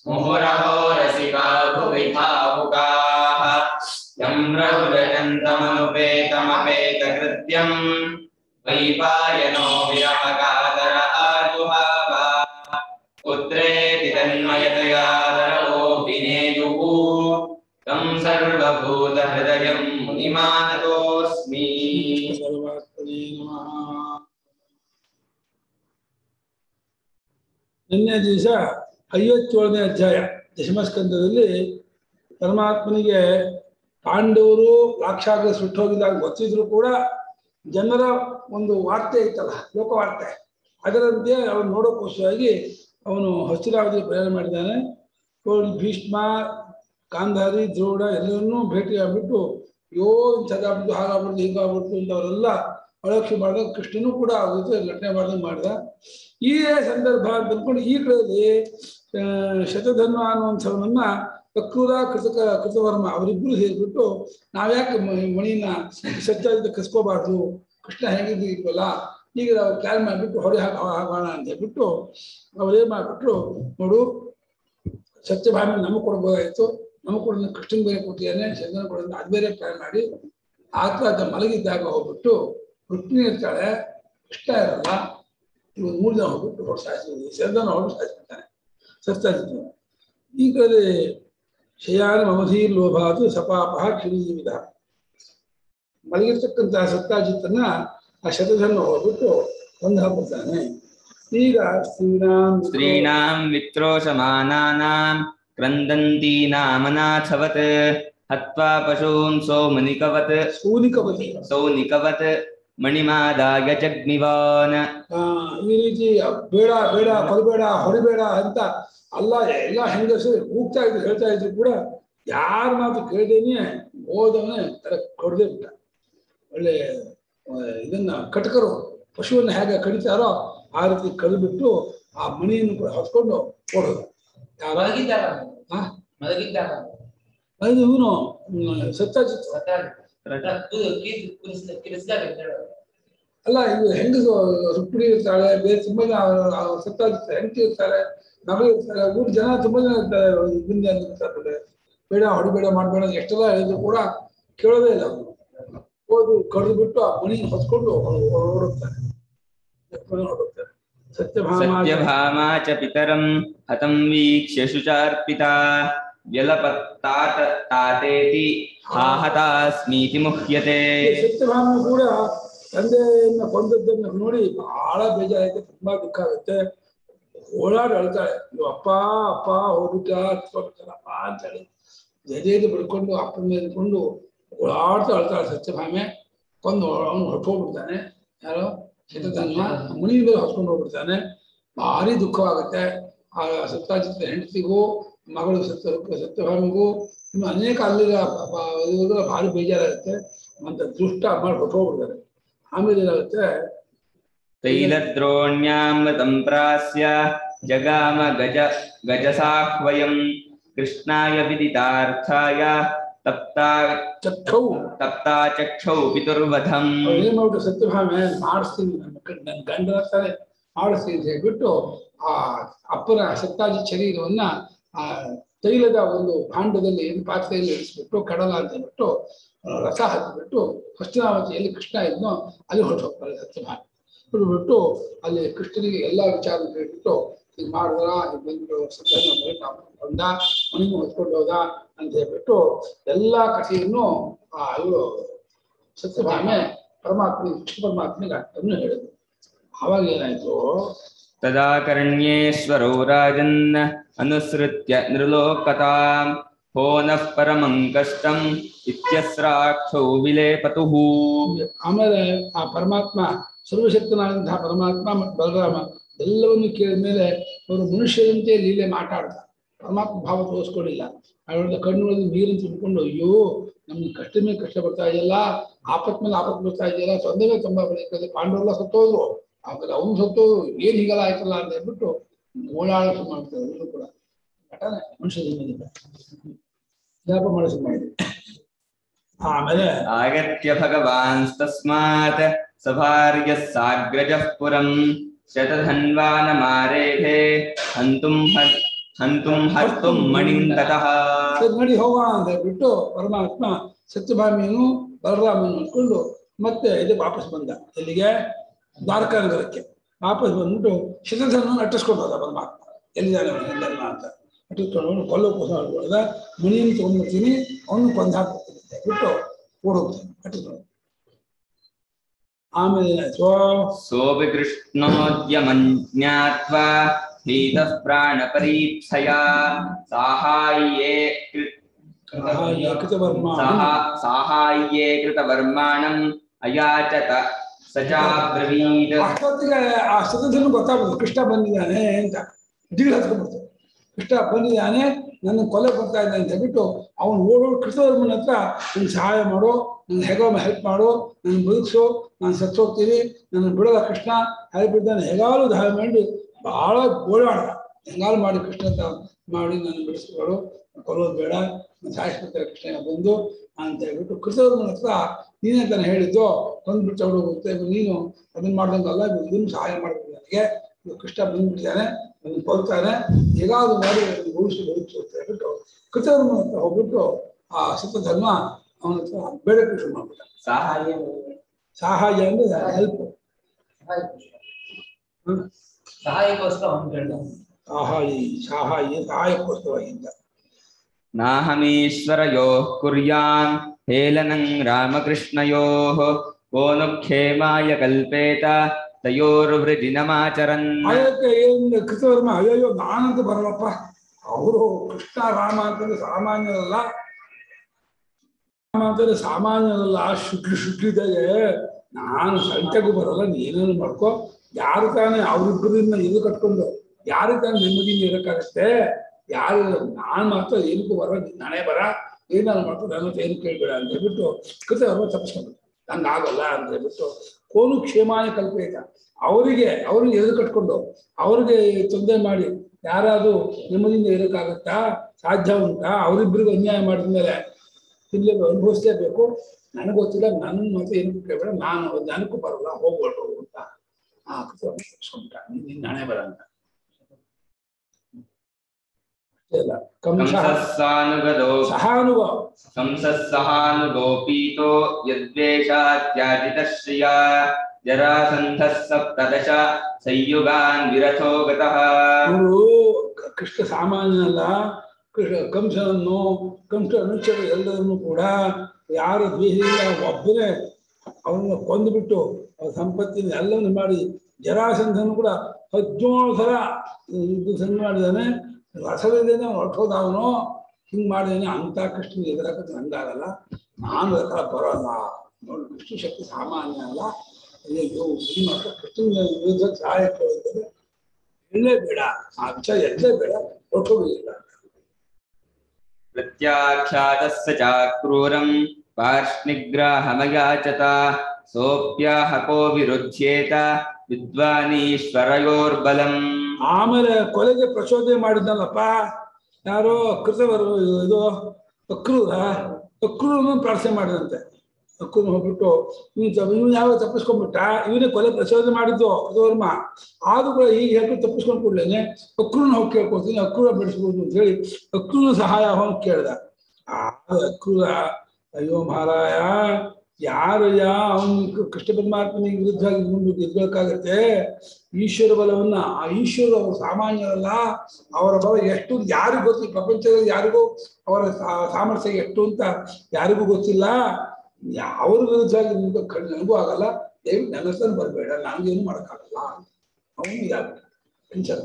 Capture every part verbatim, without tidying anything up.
मुहुरहो रसिका भुवि भावुकाः यं प्रहुरजन्तमनुपेतमपेतकृत्यं वैपायनो विरहकातर आजुहाव पुत्रेति तन्मयतया दरवोऽभिनेयुः तं सर्वभूतहृदयं मुनिमानतोऽस्मि। ನಿನ್ನೆ ದಿವಸ ಐವತ್ತೇಳನೇ ಅಧ್ಯಾಯ ದಶಮಸ್ಕಂದದಲ್ಲಿ ಪರಮಾತ್ಮನಿಗೆ ಪಾಂಡವರು ಲಾಕ್ಷಾಗ್ರ ಸುಟ್ಟೋಗಿದಾಗ ಗೊತ್ತಿದ್ರು ಕೂಡ ಜನರ ಒಂದು ವಾರ್ತೆ ಇತ್ತಲ್ಲ, ಲೋಕವಾರ್ತೆ, ಅದರಂತೆ ಅವನು ನೋಡೋಕ್ಕೋಸ್ಕರವಾಗಿ ಅವನು ಹಸ್ತಿನಾವತಿ ಪ್ರಯಾಣ ಮಾಡಿದ್ದಾನೆ. ಭೀಷ್ಮ, ಗಾಂಧಾರಿ, ದ್ರೋಣ ಎಲ್ಲರನ್ನೂ ಭೇಟಿ ಆಗ್ಬಿಟ್ಟು ಯೋ ಇಂಥದ್ದಾಗ್ಬಿಟ್ಟು ಹಾಗಾಗ್ಬಿಟ್ಟು ಹೀಗಾಗ್ಬಿಟ್ಟು ಅಂತವರೆಲ್ಲ ಅಳಕ್ಷೆ ಮಾಡಿದಾಗ ಕೃಷ್ಣನೂ ಕೂಡ ಅವ್ರ ಜೊತೆ ಘಟನೆ ಮಾಡ್ದಂಗೆ ಮಾಡಿದ. ಈ ಸಂದರ್ಭ ಅಂತ ಅಂದ್ಕೊಂಡು ಈ ಕಡೆಯಲ್ಲಿ ಶತಧನ್ವ ಅನ್ನುವಂಥವನ್ನ ಪ್ರಕೃತ ಕೃತಕ ಕೃತವರ್ಮ ಅವರಿಬ್ಬರು ಸೇರಿಬಿಟ್ಟು ನಾವ್ಯಾಕೆ ಮಣಿನ ಸತ್ಯದಿಂದ ಕಸ್ಕೋಬಾರ್ದು, ಕೃಷ್ಣ ಹೇಗಿದ್ದು ಇಲ್ವಲ್ಲ, ಈಗ ನಾವು ಪ್ಲಾನ್ ಮಾಡಿಬಿಟ್ಟು ಹೊಡೆ ಹಾಕಿ ಹಾಕೋಣ ಅಂತ ಹೇಳ್ಬಿಟ್ಟು ಅವರೇನು ಮಾಡಿಬಿಟ್ರು, ನೋಡು ಸತ್ಯಭಾಮಿ ನಮಗೆ ಕೊಡ್ಬೋದಾಯಿತು, ನಮಗೆ ಕೊಡ ಕೃಷ್ಣನ್ ಬೇರೆ ಕೊಟ್ಟಿದ್ದಾನೆ, ಚಂದನ ಕೊಡೋದು ಅದು ಬೇರೆ ಪ್ಲಾನ್ ಮಾಡಿ ಆತ ಅದ ಮಲಗಿದ್ದಾಗ ಹೋಗ್ಬಿಟ್ಟು ರುಕ್ಮಿಣಿ ಇರ್ತಾಳೆ, ಕೃಷ್ಣ ಇರಲ್ಲ, ಇವಾಗ ಮೂರು ಜನ ಹೋಗ್ಬಿಟ್ಟು ಹೊಡೆ ಸಾಯಿಸ್ಬೋದು, ಚಂದನ ಹೊಡೆ ಸಾಯಿಸ್ಬಿಡ್ತಾನೆ ಸತ್ಯಾಜಿತ್. ಈ ಕಡೆ ಶಯಾನ ಮಮಧೀರ್ ಲೋಭಾತು ಸಪಾಪ ಕ್ಷಿಣೀವಿದ ಮಲಗಿರ್ತಕ್ಕಂತಹ ಸತ್ಯಾಜಿತ್ತನ್ನ ಆ ಶತಧನ್ವ ಹೋಗ್ಬಿಟ್ಟು ಒಂದು ಹಾಕ್ಬಿಡ್ತಾನೆ. ಈಗ ಸ್ತ್ರೀಣಾಂ ಸ್ತ್ರೀಣಾಂ ವಿತ್ರೋಷಮಾನಾನಾಂ ಕ್ರಂದಂತೀನಾಮನಾಥವತ್ ಹತ್ವಾ ಪಶೂನ್ ಸೌಮನಿಕವತ್ ಸೂನಿಕವತಿ ಸೌನಿಕವತ್ ಮಣಿಮಾದಾಯ ಜಗ್ನಿವಾನ್. ಈ ರೀತಿ ಬೇಡ ಬೇಡ ಕೊಡಬೇಡ ಹೊಡಿಬೇಡ ಅಂತ ಅಲ್ಲ ಎಲ್ಲ ಹೆಂಗಸರು ಕೂಗ್ತಾ ಇದ್ರು ಹೇಳ್ತಾ ಇದ್ರು ಕೂಡ ಯಾರ ಮಾತು ಕೇಳ್ದೇನೆ ಹೋದವನೇ ತರ ಕೊಡದೆ ಬಿಟ್ಟ. ಒಳ್ಳೆ ಇದನ್ನ ಕಟಕರು ಪಶುವನ್ನ ಹೇಗೆ ಕಡಿತಾರೋ ಆ ರೀತಿ ಕಡಿಬಿಟ್ಟು ಆ ಮಣಿಯನ್ನು ಕೂಡ ಹೊತ್ಕೊಂಡು ಓಡೋದು. ಅದು ಇವನು ಸತ್ಯಾಜಿತ್ ಅಲ್ಲ, ಇದು ಹೆಂಗಸು ರುಕ್ಮಿಣಿ ಇರ್ತಾಳೆ, ಬೇರೆ ತುಂಬಾ ಜನ ಸತ್ಯಾಜಿತ್ ಹೆಂಡತಿ ಇರ್ತಾರೆ, ಮಗಳು ಇರ್ತಾರೆ, ಊರು ಜನ ತುಂಬಾ ಜನ ಇರ್ತಾರೆ. ಹಿಂದೆ ಅಂತಾರೆ ಬೇಡ ಹೊಡಿಬೇಡ ಮಾಡಬೇಡ ಎಷ್ಟೆಲ್ಲ ಹೇಳಿದ್ರು ಕೂಡ ಕೇಳೋದೇ ಇಲ್ಲ. ಅವರು ಹೋಗಿ ಕಡಿದು ಬಿಟ್ಟು ಆ ಮಣಿ ಹೊತ್ಕೊಂಡು ಹೊರಡುತ್ತಾರೆ ಹೊರಡುತ್ತಾರೆ. ಸತ್ಯಭಾಮಾ ಚ ಪಿತರಂ ಹತಂ ವೀಕ್ಷ್ಯ ಶುಚಾರ್ಪಿತಾ ವ್ಯಲಪತ್ತಾತ ತಾತೇತಿ ಹಾಹತಾಸ್ಮೀತಿ ಮುಹ್ಯತೆ. ಸತ್ಯಭಾಮ ಕೂಡ ತಂದೆಯನ್ನ ಕೊಂದದ್ದನ್ನು ನೋಡಿ ಬಹಳ ಬೇಜಾರಾಯ್ತು, ತುಂಬಾ ದುಃಖ ಆಗುತ್ತೆ. ಓಡಾಡಿ ಅಳ್ತಾಳೆ, ನೀವು ಅಪ್ಪ ಅಪ್ಪ ಹೋಗ್ಬಿಟ್ಟ ಅಪ್ಪ ಅಂತೇಳಿ ಜದೇದು ಬಡ್ಕೊಂಡು ಅಪ್ಪನ ಮೇಲ್ಕೊಂಡು ಓಡಾಡ್ತಾ ಅಳ್ತಾಳೆ ಸತ್ಯಭಾಮೆ. ಕೊಂದು ಅವನು ಹೊಟ್ಟೋಗ್ಬಿಡ್ತಾನೆ, ಯಾರೋ ಶತಧನ್ವ ಮುನಿ ಮೇಲೆ ಹೊತ್ಕೊಂಡು ಹೋಗ್ಬಿಡ್ತಾನೆ. ಭಾರಿ ದುಃಖವಾಗುತ್ತೆ ಆ ಸತ್ಯಾಜಿತ್ ಹೆಂಡತಿಗೂ ಮಗಳು ಸತ್ಯ ಸತ್ಯಭಾಮಿಗೂ ಇನ್ನು ಅನೇಕ ಅಲ್ಲಿಗ ಭಾರಿ ಬೇಜಾರಾಗುತ್ತೆ ಅಂತ ದುಷ್ಟ ಮಾಡಿ ಹೊಟ್ಟೋಗ್ಬಿಡ್ತಾರೆ. ಆಮೇಲೆ ಏನಾಗುತ್ತೆ, ತೈಲದ್ರೋಣ್ಯಾಮೃತಂ ಪ್ರಾಸ್ಯ ಜಗಾಮ ಗಜ ಗಜಸಾಹ್ವಯಂ ಕೃಷ್ಣಾಯ ವಿದಿತಾರ್ಥಾಯ ತಪ್ತಾ ಚಕ್ಷೌ ತಪ್ತಾ ಚಕ್ಷೌ ಪಿತುರ್ವಧಂ. ಏನ್ ಮಾಡ್ಬಿಟ್ಟು ಸತ್ಯಭಾಮೆ ಮಾಡಿಸ್ತೀನಿ, ನನ್ನ ನನ್ನ ಗಂಡ ಇರ್ತಾರೆ ಮಾಡಿಸ್ತೀನಿ ಅಂತ ಹೇಳ್ಬಿಟ್ಟು ಆ ಅಪ್ಪನ ಸತ್ಯಾಜಿತ್ ಶರೀರವನ್ನ ಆ ತೈಲದ ಒಂದು ಭಾಂಡದಲ್ಲಿ ಪಾತ್ರೆಯಲ್ಲಿ ಇಳಿಸ್ಬಿಟ್ಟು ಕಡಲ ಅಂತ ಹೇಳ್ಬಿಟ್ಟು ರಸ ಹಾಕಿಬಿಟ್ಟು ಹಸ್ತಿನಾವತಿಯಲ್ಲಿ ಕೃಷ್ಣ ಇದ್ನೋ ಅಲ್ಲಿ ಹೊರಟು ಹೋಗ್ತಾರೆ ಸತ್ಯಭಾಮೆ. ಹೊರಬಿಟ್ಟು ಅಲ್ಲಿ ಕೃಷ್ಣನಿಗೆ ಎಲ್ಲ ವಿಚಾರ ಹೇಳ್ಬಿಟ್ಟು ಈಗ ಮಾಡಿದ್ರ ಬಂದು ಸತ್ಯನ ಕೊಂದ ಮನೆಗೂ ಹೊತ್ಕೊಂಡು ಹೋದ ಅಂತ ಹೇಳ್ಬಿಟ್ಟು ಎಲ್ಲ ಕಥೆಯನ್ನು ಆ ಇವರು ಸತ್ಯಭಾಮೆ ಪರಮಾತ್ಮನಿಗೆ ಕೃಷ್ಣ ಪರಮಾತ್ಮನಿಗೆ ಅರ್ಥವನ್ನು ಹೇಳಿದ್ರು. ಆವಾಗ ಏನಾಯ್ತು, ತದಾಕರಣ್ಯೇಶ್ವರೋ ರಾಜನ್ ಅನುಸೃತ್ಯ ನೃಲೋಕತಾಂ ಹೋನಃ ಪರಮಂ ಕಷ್ಟಂ ಇತ್ಯಸ್ರಾಕ್ಷೌ ವಿಲೇಪತುಃ. ಆಮೇಲೆ ಆ ಪರಮಾತ್ಮ ಸರ್ವಶಕ್ತನಾದಂತಹ ಪರಮಾತ್ಮ ಮತ್ತು ಬಲರಾಮ ಎಲ್ಲವನ್ನು ಕೇಳಿದ ಮೇಲೆ ಅವರು ಮನುಷ್ಯರಂತೆ ಲೀಲೆ ಮಾತಾಡ್ತಾರೆ. ಪರಮಾತ್ಮ ಭಾವ ತೋರಿಸ್ಕೊಂಡಿಲ್ಲ. ಅವರ ಕಣ್ಣುಗಳಲ್ಲಿ ನೀರನ್ನು ತುಂಬಿಕೊಂಡು ಅಯ್ಯೋ ನಮ್ಗೆ ಕಷ್ಟ ಮೇಲೆ ಕಷ್ಟ ಬರ್ತಾ ಇದೆಯಲ್ಲ, ಆಪತ್ ಮೇಲೆ ಆಪತ್ ಬರ್ತಾ ಇದೆಯಲ್ಲ, ತೊಂದರೆ ತುಂಬ ಬರೀ ಪಾಂಡವರೆಲ್ಲ ಸತ್ತೋದ್ರು, ಆಮೇಲೆ ಅವನು ಸತ್ತೋದ್ರು, ಏನ್ ಹೀಗೆಲ್ಲ ಆಯ್ತಲ್ಲ ಅಂತ ಹೇಳ್ಬಿಟ್ಟು ಓಡಾಡ ಮಾಡ್ತಾರೆ. ಎಲ್ಲರೂ ಕೂಡ ಘಟನೆ ಮನುಷ್ಯ ಜನ್ಮದಿಂದ ಜ್ಞಾಪ ಮಾಡಿಸಿ ಮಾಡಿ. ಆಮೇಲೆ ಆಗತ್ಯ ಭಗವಾನ್ ತಸ್ಮಾತ್ ಸಭಾರ್ಯ ಸಾಗ್ರಜಃ ಪುರಂ ಶತಧನ್ವಾನ ಮಾರೇಹೇ ಹಂತುಂ ಹಂತುಂ ಹರ್ತುಂ ಮಣಿಂ ತತಃ. ಸರಿ ನಡಿ ಹೋಗೋಣ ಅಂತ ಹೇಳ್ಬಿಟ್ಟು ಪರಮಾತ್ಮ ಸತ್ಯಭಾಮಿಯನ್ನು ಬಲರಾಮನ ಅಂದ್ಕೊಂಡು ಮತ್ತೆ ಇದು ವಾಪಸ್ ಬಂದ. ಎಲ್ಲಿಗೆ? ದ್ವಾರಕಾ ನಗರಕ್ಕೆ ವಾಪಸ್ ಬಂದ್ಬಿಟ್ಟು ಶತಧನವನ್ನು ಅಟ್ಟಿಸ್ಕೊಂಡು ಹೋದ ಪರಮಾತ್ಮ. ಎಲ್ಲಿದ್ದಾನೆ ಅವನು ಎಂದಲ್ಲ ಅಂತ ಅಟ್ಟಿಸ್ಕೊಂಡು ಕೊಲ್ಲೋಕೋಸ ಮಾಡಿದ. ಮಣಿಯನ್ನು ತಗೊಂಡ್ಬಿಡ್ತೀನಿ, ಅವನು ಕೊಂದು ಹಾಕ್ಬಿಡ್ತೀನಿ ಅಂತ ಬಿಟ್ಟು ಓಡೋಗ್ತಾನೆ ಅಟ್ಟಿಸ್ಕೊಂಡು. ಆಮೇಲೆ ಸ್ವ ಸೋಪಿ ಕೃಷ್ಣೋದ್ಯಮಜ್ಞಾತ್ವಾ ಭೀತಃ ಪ್ರಾಣಪರೀಪ್ಸಯಾ ಸಾಹಾಯ್ಯೇ ಕೃತವರ್ಮ ಸಾಹಾಯ್ಯೇ ಕೃತವರ್ಮಾಣಂ ಅಯಾಚತ ಸಚಾಬ್ರವೀತ್. ಅಷ್ಟೊತ್ತಿಗೆ ಆ ಶತಧನು ಗೊತ್ತಾಗ್ಬೋದು ಕೃಷ್ಣ ಬಂದಿದ್ದಾನೆ ಅಂತ. ದಿಗಿಲ್ ಹತ್ಕೊಂಡ್ಬಿಡ್ತು. ಕೃಷ್ಣ ಬಂದಿದ್ದಾನೆ, ನನ್ನ ಕೊಲೆ ಬರ್ತಾ ಇದ್ದಾನೆ ಅಂತ ಹೇಳ್ಬಿಟ್ಟು ಅವನು ಓಡೋಡು ಕೃತವರ್ಮನ ಹತ್ರ ನನ್ನ ಸಹಾಯ ಮಾಡು, ನನ್ನ ಹೇಗೋ ಹೆಲ್ಪ್ ಮಾಡು, ನನ್ನ ಬದುಕಿಸು, ನಾನು ಸತ್ತೋಗ್ತೀನಿ, ನನ್ನ ಬಿಡೋದ ಕೃಷ್ಣ ಹೇಳ್ಬಿದ್ದಾನೆ. ಹೇಗಾಲು ಸಹಾಯ ಮಾಡಿ ಬಹಳ ಗೋಳಾಡ, ಹೆಂಗಾಲು ಮಾಡಿ ಕೃಷ್ಣ ಅಂತ ಮಾಡಿ ನನ್ನ ಬಿಡಿಸ್ಕೊಡು, ಕೊಲ್ಲೋದು ಬೇಡ, ನಾನು ಸಾಯಿಸ್ಬಿಡ್ತಾರೆ ಕೃಷ್ಣ ಬಂದು ಅಂತ ಹೇಳ್ಬಿಟ್ಟು ಕೃತವರ್ಮನ ಹತ್ರ ನೀನೇ ತಾನು ಹೇಳಿದ್ದು ಬಂದ್ಬಿಟ್ಟು ಹೋಗುತ್ತೆ, ನೀನು ಅದನ್ನ ಮಾಡ್ದಂಗಲ್ಲ, ಇದನ್ನು ಸಹಾಯ ಮಾಡ್ಬೇಕು ನನಗೆ, ಕೃಷ್ಣ ಬಂದ್ಬಿಟ್ಟಿದ್ದಾನೆ, ಅದನ್ನು ಕೊಲ್ತಾನೆ, ಹೇಗಾದ್ರು ಮಾಡಿ ಉಳಿಸಿ ಬದುಕಿಸು ಅಂತ ಹೇಳ್ಬಿಟ್ಟು ಕೃತವರ್ಮನ ಹತ್ರ ಹೋಗ್ಬಿಟ್ಟು ಆ ಸತ್ಯಧರ್ಮ ಅವನ ಹತ್ರ ಬೇಡಕ್ಕೆ ಶುರು ಮಾಡ್ಬಿಟ್ಟ. ಸಹಾಯ ಸಹಾಯ ಅಂದ್ರೆ ಹೆಲ್ಪ್, ಸಹಾಯಕ್ಕೋಸ್ಕರ ಅವನು ಕೇಳ್ದ. ಸಹಾಯಿ ಸಹಾಯಿ ಸಹಾಯಕ್ಕೋಸ್ಕರವಾಗಿದ್ದ. ನಾಹಮೀಶ್ವರಯೋಃ ಕುರ್ಯಾಂ ಹೇಲನಂ ರಾಮಕೃಷ್ಣಯೋಃ ಕೋ ನು ಕ್ಷೇಮಾಯ ಕಲ್ಪೇತ ತಯೋರ್ವೃಜಿನಮಾಚರನ್. ಅದಕ್ಕೆ ಏನು ಕೃತವರ್ಮ ಅಯ್ಯೋ ನಾನಂತ ಬರಲ್ಲಪ್ಪ, ಅವರು ಕೃಷ್ಣ ರಾಮ ಅಂತಂದ್ರೆ ಸಾಮಾನ್ಯರಲ್ಲ, ರಾಮ ಅಂತಂದ್ರೆ ಸಾಮಾನ್ಯರಲ್ಲ, ಶುಕ್ಲಿ ಶುಕ್ಲಿದಾಗೆ ನಾನು ಸಂತೆಗೂ ಬರಲ್ಲ, ನೀನೇನು ಮಾಡ್ಕೊ, ಯಾರು ತಾನೇ ಅವ್ರಿಬ್ಬರಿಂದ ಇದು ಕಟ್ಕೊಂಡು ಯಾರು ತಾನೇ ನೆಮ್ಮದಿಯಿಂದ ಇರೋಕ್ಕಾಗತ್ತೆ, ಯಾರು ನಾನು ಮಾತ್ರ ಏನಕ್ಕೂ ಬರೋ, ನಾನೇ ಬರ ಏನಾದ್ರು ಮಾಡ್ಕೊ, ನನ್ನ ಏನು ಕೇಳ್ಬೇಡ ಅಂತ ಹೇಳ್ಬಿಟ್ಟು ಕೃತವರ್ಮ ತಪ್ಪಿಸ್ಕೊಂಡು ನಂಗೆ ಆಗಲ್ಲ ಅಂತ ಹೇಳ್ಬಿಟ್ಟು ಕೋನು ಕ್ಷೇಮಾಯ ಕಲ್ಪೇತ, ಅವರಿಗೆ ಅವ್ರಿಗೆ ಎದು ಕಟ್ಕೊಂಡು ಅವ್ರಿಗೆ ತೊಂದರೆ ಮಾಡಿ ಯಾರಾದ್ರೂ ನೆಮ್ಮದಿಯಿಂದ ಇರೋಕ್ಕಾಗತ್ತಾ, ಸಾಧ್ಯ ಉಂಟಾ, ಅವರಿಬ್ಬರಿಗೂ ಅನ್ಯಾಯ ಮಾಡಿದ ಮೇಲೆ ಇಲ್ಲಿ ಅನುಭವಿಸ್ಲೇಬೇಕು, ನನಗೆ ಗೊತ್ತಿಲ್ಲ, ನನ್ನ ಮಾತ್ರ ಏನಕ್ಕೂ ಕೇಳಬೇಡ, ನಾನು ಜನಕ್ಕೂ ಬರಲ್ಲ, ಹೋಗ್ಬಾರ್ದು ಅಂತ ಆ ಕೃತವರ್ಮ ನಿನ್ನ ನಾನೇ ಬರ ಅಂತ. ಸಹಾನುಭವ ಕಂಸಸ್ಸಹಾನುಗೋಪೀತೋ ಯದ್ವೇಷಾತ್ಯಾಜಿತಶ್ರಿಯ ಜರಾಸಂಧಃ ಸಪ್ತದಶ ಸಂಯುಗಾನ್ ವಿರಥೋ ಗತಃ. ಇವರು ಕೃಷ್ಣ ಸಾಮಾನ್ಯ ಅಲ್ಲ, ಕೃಷ್ಣ ಕಂಸನನ್ನು ಕಂಸ ಅನುಚರ ಎಲ್ಲರನ್ನು ಕೂಡ ಯಾರ ದ್ವೇಷದಿಂದ ಒಬ್ಬನೇ ಅವನ್ನ ಕೊಂದುಬಿಟ್ಟು ಅವ್ರ ಸಂಪತ್ತಿನ ಎಲ್ಲವನ್ನು ಮಾಡಿ, ಜರಾಸಂಧನು ಕೂಡ ಹದಿನೇಳು ಸಲ ಇದು ಸಣ್ಣ ಮಾಡಿದ್ದಾನೆ, ರಸವಿದ್ದೇನೆ ಹೊರಟೋದ ಅವನು, ಹಿಂಗೆ ಮಾಡಿದಾನೆ ಅಂತ ಕೃಷ್ಣ ಎದುರಾಕ ನಂದಾಗಲ್ಲ, ನಾನು ಅದರ ಬರೋಲ್ಲ. ನೋಡಿ ಕೃಷ್ಣ ಶಕ್ತಿ ಸಾಮಾನ್ಯ ಅಲ್ಲ, ಅಯ್ಯೋ ಈ ಮಾತ್ರ ಕೃಷ್ಣನ ವಿರುದ್ಧ ಸಹಾಯ ಕೇಳಿದರೆ ಎಲ್ಲೇ ಬೇಡ, ಆ ವಿಚಾರ ಎಲ್ಲೇ ಬೇಡ, ಹೊರಟೋಗಿಲ್ಲ. ಪ್ರತ್ಯಾಖ್ಯಾತಸ್ಸ ಚಾಕ್ರೂರಂ ಪಾರ್ಷ್ಣಿಗ್ರಾಹಮಯಾಚತ ಸೋಪ್ಯಾಹ ಕೋ ವಿರುಧ್ಯೇತ ವಿದ್ವಾನೀಶ್ವರಯೋರ್ಬಲಂ. ಆಮೇಲೆ ಕೊಲೆಗೆ ಪ್ರಚೋದನೆ ಮಾಡಿದ್ನಲ್ಲಪ್ಪ ಯಾರೋ ಕೃತವರು, ಇದು ಅಕ್ರೂರ, ಅಕ್ರೂರನ್ನು ಪ್ರಾರ್ಥನೆ ಮಾಡಿದಂತೆ. ಅಕ್ರೂರ ಹೋಗ್ಬಿಟ್ಟು ಇವನು ಇವನು ಯಾವ ತಪ್ಪಿಸ್ಕೊಂಡ್ಬಿಟ್ಟ, ಇವನೇ ಕೊಲೆ ಪ್ರಚೋದನೆ ಮಾಡಿದ್ದು ಕೃತವರ್ಮ, ಆದ್ರೂ ಕೂಡ ಈಗ ಹೇಳ್ಕೊಂಡು ತಪ್ಪಿಸ್ಕೊಂಡು ಕೊಡ್ಲೇನೆ ಅಕ್ರೂರನ ಹೋಗಿ ಕೇಳ್ಕೊಳ್ತೀನಿ, ಅಕ್ರೂರ ಬೆಳೆಸ್ಬೋದು ಅಂತ ಹೇಳಿ ಅಕ್ರೂರ ಸಹಾಯ ಹೋಗಿ ಕೇಳ್ದ. ಆ ಅಕ್ರೂರ ಅಯ್ಯೋ ಮಹಾರಾಯ, ಯಾರಯ್ಯ ಅವನು ಕೃಷ್ಣ ಪರಮಾತ್ಮನಿಗೆ ವಿರುದ್ಧವಾಗಿ ಮುಂದೆ ಗೆದ್ಬೇಕಾಗತ್ತೆ, ಈಶ್ವರ ಬಲವನ್ನ, ಆ ಈಶ್ವರ ಅವರು ಸಾಮಾನ್ಯರಲ್ಲ, ಅವರ ಬಲ ಎಷ್ಟು ಯಾರಿಗೂ ಗೊತ್ತು, ಪ್ರಪಂಚದಲ್ಲಿ ಯಾರಿಗೂ ಅವರ ಸಾಮರ್ಥ್ಯ ಎಷ್ಟು ಅಂತ ಯಾರಿಗೂ ಗೊತ್ತಿಲ್ಲ, ಅವ್ರ ವಿರುದ್ಧವಾಗಿ ನಿಮ್ಗೆ ನನಗೂ ಆಗಲ್ಲ, ದಯವಿಟ್ಟು ನನ್ನ ಹತ್ರ ಬರಬೇಡ, ನನಗೇನು ಮಾಡೋಕ್ಕಾಗಲ್ಲ ಅವನು ಯಾಕೆ ಟೆನ್ಷನ್.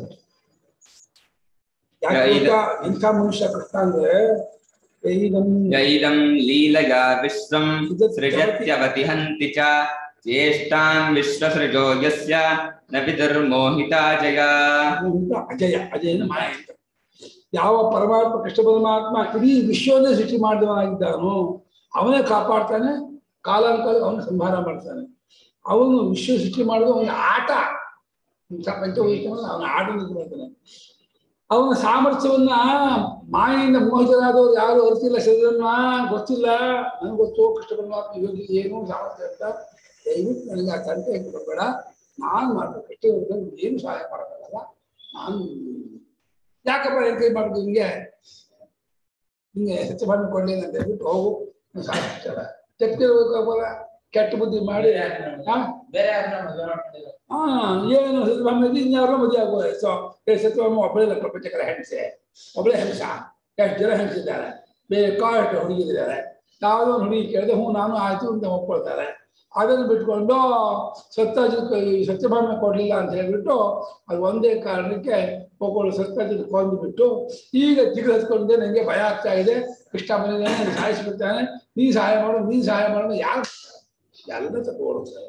ಯಾಕೆ ಇಂಥ ಮನುಷ್ಯ ಕೃಷ್ಣ ಅಂದ್ರೆ ಯೈದಂ ಲೀಲಯಾ ವಿಶ್ವಂ ಸೃಜತ್ಯವತಿಹಂತಿ ಚ ಚೇಷ್ಟಾಂ ವಿಶ್ವಸೃಜೋ ಯಸ್ಯ ನ ಪಿತರ್ಮೋಹಿತಾ ಜಯ. ಅಜಯ, ಅಜಯನ ಮಾಯ ಅಂತ. ಯಾವ ಪರಮಾತ್ಮ ಕೃಷ್ಣ ಪರಮಾತ್ಮ ಇಡೀ ವಿಶ್ವವನ್ನೇ ಸೃಷ್ಟಿ ಮಾಡಿದವನಾಗಿದ್ದಾನೋ ಅವನೇ ಕಾಪಾಡ್ತಾನೆ, ಕಾಲಾಂಕಾಲ ಅವನು ಸಂಹಾರ ಮಾಡ್ತಾನೆ. ಅವನು ವಿಶ್ವ ಸೃಷ್ಟಿ ಮಾಡಿದ ಅವನ ಆಟ, ಪಂಚಭೂತ ಅವನ ಆಟ ಮಾಡ್ತಾನೆ. ಅವನ ಸಾಮರ್ಥ್ಯವನ್ನ ಮಾಯೆಯಿಂದ ಮೋಹಿತರಾದವ್ರು ಯಾರು ಅರ್ತಿಲ್ಲ, ಶರೀರನ್ನ ಗೊತ್ತಿಲ್ಲ, ನನಗೆ ಗೊತ್ತು ಕೃಷ್ಣ ಪರಮಾತ್ಮ ಯೋಗಿ ಏನು ಸಾಮರ್ಥ್ಯ ಅಂತ, ದಯವಿಟ್ಟು ನನಗೆ ಆ ತಂಟೆ ಇಟ್ಕೊಬೇಡ, ನಾನು ಮಾಡ್ಬೇಕು ಕೃಷ್ಣ ಏನು ಸಹಾಯ ಮಾಡೋಕ್ಕಾಗಲ್ಲ, ನಾನು ಯಾಕಪ್ಪ ಏನ್ ಕೈ ಮಾಡುದು ಹಿಂಗೆ ಹಿಂಗೆ ಸತ್ಯಭಾಮಿ ಕೊಡ್ಲಿಲ್ಲ ಅಂತ ಹೇಳ್ಬಿಟ್ಟು ಹೋಗು ಸಾಧಿಸ್ತಾರ ತೆಪ್ಪಿರ್ಬೇಕಾಗಲ್ಲ ಕೆಟ್ಟ ಬುದ್ಧಿ ಮಾಡಿ ಬೇರೆ ಯಾರನ್ನ ಮದುವೆ ಮಾಡ್ಕೊಂಡಿಲ್ಲ ಹಾ ಏನು ಸತ್ಯಭಾಮಿ ಇನ್ಯಾರ ಮದುವೆ ಆಗೋದು ಸೊ ಸತ್ಯಭಾಮ ಒಬ್ಬಳೇ ಪ್ರಪಂಚಕರ ಹೆಂಗಸೆ ಒಬ್ಬಳೇ ಹೆಂಗಸ ಎಷ್ಟು ಜನ ಹೆಂಗಸಿದ್ದಾರೆ ಬೇಕಾಷ್ಟು ಹುಡುಗಿದ್ದಾರೆ ಯಾವುದೋ ಒಂದು ಹುಡುಗಿ ಕೇಳಿದೆ ಹ್ಞೂ ನಾನು ಆಯ್ತು ಅಂತ ಒಪ್ಕೊಳ್ತಾರೆ ಅದನ್ನು ಬಿಟ್ಕೊಂಡು ಸತ್ಯಾಜಿತ್ ಸತ್ಯಭಾಮ ಕೊಡ್ಲಿಲ್ಲ ಅಂತ ಹೇಳ್ಬಿಟ್ಟು ಅದು ಒಂದೇ ಕಾರಣಕ್ಕೆ ಒಬ್ಬಳು ಸತ್ಯಾಜಿತ್ ಕೊಂದುಬಿಟ್ಟು ಈಗ ಜಿಗಿದು ಹತ್ಕೊಂಡೆ ನನಗೆ ಭಯ ಆಗ್ತಾ ಇದೆ ಕೃಷ್ಣ ಬಂದಿದ್ದಾನೆ ನನಗೆ ಸಾಯಿಸ್ಬಿಡ್ತಾನೆ ನೀ ಸಹಾಯ ಮಾಡು ನೀ ಸಹಾಯ ಮಾಡು ಯಾರು ಎಲ್ಲ ತಗೊಳ್ತಾರೆ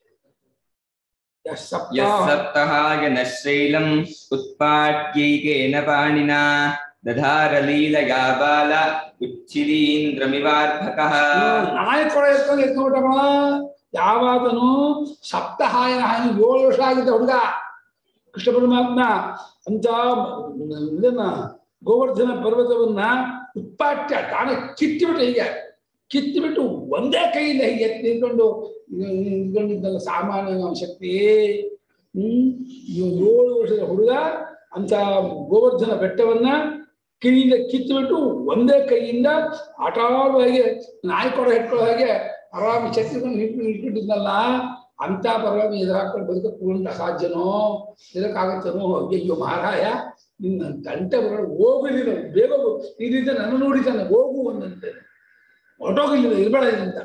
ಯಸ್ಸಪ್ತಹಾಯ ನಶ್ರೈಲಂ ಉತ್ಪಾಟ್ಯೈಕೇನ ಪಾಣಿನಾ ದಧಾರ ಲೀಲಯಾ ಬಾಲ ಉಚ್ಛಿಲೀಂದ್ರಮಿವಾರ್ಭಕಃ ನಾಯಿ ಕೊಡ ಎತ್ಕೊಂಡು ಎತ್ಕೊಂಡ್ಬಿಟ್ಟಮ್ಮ ಯಾವಾಗನು ಸಪ್ತಹಾಯನ ಹಾನಿ ಏಳು ವರ್ಷ ಆಗಿದ್ದ ಹುಡುಗ ಕೃಷ್ಣ ಪರಮಾತ್ಮ ಅಂತ ಇದನ್ನ ಗೋವರ್ಧನ ಪರ್ವತವನ್ನ ಉತ್ಪಾಟ್ಯ ತಾನೇ ಕಿತ್ತಿಬಿಟ್ಟು ಹೀಗೆ ಕಿತ್ತಿಬಿಟ್ಟು ಒಂದೇ ಕೈಯಿಂದ ಹೀಗೆ ಎತ್ತಿ ನಿಂತ್ಕೊಂಡು ನಿಂತ್ಕೊಂಡಿದ್ದಲ್ಲ ಸಾಮಾನ್ಯ ಶಕ್ತಿ ಹ್ಮ್ ಏಳು ವರ್ಷದ ಹುಡುಗ ಅಂತ ಗೋವರ್ಧನ ಬೆಟ್ಟವನ್ನ ಕಿವಿಯಿಂದ ಕಿತ್ತುಬಿಟ್ಟು ಒಂದೇ ಕೈಯಿಂದ ಆಟಾಡುವಾಗೆ ನಾಯಿ ಕೊಡ ಇಟ್ಕೊಳ್ಳೋ ಹಾಗೆ ಆರಾಮ ಛತ್ರಿಕೊಂಡು ನಿಂತು ನಿಂತ್ಕೊಂಡಿದ್ನಲ್ಲ ಅಂತ ಪರವಾಗಿ ಎದುರಾಕೊಂಡು ಬದುಕ ಪೂರ್ಣ ಅಸಾಧ್ಯನೋ ಇದಕ್ಕಾಗತ್ತನೋ ಅಯ್ಯೋ ಮಹಾರಾಯ ನಿನ್ನ ತಂಟೆ ಬರೋ ಹೋಗು ನೀನು ಬೇಗ ಈ ರೀತಿ ನನ್ನ ನೋಡಿದ್ದಾನೆ ಹೋಗು ಒಂದಂತೆ ಹೊರಟೋಗಿಲ್ಲ ಇರ್ಬೇಡ ಅಂತ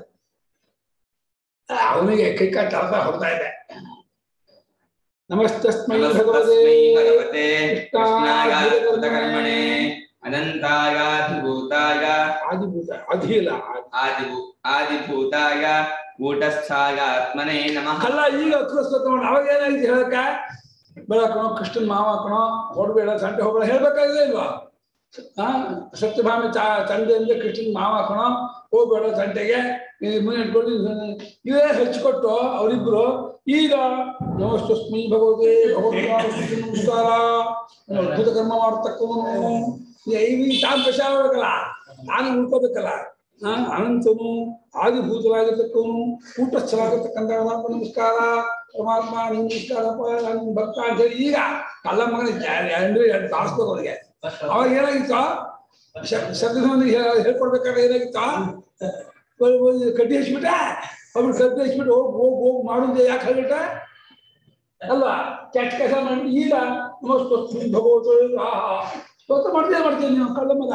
ಅವನಿಗೆ ಕೈ ಕಾಲು ತಳಕ ಹೊಡ್ತಾ ಇದೆ ನಮಸ್ತಸ್ಮೈ ಭಗವತೆ ಕೃಷ್ಣಾಯ ಕೃತಕರ್ಮಣೆ ಅನಂತಾಯಾಧಿಭೂತಾಯ ಆದಿಭೂತ ಅಧಿಲ ಆದಿಭೂ ಆದಿಭೂತಾಯ ಕೂಟಸ್ಥಾಯ ಆತ್ಮನೇ ನಮಃ. ಅಲ್ಲ ಈಗ ಹತ್ರ ಅವಾಗ ಏನಾಯ್ತು ಹೇಳಕ್ಕ ಬೆಳಕಣೋ ಕೃಷ್ಣನ್ ಮಾವ ಹಾಕೋಣ ಹೊಡ್ಬೇಡ ಸಂಟೆ ಹೋಗ್ಬೇಡ ಹೇಳ್ಬೇಕಾಗಿದೆ ಇಲ್ವಾ ಹಾ ಸತ್ಯಭಾಮಿ ಚಾ ತಂದೆ ಅಂದ್ರೆ ಕೃಷ್ಣನ್ ಮಾವ ಹಾಕೋಣ ಹೋಗ್ಬೇಡ ಸಂಟೆಗೆ ಮನೆ ಇಟ್ಕೊಂಡು ಇವೇ ಹಚ್ಕೊಟ್ಟು ಅವರಿಬ್ರು ಈಗ ನಮಸ್ತಸ್ಮೈ ಭಗವತೆ ಭಗವಂತ ನಮಸ್ಕಾರ ಅದ್ಭುತ ಕರ್ಮ ಮಾಡತಕ್ಕವನು ಈ ತಾನು ಪ್ರಚಾರ ಮಾಡ್ಬೇಕಲ್ಲ ನಾನು ಉಳ್ಕೋಬೇಕಲ್ಲ ಹಾ ಅನಂತನು ಆದಿಭೂತರಾಗಿರ್ತಕ್ಕವನು ಕೂಟಸ್ಥರಾಗಿರ್ತಕ್ಕಂಥ ನಮಸ್ಕಾರ ಪರಮಾತ್ಮ ನಿಮ್ ನಮಸ್ಕಾರಪ್ಪ ನನ್ ಭಕ್ತ ಅಂತ ಹೇಳಿ ಈಗ ಕಲ್ಲ ಮಗನ ಎರಡು ಎರಡು ತಾಳಿಸ್ಬೇಕು ಅವನಿಗೆ ಅವಾಗ ಏನಾಗಿತ್ತ ಶಬ್ದನಿಗೆ ಹೇಳ್ಕೊಡ್ಬೇಕಾದ್ರೆ ಏನಾಗಿತ್ತ ಕಡ್ಡಿ ಹಚ್ಬಿಟ್ಟ ಅವ್ರು ಕಡ್ಡಿ ಹಚ್ಬಿಟ್ಟು ಹೋಗಿ ಹೋಗಿ ಹೋಗಿ ಮಾಡುದೇ ಯಾಕೆ ಹೇಳ್ಬಿಟ್ಟ ಅಲ್ಲ ಕೆಟ್ಟ ಕೆಲಸ ಮಾಡಿ ಈಗ ನಮಸ್ತೆ ಭಗವತ ಸ್ತೋತ್ರ ಮಾಡ್ತೇ ಮಾಡ್ತೇನೆ ನೀವು ಕಳ್ಳ ಮಗ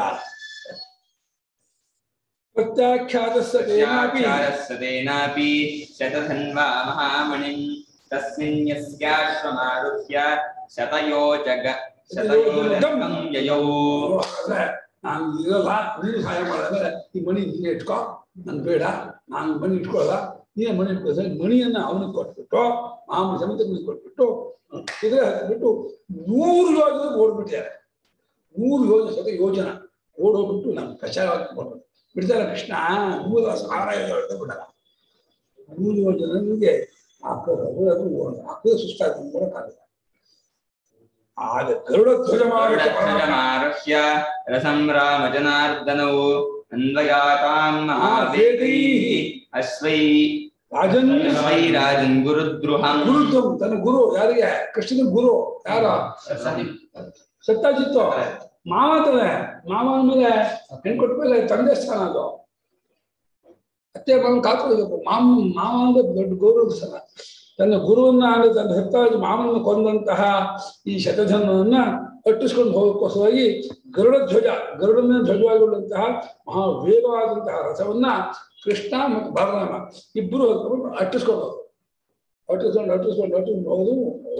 ಪ್ರತ್ಯಾಖ್ಯಾತಸ್ಸದೇನಾಪಿ ಶತಧನ್ವಾ ಮಹಾಮಣಿಂ ತಸ್ಮಿನ್ ಯಸ್ಯಾಶ್ರಮಾರುಹ್ಯ ಶತಯೋ ಜಗ ಶತಯೋರಗಂ ಯಯೌ. ನಾನು ಇರಲ್ಲ ನೀನು ಸಹಾಯ ಮಾಡಿದ್ರೆ ಈ ಮಣಿ ನೀನೇ ಇಟ್ಕೋ ನನ್ ಬೇಡ ನಾನು ಮಣಿ ಇಟ್ಕೊಳ್ಳಲ್ಲ ನೀನೇ ಮಣಿ ಇಟ್ಕೊ ಮಣಿಯನ್ನ ಅವನಿಗೆ ಕೊಟ್ಬಿಟ್ಟು ಮಾಮೂಲಿ ಸಮಿತಿಗೆ ಕೊಟ್ಬಿಟ್ಟು ಕುದುರೆ ಹತ್ಬಿಟ್ಟು ನೂರು ಯೋಜನೆ ಓಡ್ಬಿಟ್ಟಿದ್ದಾರೆ. ನೂರು ಯೋಜನೆ ಸತ ಯೋಜನ ಓಡೋಗ್ಬಿಟ್ಟು ನಮ್ಗೆ ಪ್ರಚಾರ ಕೊಡ್ಬೇಕು ಬಿಡ್ತಾರೆ ಕೃಷ್ಣ ನೂರ ಸಾವಿರ ಬಿಡಲ್ಲ ನೂರು ಯೋಜನೆಗೆ ಹಾಕೋದು ಹಾಕೋದು ಸುಸ್ತಾಗಿ ನೋಡಕ್ಕಾಗಲ್ಲ. ಆಗ ಗರುಡ ಧ್ವಜ ಮಾರುಹ್ಯ ರಸಂರಾಮ ಜನಾರ್ದನೌ ಅನ್ವಯಾತಾಂ ಮಹಾವೇಗೈಃ ಅಶ್ವೈ ರಾಜನ್ ಅಶ್ವೈ ರಾಜನ್ ಗುರುದ್ರುಹಂ. ಗುರುದ್ರುಹಂ ತನ್ನ ಗುರು ಯಾರಿಗೆ ಕೃಷ್ಣನ ಗುರು ಯಾರ ಸತ್ಯಾಜಿತ್ತು ಮಾವ ಅಂತಾನೆ ಮಾವ ಅಂದ್ಮೇಲೆ ಹೆಣ್ ಕೊಟ್ಮೇಲೆ ತಂದೆ ಸ್ಥಾನ ಅದು ಅತ್ತೆ ಮಾವನ್ ಕಾತ್ಕೊಳ್ಬೇಕು ಮಾಮ ಮಾವ ಅಂದ್ರೆ ದೊಡ್ಡ ಗೌರವ ಸ್ಥಾನ. ತನ್ನ ಗುರುವನ್ನ ಅಂದ್ರೆ ತನ್ನ ಸತ್ಯಾಜಿ ಮಾವನ್ನ ಕೊಂದಂತಹ ಈ ಶತಧನವನ್ನ ಕಟ್ಟಿಸ್ಕೊಂಡು ಹೋಗೋಕ್ಕೋಸ್ಕರವಾಗಿ ಗರುಡ ಧ್ವಜ ಗರುಡನ ಧ್ವಜವಾಗಿರುವಂತಹ ಮಹಾ ವೇಗವಾದಂತಹ ರಥವನ್ನ ಕೃಷ್ಣ ಮತ್ತು ಬಲರಾಮ ಇಬ್ಬರು ಅಟ್ಟಿಸ್ಕೊಂಡು ಹೋದ್ರು ಅಟ್ಟಿಸ್ಕೊಂಡು ಅಟ್ಟಿಸ್ಕೊಂಡು ಅಟ್ಟಿಸ್ಕೊಂಡು ಹೋಗೋದು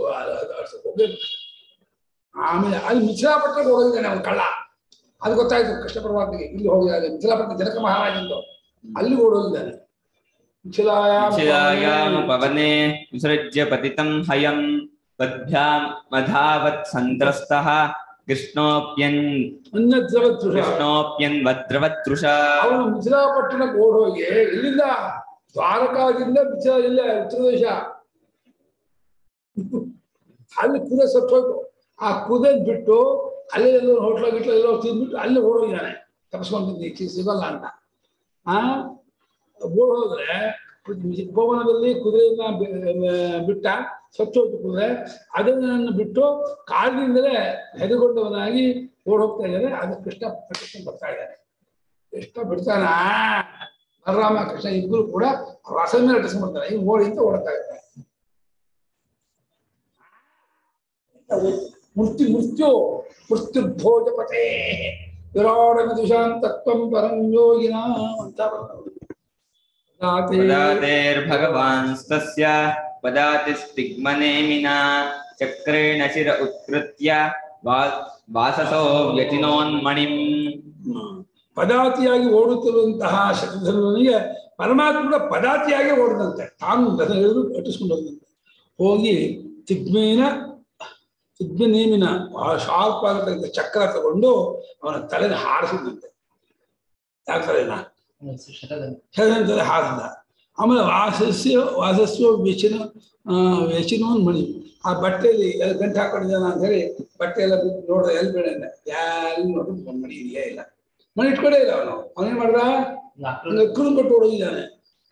ಆಮೇಲೆ ಅಲ್ಲಿ ಮಿಥಿಲಾಪಟ್ಟಣ ಹೋಗಿದ್ದಾನೆ ಅವನು ಕಳ್ಳ ಅದು ಗೊತ್ತಾಯ್ತು ಕೃಷ್ಣ ಪರಮಾತ್ಮಗೆ ಇಲ್ಲಿ ಹೋಗಿದ್ದಾನೆ ಮಿಥಿಲಾಪಟ್ಟಣ ಜನಕ ಮಹಾರಾಜಂದು ಅಲ್ಲಿ ಓಡೋಗಿದ್ದಾನೆ. ಪವನೆ ವಿಸೃಜ್ಯ ಪತಿತಂ ಹಯಂ ಪದ್ಭ್ಯಾಂ ಮಧಾವತ್ ಸಂತ್ರಸ್ತಃ ಕೃಷ್ಣೋಪ್ಯನ್ ಕೃಷ್ಣೋಪ್ಯನ್ ವದ್ರವತೃಷ. ಅವನು ಮಿಥಿಲಾಪಟ್ಟಣಕ್ಕೆ ಓಡೋಗಿ ಇಲ್ಲಿಂದ ದ್ವಾರಕಾದಿಂದ ಮಿಥಿಲಾ ಇಲ್ಲ ಉತ್ತರ ದೇಶ ಅಲ್ಲಿ ಕುದುರೆ ಸತ್ತೋಯ್ತು. ಆ ಕುದುರೆ ಬಿಟ್ಟು ಅಲ್ಲೇ ಎಲ್ಲೋ ಹೋಟ್ಲ ಗಿಟ್ಲ ಎಲ್ಲೋ ತಿಂದ್ಬಿಟ್ಟು ಅಲ್ಲಿ ಓಡೋಗಿದ್ದಾನೆ ತಪ್ಪಿಸ್ಕೊಂಡಿದ್ದೀನಿ ಸಿಗಲ್ಲ ಅಂತ. ಆ ಓಡೋದ್ರೆ ಉಪವನದಲ್ಲಿ ಕುದುರೆಯನ್ನ ಬಿ- ಬಿಟ್ಟ ಸ್ವಚ್ಛೋತು ಕುದುರೆ ಅದನ್ನು ಬಿಟ್ಟು ಕಾಲಿನಿಂದಲೇ ಹೆದಗೊಂಡವನಾಗಿ ಓಡ್ ಹೋಗ್ತಾ ಇದ್ದಾರೆ. ಅದು ಕೃಷ್ಣ ಕೃಷ್ಣ ಬರ್ತಾ ಇದ್ದಾರೆ. ಕೃಷ್ಣ ಬಿಡ್ತಾನ ಬಲರಾಮ ಕೃಷ್ಣ ಇಬ್ಬರು ಕೂಡ ರಸ ಮೇಲೆ ಅಟಿಸ್ಕೊಂಡ್ಬಿಡ್ತಾರೆ. ಈಗ ಓಡಿ ಅಂತ ಓಡ್ತಾ ಇದ್ದಾರೆ. ಮೃತ್ಯು ಮೃತ್ಯು ಮೃತ್ಯುರ್ಭೋಜಪತೆ ವಿರಾಡ ವಿದುಷಾಂತತ್ವಂ ಪರಂ ಯೋಗಿನ ಅಂತ ಪದಾತೇರ್ಭಗವಾನ್ಸ್ತಸ್ಯ ಪದಾತಿಸ್ತಿಗ್ಮನೇಮಿನಾ ಚಕ್ರೇಣ ಶಿರ ಉತ್ಕೃತ್ಯ ವಾ- ವಾಸಸೋ ವ್ಯತಿನೋನ್ಮಣಿಂ. ಪದಾತಿಯಾಗಿ ಓಡುತ್ತಿರುವಂತಹ ಶತಧನುವನಿಗೆ ಪರಮಾತ್ಮ ಪದಾತಿಯಾಗಿ ಓಡದಂತೆ ತಾನು ರಥ ಹಿಡಿದು ಅಟ್ಟಿಸ್ಕೊಂಡು ಹೋದಂತೆ. ಹೋಗಿ ತಿಗ್ಮೇನ ತಿಗ್ಮನೇಮಿನ ಶಾರ್ಪ್ ಆಗತಕ್ಕಂಥ ಚಕ್ರ ತಗೊಂಡು ಅವನ ತಲೆನ ಹಾರಿಸಿದಂತೆ. ಯಾಕೆ ತಲೆನ ಶತಧನುವಿನ ಹಾರಿಸಿದ. ಆಮೇಲೆ ವಾಸಸ್ಯ ವಾಸಸ್ವ ವ್ಯಚಿನ ವ್ಯಚಿನೋನ್ ಮಣಿ ಆ ಬಟ್ಟೆಯಲ್ಲಿ ಎಲ್ಲಿ ಗಂಟು ಹಾಕೊಂಡಿದ್ದಾನ ಅಂತ ಹೇಳಿ ಬಟ್ಟೆ ಎಲ್ಲ ಬಿಟ್ಟು ನೋಡಿದ ಎಲ್ಲಿ ಬೇಡ ಎಲ್ಲಿ ನೋಡಿದ್ರು ಮಣಿ ಇದೆಯೇ ಇಲ್ಲ. ಮಣಿ ಇಟ್ಕೊಂಡೇ ಇಲ್ಲ ಅವನು. ಅವನೇನ್ ಮಾಡ್ದ ನಕ್ಕಲು ಕೊಟ್ಟು ಹೊಡೋಗಿದ್ದಾನೆ.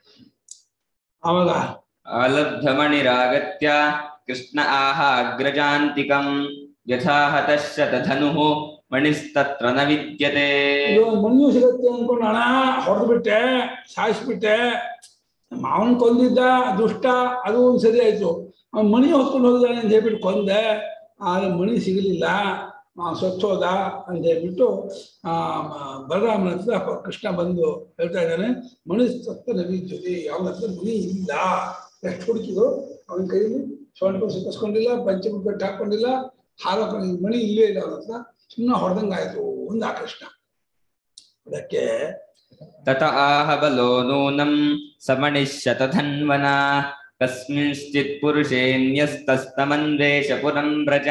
ಆವಾಗ ಆಲಬ್ಧಮಣಿರಾಗತ್ಯ ಕೃಷ್ಣ ಆಹ ಅಗ್ರಜಾಂತಿಕಂ ಯಥಾ ಹತಶ್ಶತಧನುಃ ಮಣಿಸ್ತತ್ರ ನ ವಿದ್ಯತೆ. ಮಣಿಯು ಸಿಗತ್ತೆ ಅನ್ಕೊಂಡು ಹಣ ಹೊಡೆದು ಬಿಟ್ಟೆ, ಸಾಯಿಸ್ಬಿಟ್ಟೆ. ಅವನ್ ಕೊಂದಿದ್ದ ದುಷ್ಟ, ಅದು ಒಂದು ಸರಿ ಆಯ್ತು. ಅವ್ನು ಮಣಿ ಹೊತ್ಕೊಂಡು ಹೋಗಿದ್ದಾನೆ ಅಂತ ಹೇಳ್ಬಿಟ್ಟು ಕೊಂದೆ, ಆದ್ರೆ ಮಣಿ ಸಿಗಲಿಲ್ಲ, ಸ್ವಚ್ಛೋದ ಅಂತ ಹೇಳ್ಬಿಟ್ಟು ಆ ಬಲರಾಮನ ಹತ್ರ ಕೃಷ್ಣ ಬಂದು ಹೇಳ್ತಾ ಇದ್ದಾನೆ, ಮಣಿ ಸತ್ತ ನವೀಜ್ಯತೆ, ಅವನ ಹತ್ರ ಮಣಿ ಇಲ್ಲ. ಎಷ್ಟು ಹುಡುಕಿದ್ರು ಅವನ ಕೈಯಲ್ಲಿ ಸೊಂಟು ಸಿಕ್ಕಿಸ್ಕೊಂಡಿಲ್ಲ, ಪಂಚಮಿ ಕಟ್ಟು ಹಾಕೊಂಡಿಲ್ಲ, ಹಾರ ಮಣಿ ಇಲ್ಲೇ ಇಲ್ಲ ಅವನ ಹತ್ರ. ಸುಮ್ಮನೆ ಹೊಡೆದಂಗಾಯ್ತು ಒಂದು ಆ ಕೃಷ್ಣ. ಅದಕ್ಕೆ ತತ ಆಹ ಬಲೋ ನೂನಂ ಸಮಣಿಃ ಶತಧನ್ವನಾ ಕಸ್ಮಿಂಶ್ಚಿತ್ ಪುರುಷೇನ್ಯಸ್ತಸ್ತಮನ್ವೇಷ ಪುರಂ ವ್ರಜ.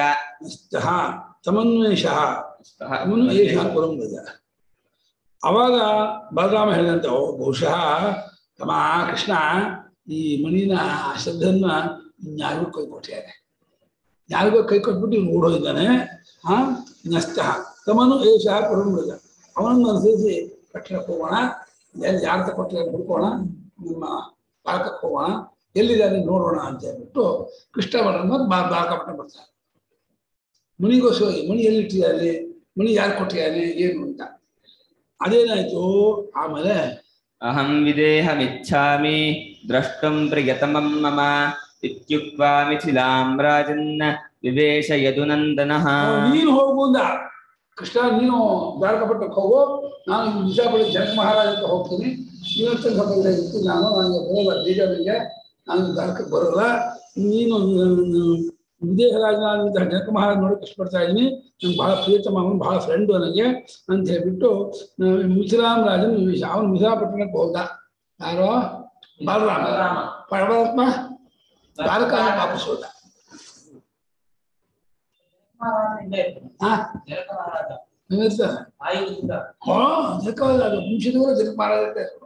ಸಮನ್ವೇಷ ಸಮನ್ವೇಷ ಪುರಂ ವ್ರಜ. ಅವಾಗ ಬಲರಾಮ ಹೇಳಿದಂತೆ, ಓ ಬಹುಶಃ ತಮ್ಮ ಕೃಷ್ಣ ಈ ಮಣಿನ ಶ್ರದ್ಧನ್ನ ಯಾರಿಗೂ ಕೈ ಕೊಟ್ಟಿದ್ದಾರೆ, ಯಾರಿಗೋ ಕೈ ಕೊಟ್ಬಿಟ್ಟು ಇವ್ನು ಓಡೋಗಿದ್ದಾನೆ. ಹಾ ನಷ್ಟ ತಮನು ಏಷ ಪುರಂ ವ್ರಜ. ಅವನನ್ನು ಅನುಸರಿಸಿ ಪಟ್ಟಣಕ್ಕೆ ಹೋಗೋಣ, ಎಲ್ಲಿ ಯಾರ ಕೊಟ್ಟಿದ್ದಾರೆ ಹುಡ್ಕೋಣ, ನಿಮ್ಮ ಬಾಲಕಕ್ಕೆ ಹೋಗೋಣ, ಎಲ್ಲಿದ್ದಾರೆ ನೋಡೋಣ ಅಂತ ಹೇಳ್ಬಿಟ್ಟು ಕೃಷ್ಣ ಬಲರಾಮ ಬಾ ಬಾಲಕಪಟ್ಟಣ ಬರ್ತಾರೆ. ಮಣಿಗೋಸ್ಕರ ಮಣಿ ಎಲ್ಲಿಟ್ಟಿದ್ದಾರೆ, ಮಣಿ ಯಾರು ಕೊಟ್ಟಿದ್ದಾನೆ ಏನು ಅಂತ. ಅದೇನಾಯ್ತು ಆಮೇಲೆ ಅಹಂ ವಿದೇಹಮಿಚ್ಛಾಮಿ ದ್ರಷ್ಟುಂ ಪ್ರಿಯತಮಂ ಮಮ ಇತ್ಯುಕ್ತ್ವಾ ಮಿಥಿಲಾಂ ರಾಜನ್ನ ವಿವೇಶ ಯದುನಂದನಃ. ನೀನು ಹೋಗುವುದ ಕೃಷ್ಣ, ನೀನು ದ್ವಾರಕಪಟ್ಟಣಕ್ಕೆ ಹೋಗು, ನಾನು ವಿಜಯಪುರ ಜನಕ ಮಹಾರಾಜ ಅಂತ ಹೋಗ್ತೀನಿ. ಇವತ್ತು ಇತ್ತು ನಾನು ನನಗೆ ಬರೋಲ್ಲ, ಬೀಜ ನನಗೆ ನಾನು ದ್ವಾರಕಕ್ಕೆ ಬರೋಲ್ಲ. ನೀನು ವಿದೇಹರಾಜನಾದಂತಹ ಜನಕ ಮಹಾರಾಜ ನೋಡಕ್ಕೆ ಇಷ್ಟಪಡ್ತಾ ಇದ್ದೀನಿ, ನಂಗೆ ಬಹಳ ಪ್ರಿಯತಮ, ಅವನು ಬಹಳ ಫ್ರೆಂಡು ನನಗೆ ಅಂತ ಹೇಳ್ಬಿಟ್ಟು ಮಿಥಿಲಾಂ ರಾಜನ್ ವಿವೇಶ ಅವನು ಮಿಥಿಲಾಪಟ್ಟಣಕ್ಕೆ ಹೋದ. ಯಾರೋ ಬಲರಾಮ ಪರಮಾತ್ಮ ದ್ವಾರಕ ವಾಪಸ್ ಹೋದ. ಹಾ ವಂಶದವರು ಜನಕ ಮಹಾರಾಜ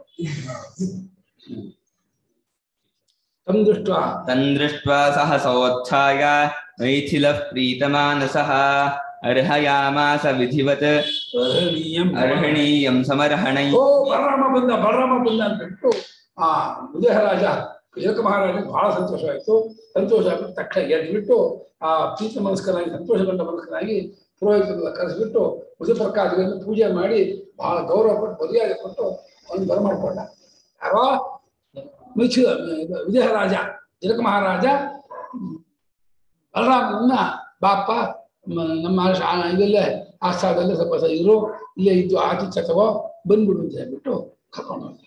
ತಂದೃಷ್ಟ ತಂದೃಷ್ಟ್ವಾ ಸಹಸೋತ್ಥಾಯ ಮೈಥಿಲಃ ಪ್ರೀತಮಾನಸಃ ಅರ್ಹಯಾಮಾಸ ವಿಧಿವತ್ ಅರ್ಹಣೀಯಂ ಸಮರ್ಹಣೈ. ಓ ಬಲರಾಮ ಬಂದ ಬಲರಾಮ ಬಂದ ಅಂತ ಬಿಟ್ಟು ಆ ವಿದೇಹರಾಜ ಜನಕ ಮಹಾರಾಜ ಬಹಳ ಸಂತೋಷವಾಯಿತು. ಸಂತೋಷ ಆಗ್ಬಿಟ್ಟು ತಕ್ಷಣ ಎದ್ಬಿಟ್ಟು ಆ ಪ್ರೀತ ಮನಸ್ಕನಾಗಿ ಸಂತೋಷಗೊಂಡ ಮನಸ್ಕನಾಗಿ ಪುರೋಹಿತರನ್ನ ಕರೆಸಿಬಿಟ್ಟು ಉದಪ್ರಕಾಶಗಳನ್ನು ಪೂಜೆ ಮಾಡಿ ಬಹಳ ಗೌರವ ಕೊಟ್ಟು ಮರ್ಯಾದೆ ಕೊಟ್ಟು ಅವನು ಬರಮಾಡ್ಕೊಂಡ. ಯಾರೋ ಮಿಥಿಲ ವಿದೇಹರಾಜ ಜನಕ ಮಹಾರಾಜ ಬಲರಾಮನನ್ನ ಬಾಪ ನಮ್ಮ ಇದಲ್ಲೇ ಆಸ್ಥಾನದಲ್ಲೇ ಸ್ವಲ್ಪ ಇರು, ಇಲ್ಲೇ ಇದ್ದು ಆತಿಥ್ಯ ತಗೋ, ಬಂದ್ಬಿಡು ಅಂತ ಹೇಳ್ಬಿಟ್ಟು ಕರ್ಕೊಂಡು ಹೋದ.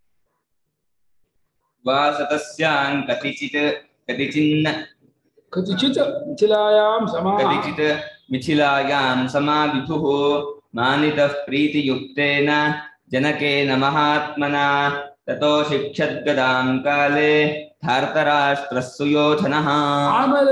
ವಾಸತಸ್ಯಾಂ ಕತಿಚಿತ್ ಕತಿಚಿನ್ನ ಕತಿಚಿತ್ ಮಿಥಿಲಾಯಾಂ ಸಮಾ ಕತಿಚಿತ್ ಮಿಥಿಲಾಯಾಂ ಸಮಾ ವಿಭುಃ ಮಾನಿತಃ ಪ್ರೀತಿಯುಕ್ತೇನ ಜನಕೇನ ಮಹಾತ್ಮನಾ ತತೋ ಶಿಕ್ಷದ್ಗದಾಂ ಕಾಲೇ ಧಾರ್ತರಾಷ್ಟ್ರಃ ಸುಯೋಧನಃ. ಆಮೇಲೆ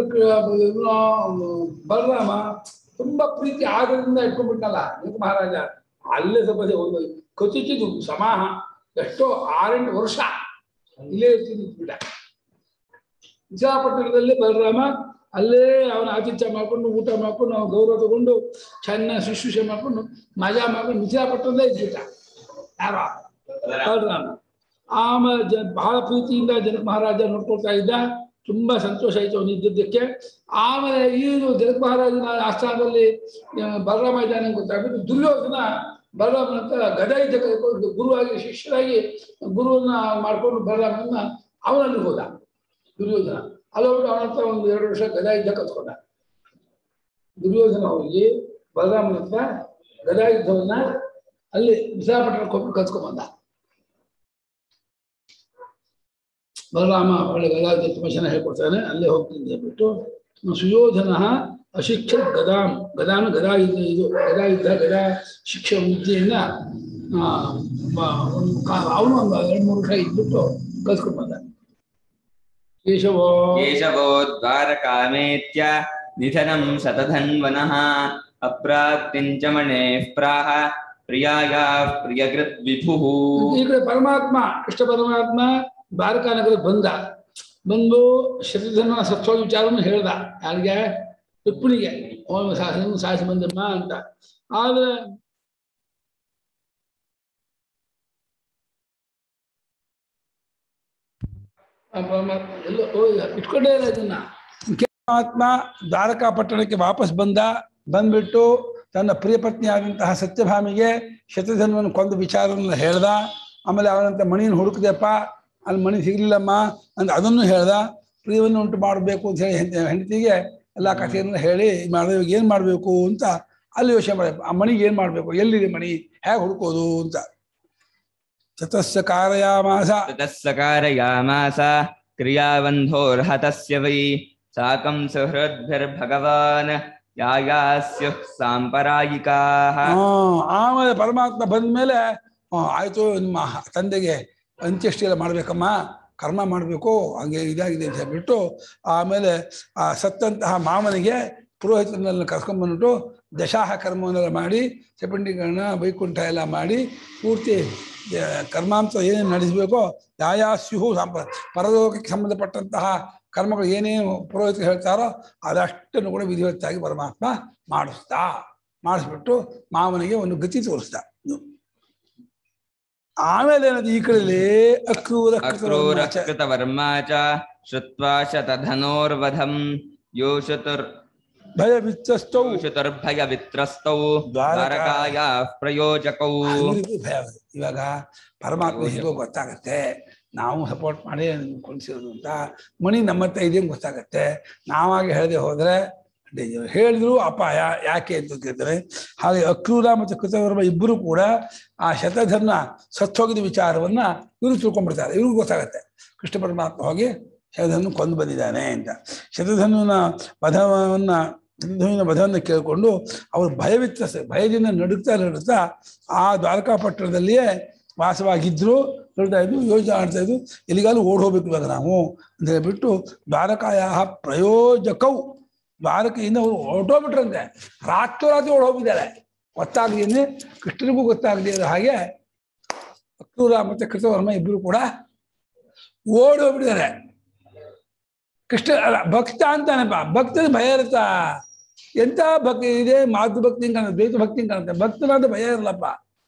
ಬಲರಾಮ ತುಂಬಾ ಪ್ರೀತಿ ಆದ್ರಿಂದ ಇಟ್ಕೊಂಡ್ಬಿಟ್ನಲ್ಲ ಜನಕ ಮಹಾರಾಜ. ಅಲ್ಲೇ ಸ್ವಲ್ಪ ಒಂದು ಕತಿಚಿದು ಸಮಾಹ ಎಷ್ಟೋ ಆರೆಂಟು ವರ್ಷ ಇಲ್ಲೇ ಇರ್ತೀನಿ ಬಿಡ. ವಿಶಾಖಪಟ್ಟಣದಲ್ಲಿ ಬಲರಾಮ ಅಲ್ಲೇ ಅವನ ಆತಿಥ್ಯ ಮಾಡ್ಕೊಂಡು ಊಟ ಮಾಡ್ಕೊಂಡು ಅವನ ಗೌರವ ತಗೊಂಡು ಚೆನ್ನಾಗಿ ಶುಶ್ರೂಷೆ ಮಾಡ್ಕೊಂಡು ಮಜಾ ಮಾಡ್ಕೊಂಡು ವಿಶಾಖಪಟ್ಟಣದಲ್ಲೇ ಇದ್ಬಿಟ್ಟ. ಯಾರ ಬಲರಾಮ. ಆಮೇಲೆ ಜ ಬಹಳ ಪ್ರೀತಿಯಿಂದ ಜನಕ ಮಹಾರಾಜ ನೋಡ್ಕೊಳ್ತಾ ಇದ್ದ. ತುಂಬಾ ಸಂತೋಷ ಆಯಿತು ಅವನು ಇದ್ದಿದ್ದಕ್ಕೆ. ಆಮೇಲೆ ಈ ಜನಕ ಮಹಾರಾಜನ ಆಸ್ಥಾನದಲ್ಲಿ ಬಲರಾಮ ಇದ್ದಾನೆ ಗೊತ್ತಾಗ್ಬಿಟ್ಟು ದುರ್ಯೋಧನ ಬಲರಾಮನಂತ ಗದಾ ಯುದ್ಧ ಕಲಿಕೊಂಡು ಗುರುವಾಗಿ ಶಿಷ್ಯರಾಗಿ ಗುರುವನ್ನ ಮಾಡ್ಕೊಂಡು ಬಲರಾಮನ ಅವನಲ್ಲಿ ಹೋದ ದುರ್ಯೋಧನ. ಅಲ್ಲೋಗ್ಬಿಟ್ಟು ಅವನ ಹತ್ರ ಒಂದು ಎರಡು ವರ್ಷ ಗದಾ ಯುದ್ಧ ಕಲ್ತ್ಕೊಂಡ. ದುರ್ಯೋಧನ ಹೋಗಿ ಬಲರಾಮನ ಹತ್ರ ಗದಾ ಯುದ್ಧವನ್ನ ಅಲ್ಲಿ ವಿಶಾಖಪಟ್ಟಣಕ್ಕೆ ಹೋಗಿ ಕಲ್ತ್ಕೊಂಡ್ ಬಂದ. ಬಲರಾಮ ಒಳ್ಳೆ ಗದಾ ಯುದ್ಧ ತುಂಬ ಚೆನ್ನಾಗಿ ಹೇಳ್ಕೊಡ್ತಾನೆ. ಅಲ್ಲೇ ಹೋಗ್ತೀನಿ ಹೇಳ್ಬಿಟ್ಟು ಸುಯೋಧನ ಅಶಿಕ್ಷ ಗದಾಂ ಗದಾನು ಗದಾ ಯುದ್ಧ ಇದು ಗದಾ ಯುದ್ಧ ಗದಾ ಶಿಕ್ಷಣ ವಿದ್ಯೆಯನ್ನ ಅವನು ಒಂದು ಎರಡು ಮೂರು ವರ್ಷ ಇದ್ಬಿಟ್ಟು ಕಲ್ತ್ಕೊಂಡು ಬಂದ. ಕೇಶವೋ ಕೇಶವೋ ದ್ವಾರಕಾಮೇತ್ಯ ನಿಧನಂ ಶತಧನ್ವನಃ ಅಪ್ರಾಪ್ತಿಂಚ ಮಣೇಃ ಪ್ರಾಹ ಪ್ರಿಯಾಯ ಪ್ರಿಯಕೃತ್ ವಿಭುಃ. ಈ ಕಡೆ ಪರಮಾತ್ಮ ಕೃಷ್ಣ ಪರಮಾತ್ಮ ದ್ವಾರಕಾ ನಗರ ಬಂದ. ಬಂದು ಶತಧನ್ವನ ಸತ್ವ ವಿಚಾರವನ್ನು ಹೇಳ್ದ. ಯಾರಿಗೆ? ರುಕ್ಮಿಣಿಗೆ. ಅವನು ಸಾಹಸ ಸಾಹಸಿ ಬಂದಮ್ಮ ಅಂತ. ಆದ್ರೆ ಎಲ್ಲೋ ಇಟ್ಕೊಂಡೇ ಇಲ್ಲ ಇದನ್ನ. ಪರಮಾತ್ಮ ದ್ವಾರಕಾ ಪಟ್ಟಣಕ್ಕೆ ವಾಪಸ್ ಬಂದ. ಬಂದ್ಬಿಟ್ಟು ತನ್ನ ಪ್ರಿಯ ಪತ್ನಿಯಾದಂತಹ ಸತ್ಯಭಾಮಿಗೆ ಶತಧನ್ವನ ಕೊಂದ ವಿಚಾರವನ್ನು ಹೇಳ್ದ. ಆಮೇಲೆ ಅವನಂತ ಮಣಿಯನ್ನು ಹುಡುಕದೆಪ್ಪ, ಅಲ್ಲಿ ಮಣಿ ಸಿಗ್ಲಿಲ್ಲಮ್ಮ ಅಂತ ಅದನ್ನು ಹೇಳ್ದ. ಪ್ರಿಯವನ್ನು ಉಂಟು ಮಾಡಬೇಕು ಅಂತ ಹೇಳಿ ಹೆಂಡತಿಗೆ ಎಲ್ಲ ಕಥೆಯನ್ನು ಹೇಳಿ ಮಾಡಿದ ಏನು ಮಾಡಬೇಕು ಅಂತ ಅಲ್ಲಿ ಯೋಚನೆ ಮಾಡಬೇಕು. ಆ ಮಣಿಗೆ ಏನು ಮಾಡಬೇಕು, ಎಲ್ಲಿದೆ ಮಣಿ, ಹೇಗೆ ಹುಡುಕೋದು ಅಂತ. ತತಸ್ಸ ಕಾರಯಾಮಾಸ ತತಸ್ಸ ಕಾರಯಾಮಾಸ ಕ್ರಿಯಾವಂಧೋರ್ಹತಸ್ಯ ವೈ ಸಾಕಂ ಸುಹೃದ್ಭಿರ್ಭಗವಾನ್ ಯಾಯಾಸ್ಯುಃ ಸಾಂಪರಾಯಿಕಾಃ. ಆಮೇಲೆ ಪರಮಾತ್ಮ ಬಂದ ಮೇಲೆ ಆಯ್ತು ನಿಮ್ಮ ತಂದೆಗೆ ಅಂತ್ಯಷ್ಟಿ ಎಲ್ಲ ಮಾಡ್ಬೇಕಮ್ಮ, ಕರ್ಮ ಮಾಡಬೇಕು, ಹಾಗೆ ಇದಾಗಿದೆ ಅಂತ ಹೇಳ್ಬಿಟ್ಟು ಆಮೇಲೆ ಆ ಸತ್ತಂತಹ ಮಾವನಿಗೆ ಪುರೋಹಿತರನ್ನೆಲ್ಲ ಕರ್ಕೊಂಡ್ಬಂದ್ಬಿಟ್ಟು ದಶಾಹ ಕರ್ಮವನ್ನೆಲ್ಲ ಮಾಡಿ ಚಪಂಡಿಗಳನ್ನ ವೈಕುಂಠ ಎಲ್ಲ ಮಾಡಿ ಪೂರ್ತಿ ಕರ್ಮಾಂತ ಏನೇನು ನಡೆಸಬೇಕೋ ಯಾಯಾಸ್ಯುಹು ಸಂಪ ಪರಲೋಕಕ್ಕೆ ಸಂಬಂಧಪಟ್ಟಂತಹ ಕರ್ಮಗಳು ಏನೇನು ಪುರೋಹಿತರು ಹೇಳ್ತಾರೋ ಅದಷ್ಟನ್ನು ಕೂಡ ವಿಧಿವತ್ತಾಗಿ ಪರಮಾತ್ಮ ಮಾಡಿಸ್ತಾ ಮಾಡಿಸ್ಬಿಟ್ಟು ಮಾವನಿಗೆ ಒಂದು ಗತಿ ತೋರಿಸ್ತಾ. ಆಮೇಲೆ ಏನದು ಈ ಕಡೆಯಲ್ಲಿ ಅಕ್ರೂರ ಅಕ್ರೂರಕೃತ ವರ್ಮಾಚ ಶ್ರುತ್ವಾ ಶತಧನೋರ್ವಧಂ ಯೋಷತುರ್ ಭಯವಿತ್ತಸ್ತೌ ಶತುರ್ಭಯವಿತ್ರಸ್ತೌ ದ್ವಾರಕಾಯಾಃ ಪ್ರಯೋಜಕೌ. ಭಯ. ಇವಾಗ ಪರಮಾತ್ಮ ಹೇಗೋ ಗೊತ್ತಾಗತ್ತೆ, ನಾವು ಸಪೋರ್ಟ್ ಮಾಡಿ ಕೊಡಿಸಿರೋದು ಅಂತ. ಮಣಿ ನಮ್ಮ ಹತ್ರ ಇದೆ ಗೊತ್ತಾಗತ್ತೆ. ನಾವಾಗಿ ಹೇಳದೆ ಹೋದ್ರೆ ಡೇಂಜರ್. ಹೇಳಿದ್ರು ಅಪಾಯ. ಯಾಕೆ ಅಂತ ಕೇಳ್ತಾರೆ. ಹಾಗೆ ಅಕ್ರೂರ ಮತ್ತು ಕೃತವರ್ಮ ಇಬ್ಬರು ಕೂಡ ಆ ಶತಧನ ಸತ್ತೋಗಿದ ವಿಚಾರವನ್ನ ಇವರು ತಿಳ್ಕೊಂಡ್ಬಿಡ್ತಾರೆ. ಇವ್ರಿಗೂ ಗೊತ್ತಾಗತ್ತೆ ಕೃಷ್ಣ ಪರಮಾತ್ಮ ಹೋಗಿ ಶತಧನು ಕೊಂದು ಬಂದಿದ್ದಾನೆ ಅಂತ. ಶತಧನುವಿನ ವಧವನ್ನ ಶತಧನುವಿನ ವಧವನ್ನು ಕೇಳಿಕೊಂಡು ಅವರು ಭಯವಿತ್ತ ಭಯದಿಂದ ನಡುಗ್ತಾ ನಡುತ್ತಾ ಆ ದ್ವಾರಕಾಪಟ್ಟಣದಲ್ಲಿಯೇ ವಾಸವಾಗಿದ್ರು, ಹೇಳ್ತಾ ಇದ್ರು, ಯೋಚನೆ ಮಾಡ್ತಾ ಇದ್ರು, ಎಲ್ಲಿಗಾದ್ರೂ ಓಡ್ ಹೋಗ್ಬೇಕು ಇವಾಗ ನಾವು ಅಂತ ಹೇಳ್ಬಿಟ್ಟು ದ್ವಾರಕಾಯ ಪ್ರಯೋಜಕವು ದ್ವಾರಕೆಯಿಂದ ಅವರು ಹೊರಟೋಗ್ಬಿಟ್ರಂತೆ. ರಾತ್ರೋರಾತ್ರಿ ಓಡ್ ಹೋಗಿದ್ದಾರೆ. ಗೊತ್ತಾಗದೇನೆ ಕೃಷ್ಣನಿಗೂ ಗೊತ್ತಾಗದೇ ಇರೋ ಹಾಗೆ ಅಕ್ರೂರ ಮತ್ತೆ ಕೃತವರ್ಮ ಇಬ್ಬರು ಕೂಡ ಓಡಿ ಹೋಗ್ಬಿಟ್ಟಿದ್ದಾರೆ. ಕೃಷ್ಣ ಅಲ್ಲ ಭಕ್ತ ಅಂತಾನೆಪ್ಪ. ಭಕ್ತನ ಭಯ ಇರುತ್ತಾ? ಎಂತ ಭಕ್ತಿ ಇದೆ, ಮಾತೃ ಭಕ್ತಿ ಕಾಣುತ್ತೆ, ದ್ವೈತ ಭಕ್ತಿ ಕಾಣುತ್ತೆ. ಭಕ್ತನಾದ ಭಯ ಇರಲ್ಲಪ್ಪ.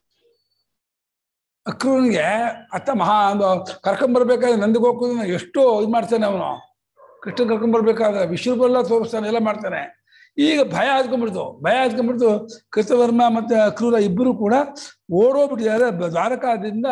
ಅಕ್ರೂರನಿಗೆ ಅತ್ತ ಮಹಾ ಕರ್ಕೊಂಬರ್ಬೇಕಾದ್ರೆ ನಂದಿಗೋಕುದನ್ನ ಎಷ್ಟು ಇದು ಮಾಡ್ತಾನೆ ಅವನು. ಕೃಷ್ಣ ಕರ್ಕೊಂಬರ್ಬೇಕಾದ್ರೆ ವಿಶ್ವರೂಪೆಲ್ಲ ತೋರಿಸ್ತಾನೆ, ಎಲ್ಲ ಮಾಡ್ತಾನೆ. ಈಗ ಭಯ ಹತ್ಕೊಂಡ್ಬಿಡ್ತು. ಭಯ ಹತ್ಕೊಂಡ್ಬಿಡ್ತು. ಕೃತವರ್ಮ ಮತ್ತೆ ಅಕ್ರೂರ ಇಬ್ಬರು ಕೂಡ ಓಡೋಗ್ಬಿಟ್ಟಿದ್ದಾರೆ ದ್ವಾರಕಾದಿಂದ.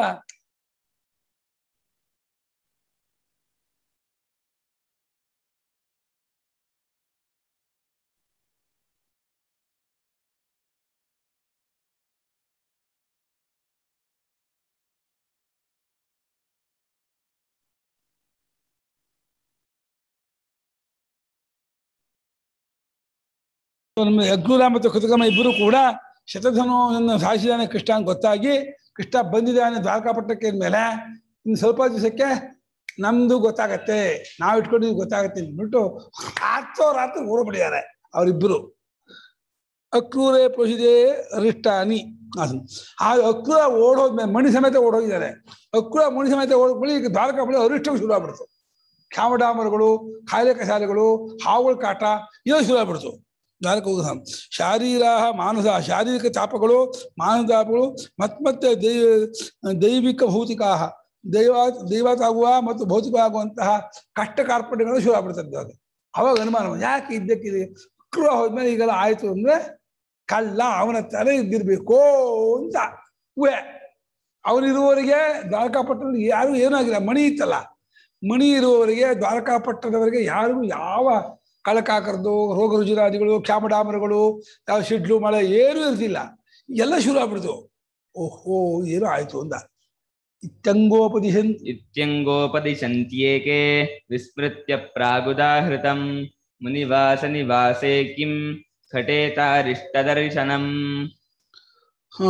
ಅಕ್ರೂರ ಮತ್ತು ಕೃತಕರ್ಮ ಇಬ್ಬರು ಕೂಡ ಶತಧನುವನ್ನು ಸಾಯಿಸಿದಾನೆ ಕೃಷ್ಣ ಅಂತ ಗೊತ್ತಾಗಿ ಕೃಷ್ಣ ಬಂದಿದ್ದಾನೆ ದ್ವಾರಕಾಪಟ್ಟಣಕ್ಕೆ ಮೇಲೆ ಇನ್ನು ಸ್ವಲ್ಪ ದಿವಸಕ್ಕೆ ನಮ್ದು ಗೊತ್ತಾಗತ್ತೆ, ನಾವು ಇಟ್ಕೊಂಡಿದ್ದು ಗೊತ್ತಾಗತ್ತೆ ಅಂದ್ಬಿಟ್ಟು ರಾತ್ರೋ ರಾತ್ರಿ ಓಡಬಿಟ್ಟಿದ್ದಾರೆ ಅವರಿಬ್ಬರು. ಅಕ್ರೂರೇ ಪೋಷಿದೆ ಅರಿಷ್ಟಾನಿ. ಆ ಅಕ್ರೂರ ಓಡೋದ್ಮೇಲೆ ಮಣಿ ಸಮೇತ ಓಡೋಗಿದ್ದಾರೆ. ಅಕ್ರೂರ ಮಣಿ ಸಮೇತ ಓಡೋದ್ಮೇಲೆ ಈಗ ದ್ವಾರಕಾಪಟ್ಟಣ ಅರಿಷ್ಟಕ್ಕೆ ಶುರು ಆಗ್ಬಿಡ್ತು. ಕ್ಷಾಮಡಾಮರಗಳು, ಕಾಯಿಲೆ ಕಸಾಲೆಗಳು, ಹಾವುಗಳ ಕಾಟ ಇದು ಶುರು ಆಗ್ಬಿಡ್ತು. ದ್ವಾರಕ ಶಾರೀರ ಮಾನಸ ಶಾರೀರಿಕ ತಾಪಗಳು, ಮಾನಸ ತಾಪಗಳು ಮತ್ ಮತ್ತೆ ದೈ ದೈವಿಕ ಭೌತಿಕ ದೈವ ದೈವತಾಗುವ ಮತ್ತು ಭೌತಿಕವಾಗುವಂತಹ ಕಷ್ಟ ಕಾರ್ಪಣ್ಯಗಳು ಶುರು ಆಗ್ಬಿಡ್ತದೆ ಅದು. ಅವಾಗ ಅನುಮಾನ ಯಾಕೆ ಇದ್ದಕ್ಕಿದೆ ಅಕ್ರೂರ ಹೋದ್ಮೇಲೆ ಈಗೆಲ್ಲ ಆಯ್ತು ಅಂದ್ರೆ ಕಳ್ಳ ಅವನ ತಲೆ ಇದ್ದಿರ್ಬೇಕು ಅಂತ ಊಹೆ. ಅವನಿರುವವರಿಗೆ ದ್ವಾರಕಾಪಟ್ಟಣದಲ್ಲಿ ಯಾರು ಏನೂ ಆಗಿಲ್ಲ. ಮಣಿ ಇತ್ತಲ್ಲ, ಮಣಿ ಇರುವವರಿಗೆ ದ್ವಾರಕಾಪಟ್ಟಣದವರೆಗೆ ಯಾರಿಗೂ ಯಾವ ಕಳಕಾಕರದು ರೋಗ ರುಜಿರಾದಿಗಳು ಕ್ಷಾಮಡಾಮರಗಳು ಯಾವ ಶಿಡ್ಲು ಮಳೆ ಏನೂ ಇರ್ತಿಲ್ಲ. ಎಲ್ಲ ಶುರು ಆಗ್ಬಿಡ್ತು. ಓಹೋ ಏನೋ ಆಯ್ತು ಅಂದ. ಇತ್ಯಂಗೋಪದಿಶನ್ ಇತ್ಯಂಗೋಪದಿಶಂತ್ಯೇಕೆ ವಿಸ್ಮೃತ್ಯ ಪ್ರಾಗುದಾಹೃತಂ ಮುನಿವಾಸ ನಿವಾಸೇ ಕಿಂ ಘಟೇತಾರಿಷ್ಟದರ್ಶನಂ. ಹಾ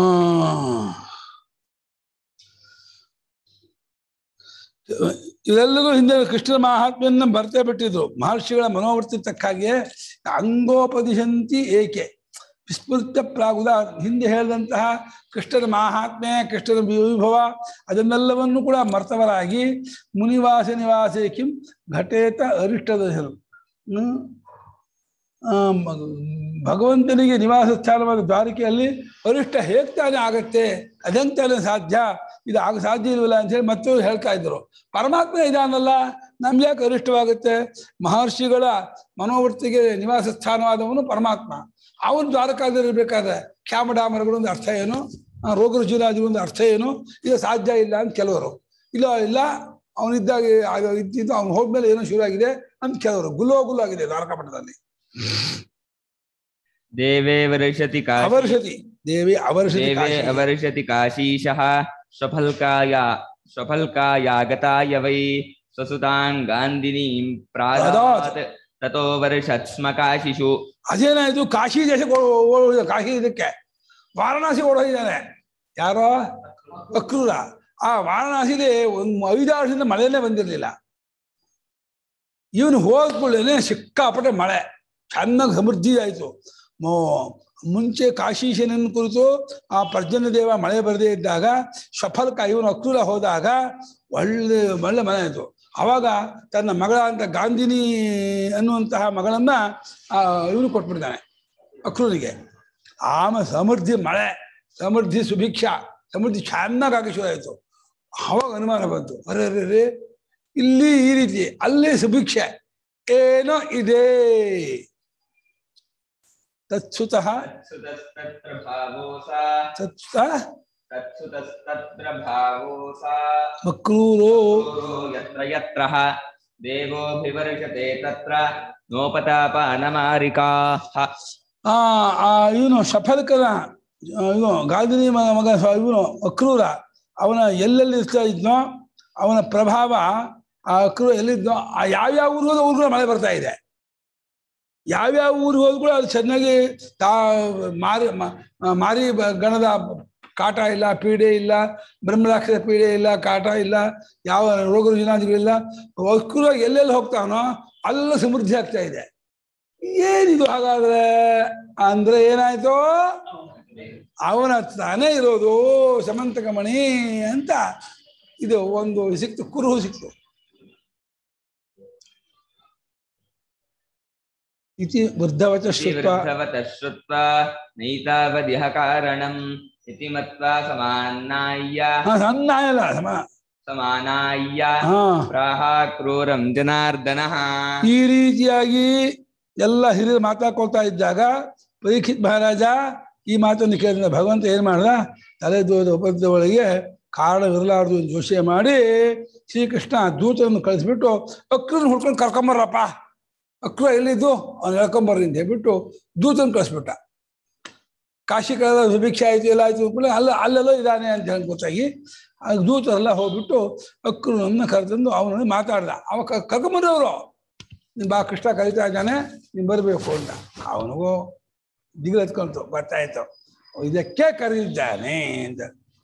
ಇವೆಲ್ಲರೂ ಹಿಂದೆ ಕೃಷ್ಣನ ಮಹಾತ್ಮೆಯನ್ನು ಬರ್ತೇ ಬಿಟ್ಟಿದ್ರು. ಮಹರ್ಷಿಗಳ ಮನೋವೃತ್ತಿ ತಕ್ಕಾಗಿಯೇ ಅಂಗೋಪದಿಶಂತಿ ಏಕೆ ವಿಸ್ಮೃತ್ಯ ಪ್ರಾಗುದ ಹಿಂದೆ ಹೇಳಿದಂತಹ ಕೃಷ್ಣನ ಮಹಾತ್ಮೆ ಕೃಷ್ಣನ ವಿಭವ ಅದನ್ನೆಲ್ಲವನ್ನು ಕೂಡ ಮರ್ತವರಾಗಿ ಮುನಿವಾಸ ನಿವಾಸೇ ಕಿಂ ಘಟೇತ ಅರಿಷ್ಟದರ್ಶನಂ. ಹ್ಮ್ ಭಗವಂತನಿಗೆ ನಿವಾಸ ಸ್ಥಾನವಾದ ದ್ವಾರಕೆಯಲ್ಲಿ ಅರಿಷ್ಟ ಹೇಗೆ ತಾನೇ ಆಗತ್ತೆ, ಅದೆಂಗೆ ತಾನೇ ಸಾಧ್ಯ, ಇದು ಆಗ ಸಾಧ್ಯ ಇಲ್ವಲ್ಲ ಅಂತ ಹೇಳಿ ಮತ್ತು ಹೇಳ್ತಾ ಇದ್ರು. ಪರಮಾತ್ಮ ಇದಾನಲ್ಲ, ನಮ್ಗೆ ಯಾಕೆ ಅರಿಷ್ಟವಾಗುತ್ತೆ? ಮಹರ್ಷಿಗಳ ಮನೋವೃತ್ತಿಗೆ ನಿವಾಸ ಸ್ಥಾನವಾದವನು ಪರಮಾತ್ಮ. ಅವನು ದ್ವಾರಕಾದಲ್ಲಿರ್ಬೇಕಾದ್ರೆ ಕ್ಷಾಮಡಾಮರಗಳು ಒಂದು ಅರ್ಥ ಏನು, ರೋಗ ರುಜಿರಾದಿ ಒಂದು ಅರ್ಥ ಏನು, ಇದು ಸಾಧ್ಯ ಇಲ್ಲ ಅಂತ ಕೆಲವರು. ಇಲ್ಲ ಇಲ್ಲ ಅವನಿದ್ದಾಗ ಇದ್ದಿದ್ದು ಅವ್ನು ಹೋದ್ಮೇಲೆ ಏನೋ ಶುರು ಆಗಿದೆ ಅಂತ ಕೆಲವರು. ಗುಲ್ಲೋ ಗುಲ್ಲು ಆಗಿದೆ ದ್ವಾರಕಾಪಟ್ಟಣದಲ್ಲಿ. ದೇವೇ ವರ್ಷತಿ ಅವರ್ಷತಿ ದೇವಿ ಅವರ್ಷತಿ ದೇವೇ ಅವರ್ಷತಿ ಕಾಶೀಶಃ ಸ್ವಫಲ್ಕಾಯ ಸ್ವಫಲ್ಕಾಯಾಗತಾಯ ವೈ ಸ್ವಸುತಾಂಗಾಂದಿನೀಂ ಪ್ರಾದಾತ್ ತತೋ ವರ್ಷತ್ ಸ್ಮ ಕಾಶಿಷು. ಅದೇನಾಯ್ತು? ಕಾಶಿ ದೇಶಕ್ಕೆ ಓಡೋದ, ಕಾಶಿ ಇದಕ್ಕೆ ವಾರಣಾಸಿ ಓಡೋಗಿದ್ದಾನೆ. ಯಾರೋ ಅಕ್ರೂರ. ಆ ವಾರಣಾಸಿಲಿ ಒಂದು ಐದಾರು ವರ್ಷದಿಂದ ಮಳೆನೇ ಬಂದಿರಲಿಲ್ಲ. ಇವನು ಹೋದ್ಕೊಳ್ಳೇನೆ ಸಿಕ್ಕಾಪಟ್ಟೆ ಮಳೆ, ಚೆನ್ನಾಗಿ ಸಮೃದ್ಧಿ ಆಯಿತು. ಮೋ ಮುಂಚೆ ಕಾಶೀಶನನ್ನು ಕುರಿತು ಆ ಪರ್ಜನ್ಯ ದೇವ ಮಳೆ ಬರದೇ ಇದ್ದಾಗ ಸಫಲ್ಕ ಇವನು ಅಕ್ರೂರ ಹೋದಾಗ ಒಳ್ಳೆ ಒಳ್ಳೆ ಮಳೆ ಆಯಿತು. ಆವಾಗ ತನ್ನ ಮಗಳ ಅಂತ ಗಾಂಧಿನಿ ಅನ್ನುವಂತಹ ಮಗಳನ್ನ ಆ ಇವನು ಕೊಟ್ಬಿಡ್ತಾನೆ ಅಕ್ರೂರಿಗೆ. ಆಮೇಲೆ ಸಮೃದ್ಧಿ ಮಳೆ, ಸಮೃದ್ಧಿ ಸುಭಿಕ್ಷ, ಸಮೃದ್ಧಿ ಚೆನ್ನಾಗಿ ಶುರು ಆಯಿತು. ಆವಾಗ ಅನುಮಾನ ಬಂತು, ಅರೆ ಅರೆ ರೇ ಇಲ್ಲಿ ಈ ರೀತಿ ಅಲ್ಲಿ ಸುಭಿಕ್ಷೆ ಏನೋ ಇದೆ. ತತ್ಸುತಃ ಅಕ್ರೂರೋ ಯತ್ರ ಯತ್ರ ದೇವೋಭಿವರ್ಷತೆ ತತ್ರ ನೋಪತಾಪ ಅನಮಾರಿಕಾಃ. ಆ ಆ ಇವನು ಸಫಲ್ಕನ ಇವನು ಗಾಂಧಿನಿ ಮಗ ಮಗ ಇವನು ಅಕ್ರೂರ ಅವನ ಎಲ್ಲೆಲ್ಲಿ ಇರ್ತಾ ಇದ್ನೋ ಅವನ ಪ್ರಭಾವ ಆ ಅಕ್ರೂರ ಎಲ್ಲಿದ್ನೋ ಆ ಯಾವ್ಯಾವ ಊರು ಹೋದ ಊರುಗಳು ಮಳೆ ಬರ್ತಾ ಇದೆ. ಯಾವ್ಯಾವ ಊರಿಗೆ ಹೋದ್ಗಳು ಅದು ಚೆನ್ನಾಗಿ ತಾ ಮಾರಿ ಮಾರಿ ಗಣದ ಕಾಟ ಇಲ್ಲ, ಪೀಡೆ ಇಲ್ಲ, ಬ್ರಹ್ಮರಾಕ್ಷಸ ಪೀಡೆ ಇಲ್ಲ, ಕಾಟ ಇಲ್ಲ, ಯಾವ ರೋಗ ರುಜಿನಾದಿಗಳಿಲ್ಲ. ಅಕ್ರೂರ ಎಲ್ಲೆಲ್ಲಿ ಹೋಗ್ತಾನೋ ಅಲ್ಲ ಸಮೃದ್ಧಿ ಆಗ್ತಾ ಇದೆ. ಏನಿದು ಹಾಗಾದ್ರೆ ಅಂದ್ರೆ ಏನಾಯ್ತು? ಅವನ ತಾನೇ ಇರೋದು ಸಮಂತಕಮಣಿ ಅಂತ ಇದು ಒಂದು ಸಿಕ್ತು, ಕುರುಹು ಸಿಕ್ತು. ಇತಿ ವೃದ್ಧವಚ ಶ್ರುತ್ವಾ ನೈತಾವದಿಹ ಕಾರಣಂ ಇತಿ ಮತ್ವಾ ಸಮಾನಾಯ್ಯ ಸನ್ನಾಯಲ್ಲ ಸಮ ಸಮಾನಾಯ್ಯ ಹಾ ಪ್ರಾಹ ಕ್ರೂರಂ ಜನಾರ್ದನಃ. ಈ ರೀತಿಯಾಗಿ ಎಲ್ಲ ಹಿರಿಯರು ಮಾತಾಡ್ಕೊಳ್ತಾ ಇದ್ದಾಗ ಪರೀಕ್ಷಿತ್ ಮಹಾರಾಜ ಈ ಮಾತನ್ನು ಕೇಳಿದ ಭಗವಂತ ಏನ್ ಮಾಡ್ದ? ತಲೆದೋದ ಉಪದ ಒಳಗೆ ಕಾರಣವಿರಲಾರ್ದು ಜೋಶೆ ಮಾಡಿ ಶ್ರೀಕೃಷ್ಣ ದೂತರನ್ನು ಕಳಿಸ್ಬಿಟ್ಟು ಅಕ್ರೂರನ್ನ ಹುಡ್ಕೊಂಡು ಕರ್ಕೊಂಬರ್ರಪ್ಪ, ಅಕ್ರೂರ ಎಲ್ಲಿದ್ದು ಅವ್ನು ಹೇಳ್ಕೊಂಬರ್ರಿ ಅಂತ ಹೇಳ್ಬಿಟ್ಟು ದೂತನ ಕಳಿಸ್ಬಿಟ್ಟ. ಕಾಶಿ ಕಳೆದ ಸುಭಿಕ್ಷೆ ಆಯ್ತು ಎಲ್ಲ ಆಯ್ತು ಅಲ್ಲ ಅಲ್ಲೆಲ್ಲ ಇದ್ದಾನೆ ಅಂತ ಹೇಳಿ ಗೊತ್ತಾಗಿ ಆ ದೂತರೆಲ್ಲ ಹೋಗ್ಬಿಟ್ಟು ಅಕ್ರೂರನ್ನ ಕರೆತಂದು ಅವನನ್ನು ಮಾತಾಡ್ದ. ಅವ ಕರ್ಕೊಂಬರ್ರವರು, ನೀನು ಬಾ ಕೃಷ್ಣ ಕರೀತಾ ಇದ್ದಾನೆ, ನೀನು ಬರಬೇಕು ಅಂತ. ಅವನಿಗೂ ದಿಗಿಲು ಎತ್ಕೊಂತು, ಗೊತ್ತಾಯ್ತು ಇದಕ್ಕೆ ಕರೀದ್ದಾನೆ ಅಂತ.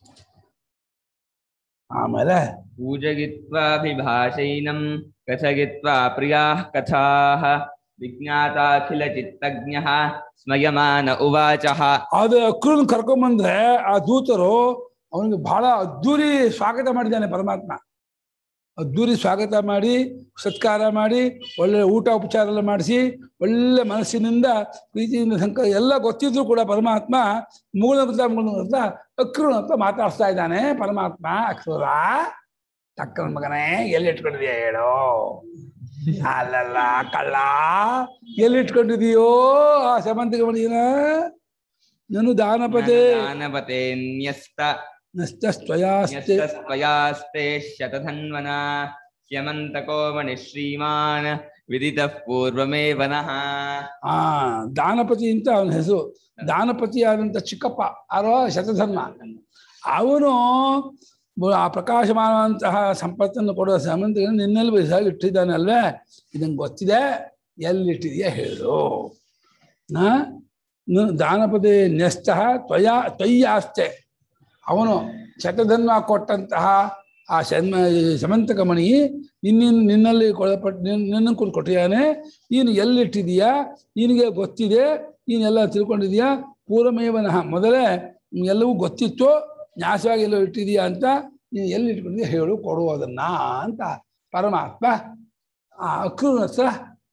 ಆಮೇಲೆ ಪೂಜಗಿತ್ವಾಭಿಭಾಷೈನಂ ಕಥಗಿತ್ವಾ ಪ್ರಿಯಾಃ ಕಥಾಃ ವಿಜ್ಞಾತಾಖಿಲ ಚಿತ್ತಜ್ಞಃ ಸ್ಮಯಮಾನ ಉವಾಚಃ. ಅದು ಅಕ್ರೂರನ್ನ ಕರ್ಕೊಂಬಂದ್ರೆ ಆ ದೂತರು ಅವನಿಗೆ ಬಹಳ ಅದ್ದೂರಿ ಸ್ವಾಗತ ಮಾಡಿದ್ದಾನೆ ಪರಮಾತ್ಮ. ಅದ್ದೂರಿ ಸ್ವಾಗತ ಮಾಡಿ ಸತ್ಕಾರ ಮಾಡಿ ಒಳ್ಳೆ ಊಟ ಉಪಚಾರ ಎಲ್ಲ ಮಾಡಿಸಿ ಒಳ್ಳೆ ಮನಸ್ಸಿನಿಂದ ಪ್ರೀತಿಯಿಂದ ಸಂಕ ಎಲ್ಲ ಗೊತ್ತಿದ್ರು ಕೂಡ ಪರಮಾತ್ಮ ಮೂಲ ಮುಗ್ದ ಮುಗ್ದ ಅಕ್ರೂರ ಅಂತ ಮಾತಾಡ್ಸ್ತಾ ಇದ್ದಾನೆ ಪರಮಾತ್ಮ. ಅಕ್ರೂರ ಅಕ್ಕನ ಮಗನೇ ಎಲ್ಲಿ ಇಟ್ಕೊಂಡಿದೀಯ ಹೇಳೋ. ಅಲ್ಲಲ್ಲ ಕಳ್ಳ, ಎಲ್ಲಿ ಇಟ್ಕೊಂಡಿದೀಯೋ ಆ ಸೇವಂತಿಗೆ ಮಣಿನ? ನಾನು ದಾನಪತೆ ದಾನಪತೆ ನ್ಯಸ್ತ ನಷ್ಟಸ್ತ್ವಯಾಸ್ತೆ ನ್ಯಸ್ತಸ್ತ್ವಯಾಸ್ತೆ ಶತಧನ್ವನ ಸ್ಯಮಂತಕೋ ಮಣಿ ಶ್ರೀಮಾನ್ ವಿದಿತಃ ಪೂರ್ವಮೇವ ನಃ. ಆ ದಾನಪತಿ ಅಂತ ಅವನ ಹೆಸರು. ದಾನಪತಿ ಆದಂತ ಚಿಕ್ಕಪ್ಪ ಯಾರೋ ಶತಧನ್ವ, ಅವನು ಆ ಪ್ರಕಾಶಮಾನವಂತಹ ಸಂಪತ್ತನ್ನು ಕೊಡುವ ಸಾಮಂತಿಗೆ ನಿನ್ನಲ್ಲಿ ಬಯಸಾಗಿ ಇಟ್ಟಿದ್ದಾನೆ ಅಲ್ವೇ? ಇದನ್ನು ಗೊತ್ತಿದೆ, ಎಲ್ಲಿಟ್ಟಿದೆಯಾ ಹೇಳು. ಆ ದಾನಪತಿ ನ್ಯಸ್ತ ತ್ವಯಾ ತ್ವಯ್ಯಾಸ್ತೆ, ಅವನು ಶತಧನ್ವ ಕೊಟ್ಟಂತಹ ಆ ಶನ್ಮ ಸಮಂತಕ ಮಣಿ ನಿನ್ನ ನಿನ್ನಲ್ಲಿ ಕೊಡಪಟ್ಟು ನಿನ್ನ ಕೂಡ ಕೊಟ್ಟಿದ್ದಾನೆ. ನೀನು ಎಲ್ಲಿಟ್ಟಿದೀಯಾ, ನಿನಗೆ ಗೊತ್ತಿದೆ, ನೀನೆಲ್ಲ ತಿಳ್ಕೊಂಡಿದೀಯಾ. ಪೂರ್ವಮೇವನಃ, ಮೊದಲೇ ಎಲ್ಲವೂ ಗೊತ್ತಿತ್ತು, ನ್ಯಾಸವಾಗಿ ಎಲ್ಲೋ ಇಟ್ಟಿದೀಯಾ ಅಂತ. ನೀನು ಎಲ್ಲಿ ಇಟ್ಕೊಂಡಿದ್ಯಾ ಹೇಳು, ಕೊಡುವುದನ್ನ ಅಂತ ಪರಮಾತ್ಮ ಆ ಅಕ್ರೂರನ ಹತ್ರ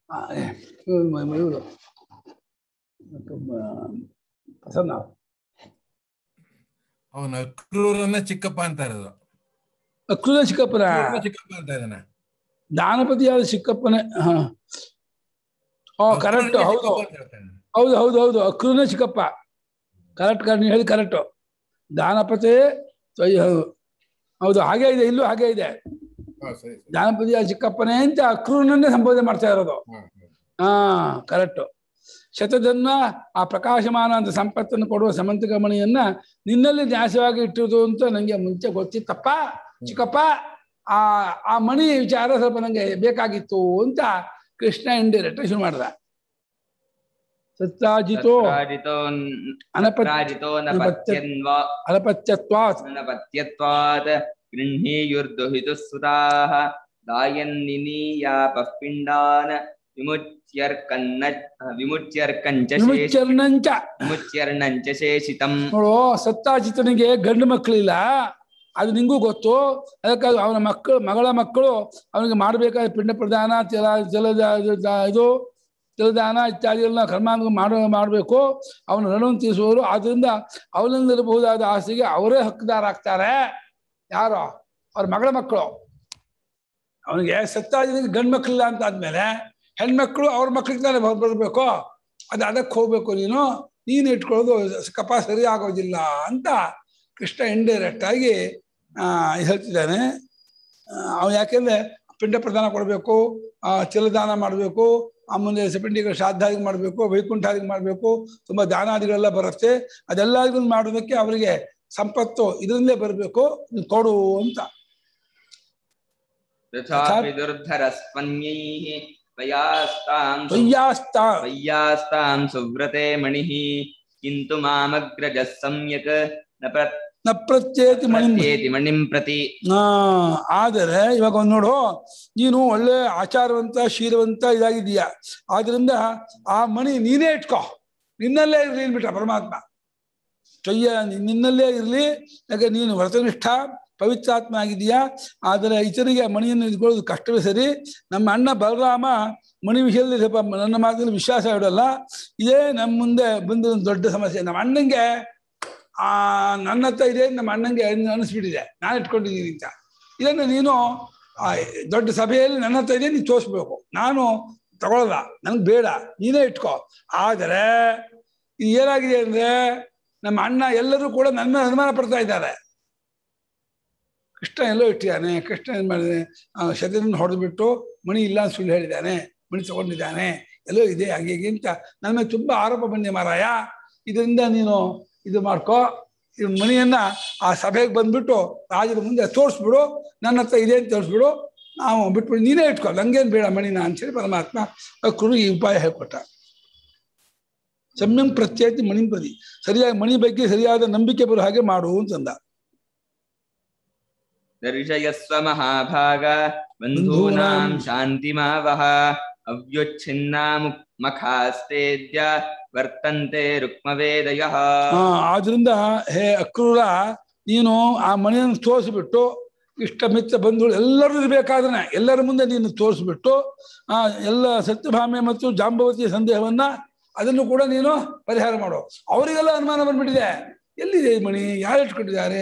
ಇವರು ಪ್ರಸನ್ನ ಅವನ ಅಕ್ರೂರನ್ನ ಚಿಕ್ಕಪ್ಪ ಅಂತ ಇರೋದು. ಅಕ್ರೂರ ಚಿಕ್ಕಪ್ಪನ ಚಿಕ್ಕಪ್ಪ ಅಂತ ಇದ್ದಾನೆ. ದಾನಪತಿಯಾದ ಚಿಕ್ಕಪ್ಪನೇ. ಹಾ ಓ ಕರೆಕ್ಟ್, ಹೌದು ಹೌದು ಹೌದು ಹೌದು ಅಕ್ರೂರನೇ ಚಿಕ್ಕಪ್ಪ. ಕರೆಕ್ಟ್ ಕರೆಕ್ಟ್ ನೀವು ಹೇಳಿ ಕರೆಕ್ಟು. ದಾನಪತಿ ಹೌದು ಹೌದು ಹಾಗೇ ಇದೆ, ಇಲ್ಲೂ ಹಾಗೇ ಇದೆ. ದಾನಪತಿಯ ಚಿಕ್ಕಪ್ಪನೇ ಅಂತ ಅಕ್ರೂರನನ್ನೇ ಸಂಬೋಧನೆ ಮಾಡ್ತಾ ಇರೋದು. ಹಾ ಕರೆಕ್ಟು. ಶತಧನ್ವ ಆ ಪ್ರಕಾಶಮಾನ ಅಂತ ಸಂಪತ್ತನ್ನು ಕೊಡುವ ಸಮಂತಕ ಮಣಿಯನ್ನ ನಿನ್ನಲ್ಲಿ ನ್ಯಾಸವಾಗಿ ಇಟ್ಟಿರುವುದು ಅಂತ ನಂಗೆ ಮುಂಚೆ ಗೊತ್ತಿತ್ತಪ್ಪ ಚಿಕ್ಕಪ್ಪ. ಆ ಆ ಮಣಿ ವಿಚಾರ ಸ್ವಲ್ಪ ನಂಗೆ ಬೇಕಾಗಿತ್ತು ಅಂತ ಕೃಷ್ಣ ಇಂಡೈರೆಕ್ಟ್ ಶುರು ಮಾಡ್ದ. ಸತ್ರಾಜಿತೋ ಅನಪತ್ರಾಜಿತೋ ನಪತ್ಯನ್ವಾ ಅನಪತ್ಯತ್ವಾತ್ ಅನಪತ್ಯತ್ವಾತ್ ಗೃಹ್ಣೀಯುರ್ದುಹಿತುಃ ಸುತಾಃ ದಾಯನ್ನಿನೀಯಾಪಃ ಪಿಂಡಾನ್ ವಿಮುಚ್ಯರ್ಕನ್ನ ವಿಮುಚ್ಯರ್ಕಂಚ ವಿಮುಚ್ಯರ್ನಂಚ ವಿಮುಚ್ಯರ್ನಂಚ ಶೇಷಿತಂ. ನೋಡು, ಸತ್ತಾಜಿತನಿಗೆ ಗಂಡು ಮಕ್ಕಳಿಲ್ಲ, ಅದು ನಿಂಗೂ ಗೊತ್ತು. ಅದಕ್ಕಾಗಿ ಅವನ ಮಕ್ಕಳು ಮಗಳ ಮಕ್ಕಳು ಅವನಿಗೆ ಮಾಡಬೇಕಾದ ಪಿಂಡ ಪ್ರದಾನ, ಜಲ ಜಲದ ಇದು ಜಲದಾನ ಇತ್ಯಾದಿಗಳನ್ನ ಕರ್ಮಾಂಗ ಮಾಡೋ ಮಾಡಬೇಕು. ಅವನ ಋಣವನ್ನು ತೀರಿಸುವವರು. ಆದ್ದರಿಂದ ಅವನಿಂದಿರಬಹುದಾದ ಆಸ್ತಿಗೆ ಅವರೇ ಹಕ್ಕುದಾರಾಗ್ತಾರೆ. ಯಾರೋ ಅವ್ರ ಮಗಳ ಮಕ್ಕಳು. ಅವನಿಗೆ ಸತ್ತಾಜಿನಿಗೆ ಗಂಡು ಮಕ್ಕಳಿಲ್ಲ ಅಂತ ಆದ್ಮೇಲೆ ಹೆಣ್ಮಕ್ಳು ಅವ್ರ ಮಕ್ಳಿಗೆ ತಾನೇ ಬರಬೇಕು. ಅದು ಅದಕ್ಕೆ ಹೋಗ್ಬೇಕು. ನೀನು ನೀನು ಇಟ್ಕೊಳ್ಳೋದು ಕಪ ಸರಿ ಆಗೋದಿಲ್ಲ ಅಂತ ಕೃಷ್ಣ ಇಂಡೈರೆಕ್ಟ್ ಆಗಿ ಹೇಳ್ತಿದ್ದಾನೆ. ಅವನು ಯಾಕೆಂದ್ರೆ ಪಿಂಡ ಪ್ರದಾನ ಕೊಡಬೇಕು, ಚಿಲದಾನ ಮಾಡಬೇಕು, ಆಮೇಲೆ ಸಪಿಂಡಿಗಳ ಶ್ರಾದ್ದಾದಿಗೆ ಮಾಡಬೇಕು, ವೈಕುಂಠಾದಿಗೆ ಮಾಡಬೇಕು, ತುಂಬ ದಾನಾದಿಗಳೆಲ್ಲ ಬರುತ್ತೆ. ಅದೆಲ್ಲ ಮಾಡೋದಕ್ಕೆ ಅವರಿಗೆ ಸಂಪತ್ತು ಇದರಿಂದಲೇ ಬರಬೇಕು, ಕೊಡು ಅಂತ. ವಯ್ಯಾಸ್ತಾಂ ಸುವ್ರತೆ ಮಣಿಃ ಕಿಂತು ಮಾಮಗ್ರಜಃ ಸಮ್ಯಕ್ ನ ಪ್ರತ್ಯೇತಿ ಮಣಿಂ ಪ್ರತಿ. ಹಾ ಆದರೆ ಇವಾಗ ಒಂದು ನೋಡು, ನೀನು ಒಳ್ಳೆ ಆಚಾರವಂತ ಶೀಲವಂತ ಇದಾಗಿದ್ದೀಯ. ಆದ್ರಿಂದ ಆ ಮಣಿ ನೀನೇ ಇಟ್ಕೋ, ನಿನ್ನಲ್ಲೇ ಇರ್ಲಿ ಅಂದ್ಬಿಟ್ಟ ಪರಮಾತ್ಮ. ಚೊಯ್ಯ ನಿನ್ನಲ್ಲೇ ಇರ್ಲಿ, ಯಾಕೆ ನೀನು ವ್ರತನಿಷ್ಠ ಪವಿತ್ರಾತ್ಮ ಆಗಿದೆಯಾ. ಆದರೆ ಇತರಿಗೆ ಮಣಿಯನ್ನು ಇಟ್ಕೊಳ್ಳೋದು ಕಷ್ಟವೇ ಸರಿ. ನಮ್ಮ ಅಣ್ಣ ಬಲರಾಮ ಮಣಿ ವಿಷಯದಲ್ಲಿ ಸ್ವಲ್ಪ ನನ್ನ ಮಾತಿನಲ್ಲಿ ವಿಶ್ವಾಸ ಇಡಲ್ಲ. ಇದೇ ನಮ್ಮ ಮುಂದೆ ಬಂದ ದೊಡ್ಡ ಸಮಸ್ಯೆ. ನಮ್ಮ ಅಣ್ಣಂಗೆ ಆ ನನ್ನ ಹತ್ರ ಇದೆ, ನಮ್ಮ ಅಣ್ಣಂಗೆ ಅನಿಸ್ಬಿಟ್ಟಿದೆ ನಾನು ಇಟ್ಕೊಂಡಿದ್ದೀನಿ ಅಂತ. ಇದನ್ನು ನೀನು ಆ ದೊಡ್ಡ ಸಭೆಯಲ್ಲಿ ನನ್ನ ಹತ್ರ ಇದೆ, ನೀನು ತೋರಿಸ್ಬೇಕು. ನಾನು ತಗೊಳ್ಳಲ್ಲ, ನನಗೆ ಬೇಡ, ನೀನೇ ಇಟ್ಕೋ. ಆದರೆ ಇದು ಏನಾಗಿದೆ ಅಂದ್ರೆ ನಮ್ಮ ಅಣ್ಣ ಎಲ್ಲರೂ ಕೂಡ ನನ್ನ ಅನುಮಾನ ಪಡ್ತಾ ಇದ್ದಾರೆ. ಕೃಷ್ಣ ಎಲ್ಲೋ ಇಟ್ಟಿದ್ದಾನೆ, ಕೃಷ್ಣ ಏನು ಮಾಡಿದ್ದಾನೆ, ಶತದಿಂದ ಹೊಡೆದ್ಬಿಟ್ಟು ಮಣಿ ಇಲ್ಲ ಅಂತ ಸುಳ್ಳು ಹೇಳಿದ್ದಾನೆ, ಮಣಿ ತಗೊಂಡಿದ್ದಾನೆ, ಎಲ್ಲೋ ಇದೆ ಹಾಗೆ ಹೀಗೆ ಅಂತ ನನ್ನ ಮೇಲೆ ತುಂಬ ಆರೋಪ ಬಂದೆ ಮಾರಾಯ. ಇದರಿಂದ ನೀನು ಇದು ಮಾಡ್ಕೋ, ಈ ಮಣಿಯನ್ನ ಆ ಸಭೆಗೆ ಬಂದ್ಬಿಟ್ಟು ರಾಜರ ಮುಂದೆ ತೋರಿಸ್ಬಿಡು, ನನ್ನ ಹತ್ರ ಇದೆ ಅಂತ ತೋರಿಸ್ಬಿಡು, ನಾವು ಬಿಟ್ಬಿಡು, ನೀನೇ ಇಟ್ಕೋ, ನಂಗೇನು ಬೇಡ ಮಣಿನ ಅಂತೇಳಿ ಪರಮಾತ್ಮ ಕುರು ಈ ಉಪಾಯ ಹೇಳ್ಕೊಟ್ಟ. ಸಮ್ಯಂ ಪ್ರತ್ಯೇತಿ ಮಣಿಂಪದಿ, ಸರಿಯಾಗಿ ಮಣಿ ಬಗ್ಗೆ ಸರಿಯಾದ ನಂಬಿಕೆ ಬರೋ ಹಾಗೆ ಮಾಡು ಅಂತಂದ. ದರ್ಶಯಸ್ವ ಮಹಾಭಾಗ ಬಂಧೂನಾಂ ಶಾಂತಿಮಾವಹ ಅವ್ಯುಚ್ಛಿನ್ನಾ ಮಖಾಸ್ತೇದ್ಯ ವರ್ತಂತೆ ರುಕ್ಮವೇದಯಃ. ಆದ್ರಿಂದ ಹೇ ಅಕ್ರೂರ, ನೀನು ಆ ಮಣಿಯನ್ನು ತೋರಿಸ್ಬಿಟ್ಟು ಇಷ್ಟ ಮಿತ್ರ ಬಂಧುಗಳು ಎಲ್ಲರೂ ಇರಬೇಕಾದ್ರೆ ಎಲ್ಲರ ಮುಂದೆ ನೀನು ತೋರಿಸ್ಬಿಟ್ಟು ಆ ಎಲ್ಲ ಸತ್ಯಭಾಮೆ ಮತ್ತು ಜಾಂಬವತಿಯ ಸಂದೇಹವನ್ನ ಅದನ್ನು ಕೂಡ ನೀನು ಪರಿಹಾರ ಮಾಡು. ಅವರಿಗೆಲ್ಲ ಅನುಮಾನ ಬಂದ್ಬಿಟ್ಟಿದೆ, ಎಲ್ಲಿದೆ ಈ ಮಣಿ, ಯಾರು ಇಟ್ಕೊಂಡಿದ್ದಾರೆ,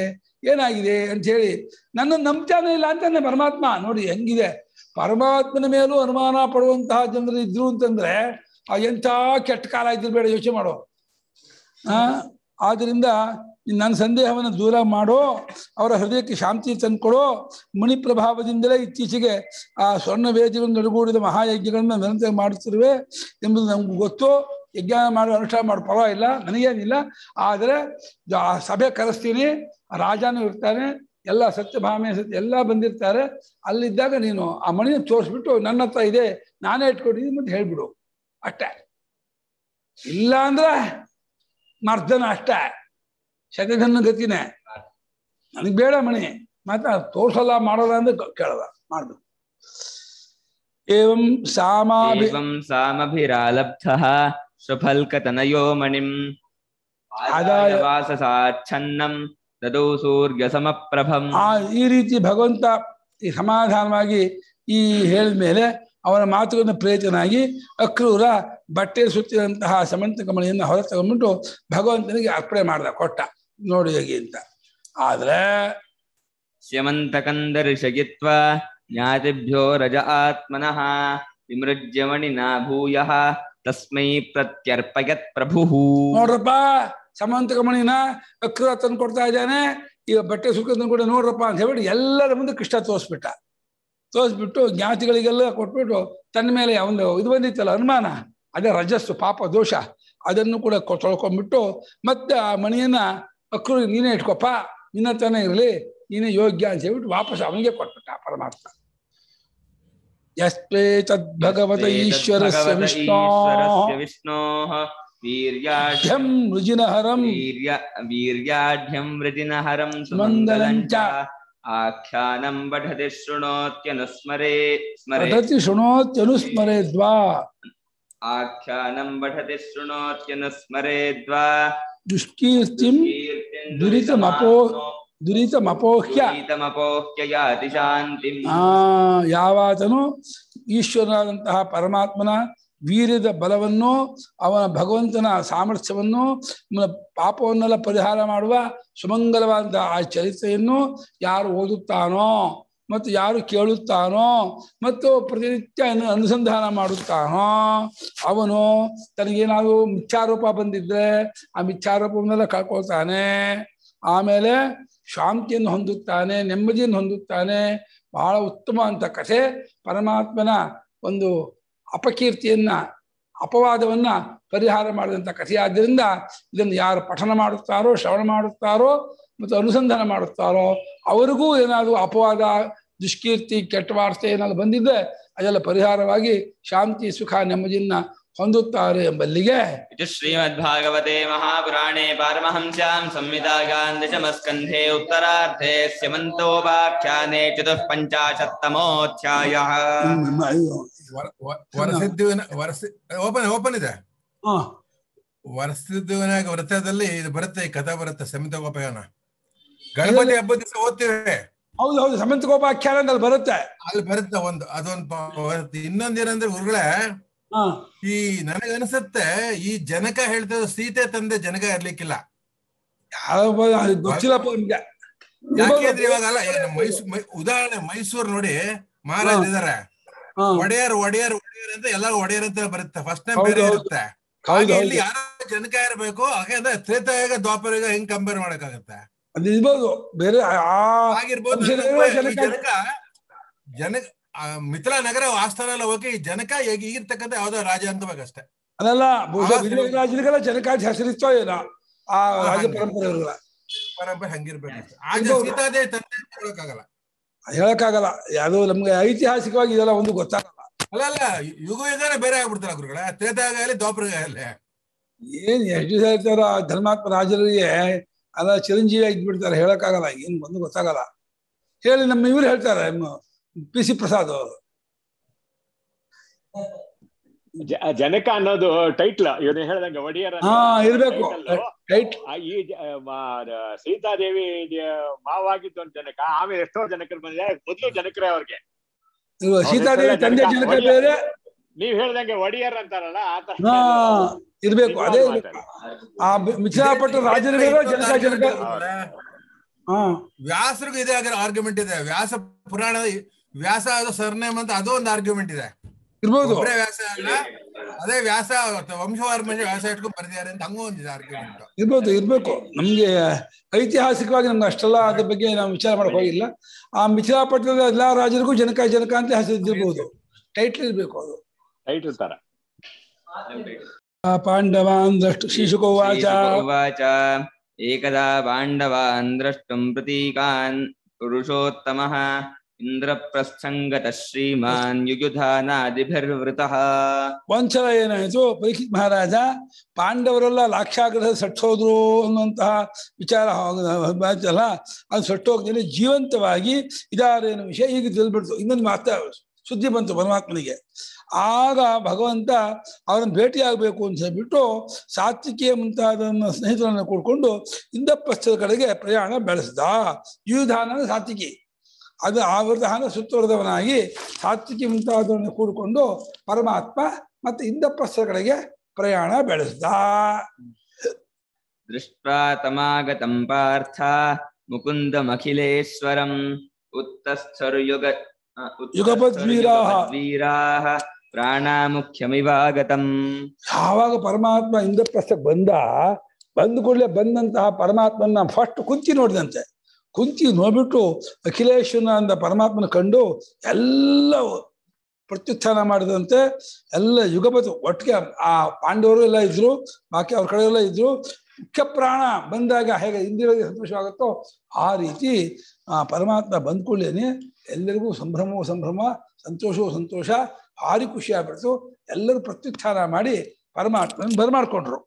ಏನಾಗಿದೆ ಅಂತ ಹೇಳಿ ನನ್ನ ನಂಬ್ತಾನೆ ಇಲ್ಲ ಅಂತಾನೆ ಪರಮಾತ್ಮ. ನೋಡಿ ಹೆಂಗಿದೆ, ಪರಮಾತ್ಮನ ಮೇಲೂ ಅನುಮಾನ ಪಡುವಂತಹ ಜನರು ಇದ್ರು ಅಂತಂದ್ರೆ ಆ ಎಂಥ ಕೆಟ್ಟ ಕಾಲ ಇದ್ದಿರ್ಬೇಡ, ಯೋಚನೆ ಮಾಡೋ. ಆ ಆದ್ರಿಂದ ನನ್ನ ಸಂದೇಹವನ್ನು ದೂರ ಮಾಡೋ, ಅವರ ಹೃದಯಕ್ಕೆ ಶಾಂತಿ ತಂದ್ಕೊಡೋ. ಮಣಿ ಪ್ರಭಾವದಿಂದಲೇ ಇತ್ತೀಚೆಗೆ ಆ ಸ್ವರ್ಣ ವೇದಿಗಳನ್ನು ನಡುಗೂಡಿದ ಮಹಾಯಜ್ಞಗಳನ್ನ ನಿರಂತರ ಮಾಡುತ್ತಿರುವೆ ಎಂಬುದು ನಮ್ಗೆ ಗೊತ್ತು. ಯಜ್ಞ ಮಾಡೋ ಅನುಷ್ಠಾನ ಮಾಡೋ ಪರವಾಗಿಲ್ಲ, ನನಗೇನಿಲ್ಲ. ಆದರೆ ಆ ಸಭೆ ಕರೆಸ್ತೀನಿ, ರಾಜನೂ ಇರ್ತಾನೆ, ಎಲ್ಲ ಸತ್ಯಭಾಮೆ ಸತ್ಯ ಎಲ್ಲ ಬಂದಿರ್ತಾರೆ. ಅಲ್ಲಿದ್ದಾಗ ನೀನು ಆ ಮಣಿನ ತೋರಿಸ್ಬಿಟ್ಟು ನನ್ನ ಹತ್ರ ಇದೆ ನಾನೇ ಇಟ್ಕೊಂಡಿದ್ದೀನಿ ಅಂತ ಹೇಳ್ಬಿಡು ಅಷ್ಟೇ. ಇಲ್ಲ ಅಂದ್ರೆ ಮರ್ದನ ಅಷ್ಟೇ, ಶತಧನ ಗತಿನೇ. ನನಗೆ ಬೇಡ ಮಣಿ, ಮಾತ್ರ ತೋರ್ಸಲ್ಲ ಮಾಡೋಲ್ಲ ಅಂದ್ರೆ ಕೇಳಲ್ಲ ಮಾಡ್ಬೇಕು. ಏವಂ ಸಾಮಾಭಿ ಏವಂ ಸಾಮಭಿರಾಲಬ್ಧಃ ಸ್ವಫಲ್ಕತನಯೋ ಮಣಿಂ ಆದಾಯ ವಾಸಸಾಚ್ಛನ್ನಂ ತದೌ ಸೂರ್ಯ ಸಮಪ್ರಭಂ. ಆ ಈ ರೀತಿ ಭಗವಂತ ಈ ಸಮಾಧಾನವಾಗಿ ಈ ಹೇಳಿದ ಮೇಲೆ ಅವನ ಮಾತುಗಳನ್ನು ಪ್ರೇರಿತನಾಗಿ ಅಕ್ರೂರ ಬಟ್ಟೆ ಸುತ್ತಿದಂತಹ ಸಮಂತ ಕಮಣಿಯನ್ನು ಹೊರ ತಗೊಂಡ್ಬಿಟ್ಟು ಭಗವಂತನಿಗೆ ಅರ್ಪಣೆ ಮಾಡ್ದ, ಕೊಟ್ಟ, ನೋಡಿ ಹೇಗೆ ಅಂತ. ಆದ್ರೆ ಸ್ಯಮಂತಕಂದರ್ಶಯಿತ್ವ ಜ್ಞಾತಿಭ್ಯೋ ರಜ ಆತ್ಮನಃ ವಿಮೃಜ್ಯಮಣಿನಾ ಭೂಯಃ ತಸ್ಮೈ ಪ್ರತ್ಯರ್ಪಯತ್ ಪ್ರಭುಃ. ನೋಡ್ರಪ್ಪ, ಸಮಂತ ಕಮಣಿನ ಅಕ್ರೂರ ತಂದು ಕೊಡ್ತಾ ಇದ್ದಾನೆ, ಈಗ ಬಟ್ಟೆ ಸುಕ್ಕ ಕೂಡ ನೋಡ್ರಪ್ಪ ಅಂತ ಹೇಳ್ಬಿಟ್ಟು ಎಲ್ಲರ ಮುಂದೆ ಕೃಷ್ಣ ತೋರಿಸ್ಬಿಟ್ಟ. ತೋರಿಸ್ಬಿಟ್ಟು ಜ್ಞಾತಿಗಳಿಗೆಲ್ಲ ಕೊಟ್ಬಿಟ್ಟು ತನ್ನ ಮೇಲೆ ಒಂದು ಇದು ಬಂದಿತ್ತಲ್ಲ ಅನುಮಾನ, ಅದೇ ರಜಸ್ಸು ಪಾಪ ದೋಷ, ಅದನ್ನು ಕೂಡ ತೊಳ್ಕೊಂಡ್ಬಿಟ್ಟು ಮತ್ತೆ ಆ ಮಣಿಯನ್ನ ಅಕ್ರೂರ ನೀನೇ ಇಟ್ಕೊಪ್ಪ, ನಿನ್ನ ತಾನೇ ಇರಲಿ, ನೀನೇ ಯೋಗ್ಯ ಅಂತ ಹೇಳ್ಬಿಟ್ಟು ವಾಪಸ್ ಅವನಿಗೆ ಕೊಟ್ಬಿಟ್ಟ ಪರಮಾತ್ಮ. ಯಸ್ಪೇ ತದ್ಭಗವತ ಈಶ್ವರಸ್ಯ ವಿಷ್ಣೋಃ ವೀರ್ಯಾಢ್ಯಂ ವೃಜಿನಹರಂ ವೀರ್ಯ ವೀರ್ಯಾಢ್ಯಂ ವೃಜಿನಹರಂ ಸುಮಂಗಲಂಚ ಆಖ್ಯಾನಂ ಪಠತಿ ಶೃಣೋತ್ಯನುಸ್ಮರೇ ಸ್ಮರೇ ಪಠತಿ ಶೃಣೋತ್ಯನುಸ್ಮರೇದ್ವಾ ಆಖ್ಯಾನಂ ಪಠತಿ ಶೃಣೋತ್ಯನುಸ್ಮರೇದ್ವಾ ದುಷ್ಕೀರ್ತಿಂ ದುರಿತಮಪೋ ದುರಿತಮಪೋಹ್ಯ ದುರಿತಮಪೋಹ್ಯ ಯಾತಿ ಶಾಂತಿಂ. ಆ ಯಾವಾತನು ಈಶ್ವರನಾದಂತಹ ಪರಮಾತ್ಮನ ವೀರ್ಯದ ಬಲವನ್ನು, ಅವನ ಭಗವಂತನ ಸಾಮರ್ಥ್ಯವನ್ನು, ಪಾಪವನ್ನೆಲ್ಲ ಪರಿಹಾರ ಮಾಡುವ ಸುಮಂಗಲವಾದಂತಹ ಆ ಚರಿತ್ರೆಯನ್ನು ಯಾರು ಓದುತ್ತಾನೋ ಮತ್ತು ಯಾರು ಕೇಳುತ್ತಾನೋ ಮತ್ತು ಪ್ರತಿನಿತ್ಯ ಅನುಸಂಧಾನ ಮಾಡುತ್ತಾನೋ ಅವನು ತನಗೇನಾದ್ರು ಮಿಥ್ಯಾರೋಪ ಬಂದಿದ್ರೆ ಆ ಮಿಥ್ಯಾರೋಪವನ್ನೆಲ್ಲ ಕಳ್ಕೊಳ್ತಾನೆ. ಆಮೇಲೆ ಶಾಂತಿಯನ್ನು ಹೊಂದುತ್ತಾನೆ, ನೆಮ್ಮದಿಯನ್ನು ಹೊಂದುತ್ತಾನೆ. ಬಹಳ ಉತ್ತಮ ಅಂತ ಕಥೆ. ಪರಮಾತ್ಮನ ಒಂದು ಅಪಕೀರ್ತಿಯನ್ನ, ಅಪವಾದವನ್ನ ಪರಿಹಾರ ಮಾಡಿದಂಥ ಕಥೆಯಾದ್ದರಿಂದ ಇದನ್ನು ಯಾರು ಪಠನ ಮಾಡುತ್ತಾರೋ, ಶ್ರವಣ ಮಾಡುತ್ತಾರೋ ಮತ್ತು ಅನುಸಂಧಾನ ಮಾಡುತ್ತಾರೋ ಅವರಿಗೂ ಏನಾದರೂ ಅಪವಾದ, ದುಷ್ಕೀರ್ತಿ, ಕೆಟ್ಟ ವಾರ್ತೆ ಏನಾದ್ರು ಬಂದಿದ್ದೆ ಅದೆಲ್ಲ ಪರಿಹಾರವಾಗಿ ಶಾಂತಿ, ಸುಖ, ನೆಮ್ಮದಿಯನ್ನ ಹೊಂದುತ್ತಾರೆ ಎಂಬಲ್ಲಿಗೆ ಇದು ಶ್ರೀಮದ್ಭಾಗವತೆ ಮಹಾಪುರಾಣೇ ಪಾರಮಹಂಸ್ಯಾಂ ಸಂಹಿತಾಯಾಂ ದಶಮಸ್ಕಂಧೇ ಉತ್ತರಾರ್ಧೇ ಸ್ಯಮಂತೋಪಾಖ್ಯಾನೆ ಚತುಃಪಂಚಾಶತ್ತಮೋಧ್ಯಾಯಃ. ವರಸಿದ್ಧುವಿನ ವರಸಿ ಓಪನ್ ಓಪನ್ ಇದೆ. ವರಸಿದ್ಧುವಿನಾಗ ವ್ರತದಲ್ಲಿ ಇದು ಬರುತ್ತೆ, ಈ ಕಥಾ ಬರುತ್ತೆ. ಸಮಂತೋಪಾಖ್ಯಾನ ಗಣಪತಿ ಹಬ್ಬದ ದಿವಸ ಓದ್ತೀವಿ. ಹೌದು ಹೌದು, ಸಮಂತೋಪಾಖ್ಯಾನ ಅಲ್ಲಿ ಬರುತ್ತೆ, ಅಲ್ಲಿ ಬರುತ್ತೆ ಒಂದು ಅದೊಂದು. ಇನ್ನೊಂದೇನಂದ್ರೆ ಗುರುಗಳೇ, ಈ ನನಗನ್ಸುತ್ತೆ ಈ ಜನಕ ಹೇಳ್ತಾ ಸೀತೆ ತಂದೆ ಜನಕ ಇರ್ಲಿಕ್ಕಿಲ್ಲ. ಗೊತ್ತಿಲ್ಲಪ್ಪ ನಿಮ್ಗೆ. ಯಾಕೆಂದ್ರೆ ಇವಾಗ ಅಲ್ಲ, ಮೈಸೂರು ಉದಾಹರಣೆ ಮೈಸೂರು ನೋಡಿ, ಮಹಾರಾಜ ಇದಾರೆ, ಒಡೆಯರ್ ಒಡೆಯರ್ ಒಡೆಯರ್ ಅಂತ ಎಲ್ಲರೂ ಒಡೆಯರ್ ಅಂತ ಬರುತ್ತೆ, ಫಸ್ಟ್ ಟೈಮ್ ಬೇರೆ ಇರುತ್ತೆ. ಹಾಗೆ ಇಲ್ಲಿ ಯಾರೋ ಜನಕ ಇರ್ಬೇಕು. ಹಾಗೆ ತ್ರೇತಾಯುಗ ದ್ವಾಪರಯುಗ ಹೆಂಗ್ ಕಂಪೇರ್ ಮಾಡಕ್ಕಾಗತ್ತೆ? ಅದಿರ್ಬೋದು, ಬೇರೆ ಆಗಿರ್ಬೋದು. ಜನಕ ಜನ ಮಿಥಿಲಾ ನಗರ ಆಸ್ಥಾನ ಎಲ್ಲ ಹೋಗಿ ಜನಕ ಈಗ ಈಗಿರ್ತಕ್ಕಂಥ ಯಾವ್ದೋ ರಾಜ ಅನ್ಕೋಬೇಕಷ್ಟೇ. ಅದಲ್ಲ, ವಿಜಯರಾಜನಿಗೆಲ್ಲ ಜನಕಾಜ್ ಹೆಸರಿತ್ತೋ ಏನೋ ಆ ರಾಜ ಪರಂಪರೆ ಪರಂಪರೆ ಹಂಗಿರ್ಬೇಕು. ಆಗ ಸೀತಾದೇವಿ ತಂದೆ ಅಂತ ಹೇಳಕ್ಕಾಗಲ್ಲ, ಹೇಳಕ್ಕಾಗಲ್ಲ. ಅದು ನಮ್ಗೆ ಐತಿಹಾಸಿಕವಾಗಿ ಇದೆಲ್ಲ ಒಂದು ಗೊತ್ತಾಗಲ್ಲ. ಅಲ್ಲ ಅಲ್ಲ ಯುಗ ಯುಗನೇ ಬೇರೆ ಆಗ್ಬಿಡ್ತಾರ ಗುರುಗಳ. ತ್ರೇತಾಯುಗ ಆಗಲಿ ದ್ವಾಪರಯುಗ ಆಗಲಿ ಏನ್ ಎಷ್ಟು ದಿವಸ ಹೇಳ್ತಾರ ಧರ್ಮಾತ್ಮ ರಾಜರಿಗೆ ಅಲ್ಲ ಚಿರಂಜೀವಿ ಆಗಿಬಿಡ್ತಾರೆ, ಹೇಳಕ್ಕಾಗಲ್ಲ, ಏನ್ ಒಂದು ಗೊತ್ತಾಗಲ್ಲ. ಹೇಳಿ ನಮ್ಮ ಇವ್ರು ಹೇಳ್ತಾರೆ, ಪಿ ಸಿ ಪ್ರಸಾದ್ ಅವರು. ಜನಕ ಅನ್ನೋದು ಟೈಟ್ಲ್ ಇವನು ಹೇಳ್ದಂಗೆ ಒಡೆಯರ್ ಹಾ ಇರ್ಬೇಕು. ಈ ಸೀತಾದೇವಿ ಮಾವಾಗಿದ್ದು ಒಂದು ಜನಕ, ಆಮೇಲೆ ಎಷ್ಟೋ ಜನಕರು ಬಂದಿದೆ. ಮೊದ್ಲು ಜನಕರೇ ಅವ್ರಿಗೆ, ಸೀತಾದೇವಿ ತಂದೆ ಜನಕ ಬೇರೆ, ನೀವ್ ಹೇಳ್ದಂಗೆ ಒಡೆಯರ್ ಅಂತಾರಲ್ಲ ಆತ ಇರ್ಬೇಕು. ಅದೇ ಆ ಮಿಥಿಲಾಪಟ್ಟ ರಾಜರುಗಳ ಜನಕ ಜನಕ ವ್ಯಾಸರಿಗೂ ಇದೇ ಆರ್ಗ್ಯುಮೆಂಟ್ ಇದೆ. ವ್ಯಾಸ ಪುರಾಣ ವ್ಯಾಸ ಅದು ಸರ್ನೇಮ್ ಅಂತ ಅದು ಒಂದು ಆರ್ಗ್ಯುಮೆಂಟ್ ಇದೆ. ಇರ್ಬೋದು. ಒಬ್ಬರೇ ವ್ಯಾಸ ಅಲ್ಲ, ಅದೇ ವ್ಯಾಸ ವಂಶವಾರ್ಮ ವ್ಯಾಸ ಇಟ್ಕೊಂಡು ಬರ್ದಿದ್ದಾರೆ ಅಂತ ಹಂಗೂ ಒಂದಿದೆ ಆರ್ಗ್ಯುಮೆಂಟ್. ಇರ್ಬೋದು, ಇರ್ಬೇಕು. ನಮ್ಗೆ ಐತಿಹಾಸಿಕವಾಗಿ ನಮ್ಗೆ ಅಷ್ಟೆಲ್ಲ ಅದ್ರ ಬಗ್ಗೆ ನಾವು ವಿಚಾರ ಮಾಡಕ್ ಹೋಗಿಲ್ಲ. ಆ ಮಿಥಿಲಾಪಟ್ಟಣದ ಎಲ್ಲಾ ರಾಜರಿಗೂ ಜನಕ ಜನಕ ಅಂತ ಹೆಸರಿದ್ದಿರ್ಬೋದು, ಟೈಟ್ಲ್ ಇರ್ಬೇಕು ಅದು. ಟೈಟ್ಲ್ ತರ. ಪಾಂಡವಾನ್ ದ್ರಷ್ಟು ಶ್ರೀಶುಕೋವಾಚ ಉವಾಚ ಏಕದಾ ಪಾಂಡವಾನ್ ದ್ರಷ್ಟುಂ ಪ್ರತೀಕಾನ್ ಪುರುಷೋತ್ತಮಃ ಇಂದ್ರಪ್ರಸ್ಥಂಗತಃ ಶ್ರೀಮಾನ್ ಯುಯುಧಾನಾದಿಭಿರ್ವೃತಃ. ಒಂದ್ಸಲ ಏನಾಯ್ತು, ಪರೀಕ್ಷಿತ್ ಮಹಾರಾಜ ಪಾಂಡವರೆಲ್ಲ ಲಾಕ್ಷಾಗ್ರಹ ಸಟ್ಟೋದ್ರು ಅನ್ನುವಂತಹ ವಿಚಾರ ಅಲ್ಲ, ಅದು ಸಟ್ಟೋಗ್ದೇನೆ ಜೀವಂತವಾಗಿ ಇದಾರೆ ಅನ್ನೋ ವಿಷಯ ಈಗ ತಿಳಿದ್ಬಿಡ್ತು. ಇನ್ನೊಂದು ಮಾತಾ ಸುದ್ದಿ ಬಂತು ಪರಮಾತ್ಮನಿಗೆ. ಆಗ ಭಗವಂತ ಅವರನ್ನು ಭೇಟಿಯಾಗಬೇಕು ಅಂತ ಹೇಳ್ಬಿಟ್ಟು ಸಾತ್ವಿಕಿಯ ಮುಂತಾದ ಸ್ನೇಹಿತರನ್ನು ಕೂಡ್ಕೊಂಡು ಇಂದ್ರಪ್ರಸ್ಥದ ಕಡೆಗೆ ಪ್ರಯಾಣ ಬೆಳೆಸ್ದ. ಯುಯುಧಾನ ಸಾತ್ವಿಕಿ, ಅದು ಆವೃತಹಾನ ಸುತ್ತುವರೆದವನಾಗಿ ಸಾತ್ವಿಕಿ ಮುಂತಾದವನ್ನ ಕೂಡಿಕೊಂಡು ಪರಮಾತ್ಮ ಮತ್ತೆ ಇಂದ್ರಪ್ರಸ್ಥದ ಕಡೆಗೆ ಪ್ರಯಾಣ ಬೆಳೆಸ್ದ. ದೃಷ್ಟ್ವಾ ತಮಾಗತಂ ಪಾರ್ಥ ಮುಕುಂದಮಖಿಲೇಶ್ವರಂ ಉತ್ತಸ್ಥರುಯುಗ ಯುಗಪದ್ವೀರಾಃ ಪ್ರಾಣಾಮುಖ್ಯಮಿವಾಗತಂ. ಯಾವಾಗ ಪರಮಾತ್ಮ ಇಂದ್ರಪ್ರಸ್ಥಕ್ಕೆ ಬಂದ, ಬಂದ ಕೂಡಲೇ ಬಂದಂತಹ ಪರಮಾತ್ಮನ ಫಸ್ಟ್ ಕುಂತಿ ನೋಡಿದಂತೆ. ಕುಂತಿ ನೋಡ್ಬಿಟ್ಟು ಅಖಿಲೇಶ್ವರನ ಅಂದ ಪರಮಾತ್ಮನ ಕಂಡು ಎಲ್ಲ ಪ್ರತ್ಯುತ್ಥಾನ ಮಾಡಿದಂತೆ. ಎಲ್ಲ ಯುಗಪತ್ ಒಟ್ಟಿಗೆ ಆ ಪಾಂಡವರು ಎಲ್ಲ ಇದ್ರು, ಬಾಕಿ ಅವ್ರ ಕಡೆ ಎಲ್ಲ ಇದ್ರು. ಮುಖ್ಯ ಪ್ರಾಣ ಬಂದಾಗ ಹೇಗೆ ಇಂದಿರಾಗೆ ಸಂತೋಷವಾಗುತ್ತೋ ಆ ರೀತಿ ಆ ಪರಮಾತ್ಮ ಬಂದ ಕೂಡಲೇನೆ ಎಲ್ಲರಿಗೂ ಸಂಭ್ರಮವೋ ಸಂಭ್ರಮ, ಸಂತೋಷವೋ ಸಂತೋಷ, ಭಾರಿ ಖುಷಿ ಆಗ್ಬಿಡ್ತು. ಎಲ್ಲರೂ ಪ್ರತ್ಯುತ್ಥಾನ ಮಾಡಿ ಪರಮಾತ್ಮನ ಬರಮಾಡ್ಕೊಂಡ್ರು.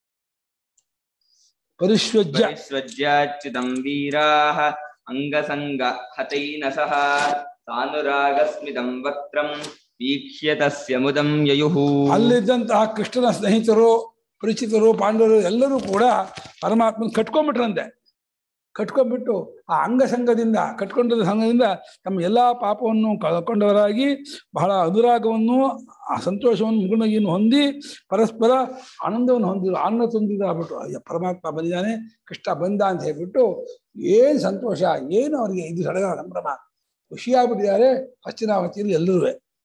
ಪರಿಶ್ವಜ್ಯ ಪರಿಶ್ವಜ್ಯಾಚ್ಯುತಂ ವೀರಾಃ ಅಂಗಸಂಗ ಹತೈನಸಃ ಸಾನುರಾಗಸ್ಮಿತಂ ವಕ್ತ್ರಂ ವೀಕ್ಷ್ಯ ತಸ್ಯ ಮುದಂ ಯಯುಃ. ಅಲ್ಲಿದ್ದಂತಹ ಕೃಷ್ಣನ ಸ್ನೇಹಿತರು, ಪರಿಚಿತರು, ಪಾಂಡವರು ಎಲ್ಲರೂ ಕೂಡ ಪರಮಾತ್ಮನ ಕಟ್ಕೊಂಡ್ಬಿಟ್ರಂತೆ. ಕಟ್ಕೊಂಡ್ಬಿಟ್ಟು ಆ ಅಂಗಸಂಗದಿಂದ ಕಟ್ಕೊಂಡ ಸಂಘದಿಂದ ತಮ್ಮ ಎಲ್ಲಾ ಪಾಪವನ್ನು ಕಳ್ಕೊಂಡವರಾಗಿ ಬಹಳ ಅನುರಾಗವನ್ನು ಆ ಸಂತೋಷವನ್ನು ಮುಗುಳ್ನಗಿಯನ್ನು ಹೊಂದಿ ಪರಸ್ಪರ ಆನಂದವನ್ನು ಹೊಂದಿದ್ರು. ಆನಂದ ತುಂಬಿದ ಆಗ್ಬಿಟ್ಟು ಅಯ್ಯ ಪರಮಾತ್ಮ ಬಂದಿದ್ದಾನೆ, ಕೃಷ್ಣ ಬಂದ ಅಂತ ಹೇಳ್ಬಿಟ್ಟು ಏನ್ ಸಂತೋಷ, ಏನು ಅವರಿಗೆ ಇದು ಸಡಗರ ಸಂಭ್ರಮ, ಖುಷಿಯಾಗ್ಬಿಟ್ಟಿದ್ದಾರೆ ಹಸ್ತಿನಾವತಿಯಲ್ಲಿ ಎಲ್ಲರೂ.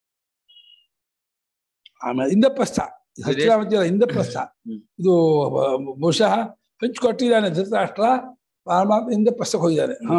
ಆಮೇಲೆ ಇಂದ್ರಪ್ರಸ್ಥ, ಹಸ್ತಿನಾವತಿಯ ಇಂದ್ರಪ್ರಸ್ಥ ಇದು ಬಹುಶಃ ಹಂಚಿಕೊಟ್ಟಿದ್ದಾನೆ ಧೃತರಾಷ್ಟ್ರ. ಪರಮಾತ್ಮ ಇಂದ್ರಪ್ರಸ್ಥಕ್ಕೆ ಹೋಗಿದ್ದಾರೆ. ಹಾ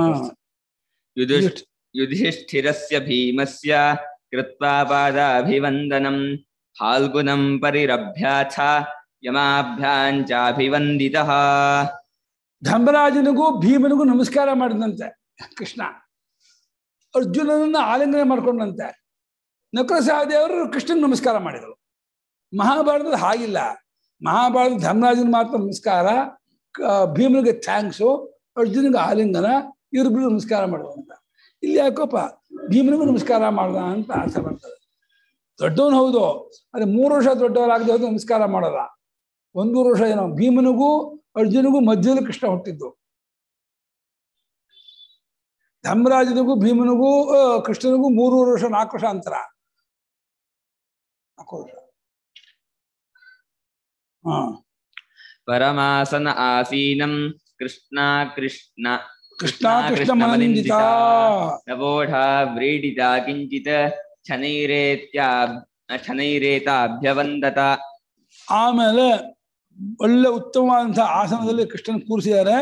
ಯುಧಿಷ್ಠಿರಸ್ಯ ಭೀಮಸ್ಯ ಕೃತ್ವಾ ಪಾದಾಭಿವಂದನಂ ಫಾಲ್ಗುನಂ ಪರಿರಭ್ಯಾಥ ಯಮಾಭ್ಯಾಂಚಾಭಿವಂದಿತಃ. ಧರ್ಮರಾಜನಿಗೂ ಭೀಮನಿಗೂ ನಮಸ್ಕಾರ ಮಾಡಿದಂತೆ ಕೃಷ್ಣ. ಅರ್ಜುನನನ್ನ ಆಲಿಂಗನೆ ಮಾಡ್ಕೊಂಡಂತೆ. ನಕುಲ ಸಹದೇವರು ಕೃಷ್ಣನ್ ನಮಸ್ಕಾರ ಮಾಡಿದರು. ಮಹಾಭಾರತದ ಹಾಗಿಲ್ಲ. ಮಹಾಭಾರತ ಧರ್ಮರಾಜನ ಮಾತ್ರ ನಮಸ್ಕಾರ, ಭೀಮನಿಗೆ ಥ್ಯಾಂಕ್ಸು, ಅರ್ಜುನಿಗೆ ಆಲಿಂಗನ, ಇವ್ರಿಬ್ರು ನಮಸ್ಕಾರ ಮಾಡುವಂತ. ಇಲ್ಲಿ ಯಾಕೋಪ ಭೀಮನಿಗೂ ನಮಸ್ಕಾರ ಮಾಡ್ದ ಅಂತ ಅರ್ಥ ಮಾಡ್ತಾರೆ. ದೊಡ್ಡವನು ಹೌದು, ಅದೇ ಮೂರು ವರ್ಷ ದೊಡ್ಡವರಾಗದೆ ಹೋದ್ರೆ ನಮಸ್ಕಾರ ಮಾಡೋಲ್ಲ. ಒಂದೂರು ವರ್ಷ ಏನೋ ಭೀಮನಿಗೂ ಅರ್ಜುನಿಗೂ ಮಧ್ಯದಲ್ಲಿ ಕೃಷ್ಣ ಹುಟ್ಟಿದ್ದು. ಧರ್ಮರಾಜನಿಗೂ ಭೀಮನಿಗೂ ಕೃಷ್ಣನಿಗೂ ಮೂರೂರು ವರ್ಷ, ನಾಲ್ಕು ವರ್ಷ ಅಂತರ, ನಾಲ್ಕು ವರ್ಷ. ಹಾ ಪರಮಾಸನ ಆಸೀನಂ ಕೃಷ್ಣ ಕೃಷ್ಣ ಕೃಷ್ಣ ಕೃಷ್ಣ ಮನಂದಿತ ನವೋಢ ವ್ರೀಡಿತ ಕಿಂಚಿತ್ ಛನೈರೇತ್ಯಾ ಛನೈರೇತಾಭ್ಯವಂದತ. ಆಮೇಲೆ ಒಳ್ಳೆ ಉತ್ತಮವಾದಂತಹ ಆಸನದಲ್ಲಿ ಕೃಷ್ಣನ್ ಕೂರಿಸಿದ್ದಾರೆ.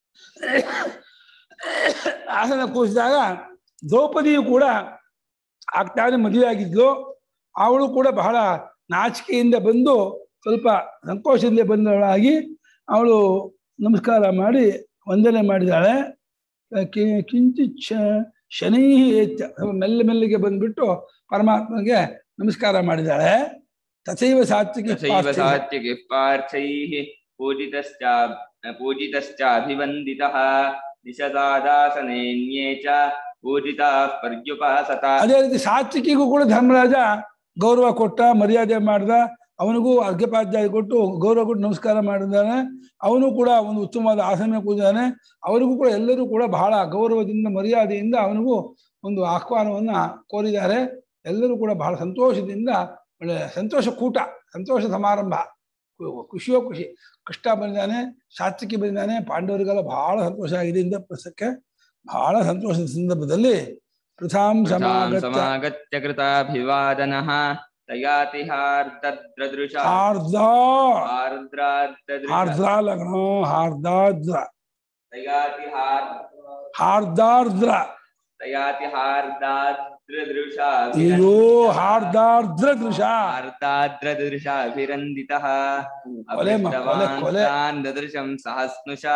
ಆಸನ ಕೂರಿಸಿದಾಗ ದ್ರೌಪದಿಯು ಕೂಡ ಆಗ್ತಾನೆ ಮದುವೆ ಆಗಿದ್ಲು. ಅವಳು ಕೂಡ ಬಹಳ ನಾಚಿಕೆಯಿಂದ ಬಂದು ಸ್ವಲ್ಪ ಸಂಕೋಚದಲ್ಲೇ ಬಂದವಳಾಗಿ ಅವಳು ನಮಸ್ಕಾರ ಮಾಡಿ ವಂದನೆ ಮಾಡಿದಾಳೆ. ಕಿಂಚಿತ್ ಶನೈ ಮೆಲ್ಲ ಮೆಲ್ಲಿಗೆ ಬಂದ್ಬಿಟ್ಟು ಪರಮಾತ್ಮಗೆ ನಮಸ್ಕಾರ ಮಾಡಿದಾಳೆ. ತಥೈವ ಸಾತ್ವಿಕಿ ಸಾತ್ವಿಕಿ ಪಾರ್ಥೈಃ ಪೂಜಿತಶ್ಚ ಪೂಜಿತಶ್ಚಾಭಿವಂದಿತಃ ದಿಶದಾದಾಸನೇನ್ಯೇ ಚ ಪೂಜಿತಾಃ ಪರ್ಯುಪಾಸತ. ಅದೇ ರೀತಿ ಸಾತ್ವಿಕಿಗೂ ಕೂಡ ಧರ್ಮರಾಜ ಗೌರವ ಕೊಟ್ಟ, ಮರ್ಯಾದೆ ಮಾಡ್ದ. ಅವನಿಗೂ ಅರ್ಘ್ಯಪಾದ್ಯಾಯ ಕೊಟ್ಟು ಗೌರವ ಕೊಟ್ಟು ನಮಸ್ಕಾರ ಮಾಡಿದ್ದಾನೆ. ಅವನು ಕೂಡ ಒಂದು ಉತ್ತಮವಾದ ಆಸನ ಕೂತಿದ್ದಾನೆ. ಅವರಿಗೂ ಕೂಡ ಎಲ್ಲರೂ ಕೂಡ ಬಹಳ ಗೌರವದಿಂದ ಮರ್ಯಾದೆಯಿಂದ ಅವನಿಗೂ ಒಂದು ಆಹ್ವಾನವನ್ನ ಕೋರಿದ್ದಾರೆ. ಎಲ್ಲರೂ ಕೂಡ ಬಹಳ ಸಂತೋಷದಿಂದ ಒಳ್ಳೆ ಸಂತೋಷ ಕೂಟ, ಸಂತೋಷ ಸಮಾರಂಭ, ಖುಷಿಯೋ ಖುಷಿ. ಕೃಷ್ಣ ಬಂದಿದ್ದಾನೆ, ಸಾತ್ವಿಕಿ ಬಂದಿದ್ದಾನೆ, ಪಾಂಡವರಿಗೆಲ್ಲ ಬಹಳ ಸಂತೋಷ ಆಗಿದೆ. ಇಂದ ಪ್ರಸಕ್ಕೆ ಬಹಳ ಸಂತೋಷದ ಸಂದರ್ಭದಲ್ಲಿ ಪೃಥಾಂ ಸಮಾಗತ್ಯ ಸಮಾಗತ್ಯ ಕೃತಾಭಿವಾದನಃ ತಯಾತಿ ಹಾರ್ದದ್ರದೃಶ ಹಾರ್ದ ಹಾರ್ದ್ರಾದ್ರದೃಶ ಹಾರ್ದ್ರ ಲಗ್ನ ಹಾರ್ದಾದ್ರ ತಯಾತಿ ಹಾರ್ ಹಾರ್ದಾರ್ದ್ರ ತಯಾತಿ ಹಾರ್ದಾದ್ರದೃಶ ಅಯ್ಯೋ ಹಾರ್ದಾರ್ದ್ರ ದೃಶ ಹಾರ್ದಾದ್ರದೃಶ ಅಭಿರಂದಿತಃ ಕೊಲೆ ಮ- ಕೊಲೆ ಕೊಲೆ ಅಪೃಷ್ಟವಾನ್ ದದೃಶಂ ಸಹಸ್ನುಷಾ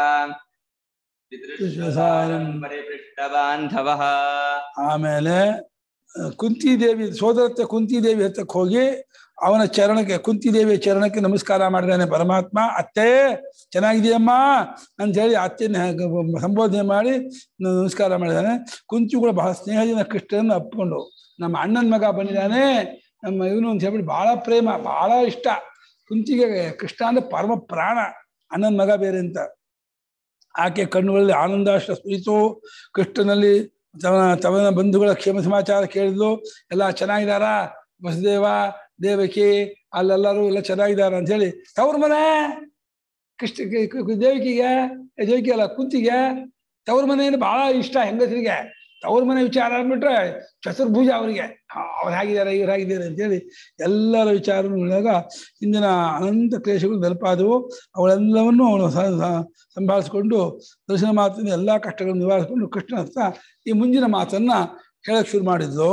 ವಿದೃಶ್ಯಸಾರಂ ಪರಿಪೃಷ್ಟಬಾಂಧವಃ. ಆಮೇಲೆ ಕುಂತಿದೇವಿ ಸೋದರತ್ತೆ ಕುಂತಿದೇವಿ ಹತ್ತಕ್ಕೆ ಹೋಗಿ ಅವನ ಚರಣಕ್ಕೆ ಕುಂತಿದೇವಿಯ ಚರಣಕ್ಕೆ ನಮಸ್ಕಾರ ಮಾಡಿದ್ದಾನೆ ಪರಮಾತ್ಮ. ಅತ್ತೆ ಚೆನ್ನಾಗಿದೆಯಮ್ಮ ಅಂತ ಹೇಳಿ ಅತ್ತೆನ ಸಂಬೋಧನೆ ಮಾಡಿ ನಮಸ್ಕಾರ ಮಾಡಿದ್ದಾನೆ. ಕುಂತಿ ಕೂಡ ಬಹಳ ಸ್ನೇಹದಿಂದ ಕೃಷ್ಣನನ್ನು ಅಪ್ಕೊಂಡು ನಮ್ಮ ಅಣ್ಣನ ಮಗ ಬಂದಿದ್ದಾನೆ ನಮ್ಮ ಇವನು ಅಂತ ಹೇಳ್ಬಿಟ್ಟು ಬಹಳ ಪ್ರೇಮ ಬಹಳ ಇಷ್ಟ. ಕುಂತಿಗೆ ಕೃಷ್ಣ ಅಂದ್ರೆ ಪರಮ ಪ್ರಾಣ, ಅಣ್ಣನ ಮಗ ಬೇರೆ ಅಂತ. ಆಕೆ ಕಣ್ಣುಗಳಲ್ಲಿ ಆನಂದಾಶ್ರ ಸುರಿತು. ಕೃಷ್ಣನಲ್ಲಿ ತವನ ತವನ ಬಂಧುಗಳ ಕ್ಷೇಮ ಸಮಾಚಾರ ಕೇಳಿದ್ಲು. ಎಲ್ಲ ಚೆನ್ನಾಗಿದಾರ ವಸುದೇವ ದೇವಕಿ ಅಲ್ಲೆಲ್ಲರೂ ಎಲ್ಲ ಚೆನ್ನಾಗಿದಾರ ಅಂತ ಹೇಳಿ ತವ್ರ ಮನೆ ಕೃಷ್ಣ ದೇವಕಿಗೆ ದೇವಕಿ ಅಲ್ಲ ಕುಂತಿಗೆ ತವ್ರ ಮನೆ ಬಹಳ ಇಷ್ಟ ಹೆಂಗಸರಿಗೆ. ತವ್ರ ಮನೆ ವಿಚಾರ ಅಂದ್ಬಿಟ್ರೆ ಚತುರ್ಭುಜ ಅವರಿಗೆ. ಅವ್ರು ಹೇಗಿದ್ದಾರೆ ಇವ್ರು ಹೇಗಿದ್ದಾರೆ ಅಂತೇಳಿ ಎಲ್ಲರ ವಿಚಾರ ನೋಡಿದಾಗ ಇಂದಿನ ಅನಂತ ಕ್ಲೇಶಗಳು ನೆನಪಾದವು. ಅವೆಲ್ಲವನ್ನು ಅವಳು ಸಂಭಾಳಿಸ್ಕೊಂಡು ದರ್ಶನ ಮಾತಿನ ಎಲ್ಲಾ ಕಷ್ಟಗಳನ್ನು ನಿವಾರಿಸಿಕೊಂಡು ಕೃಷ್ಣ ಹತ್ರ ಈ ಮುಂದಿನ ಮಾತನ್ನ ಹೇಳಕ್ ಶುರು ಮಾಡಿದ್ಲು.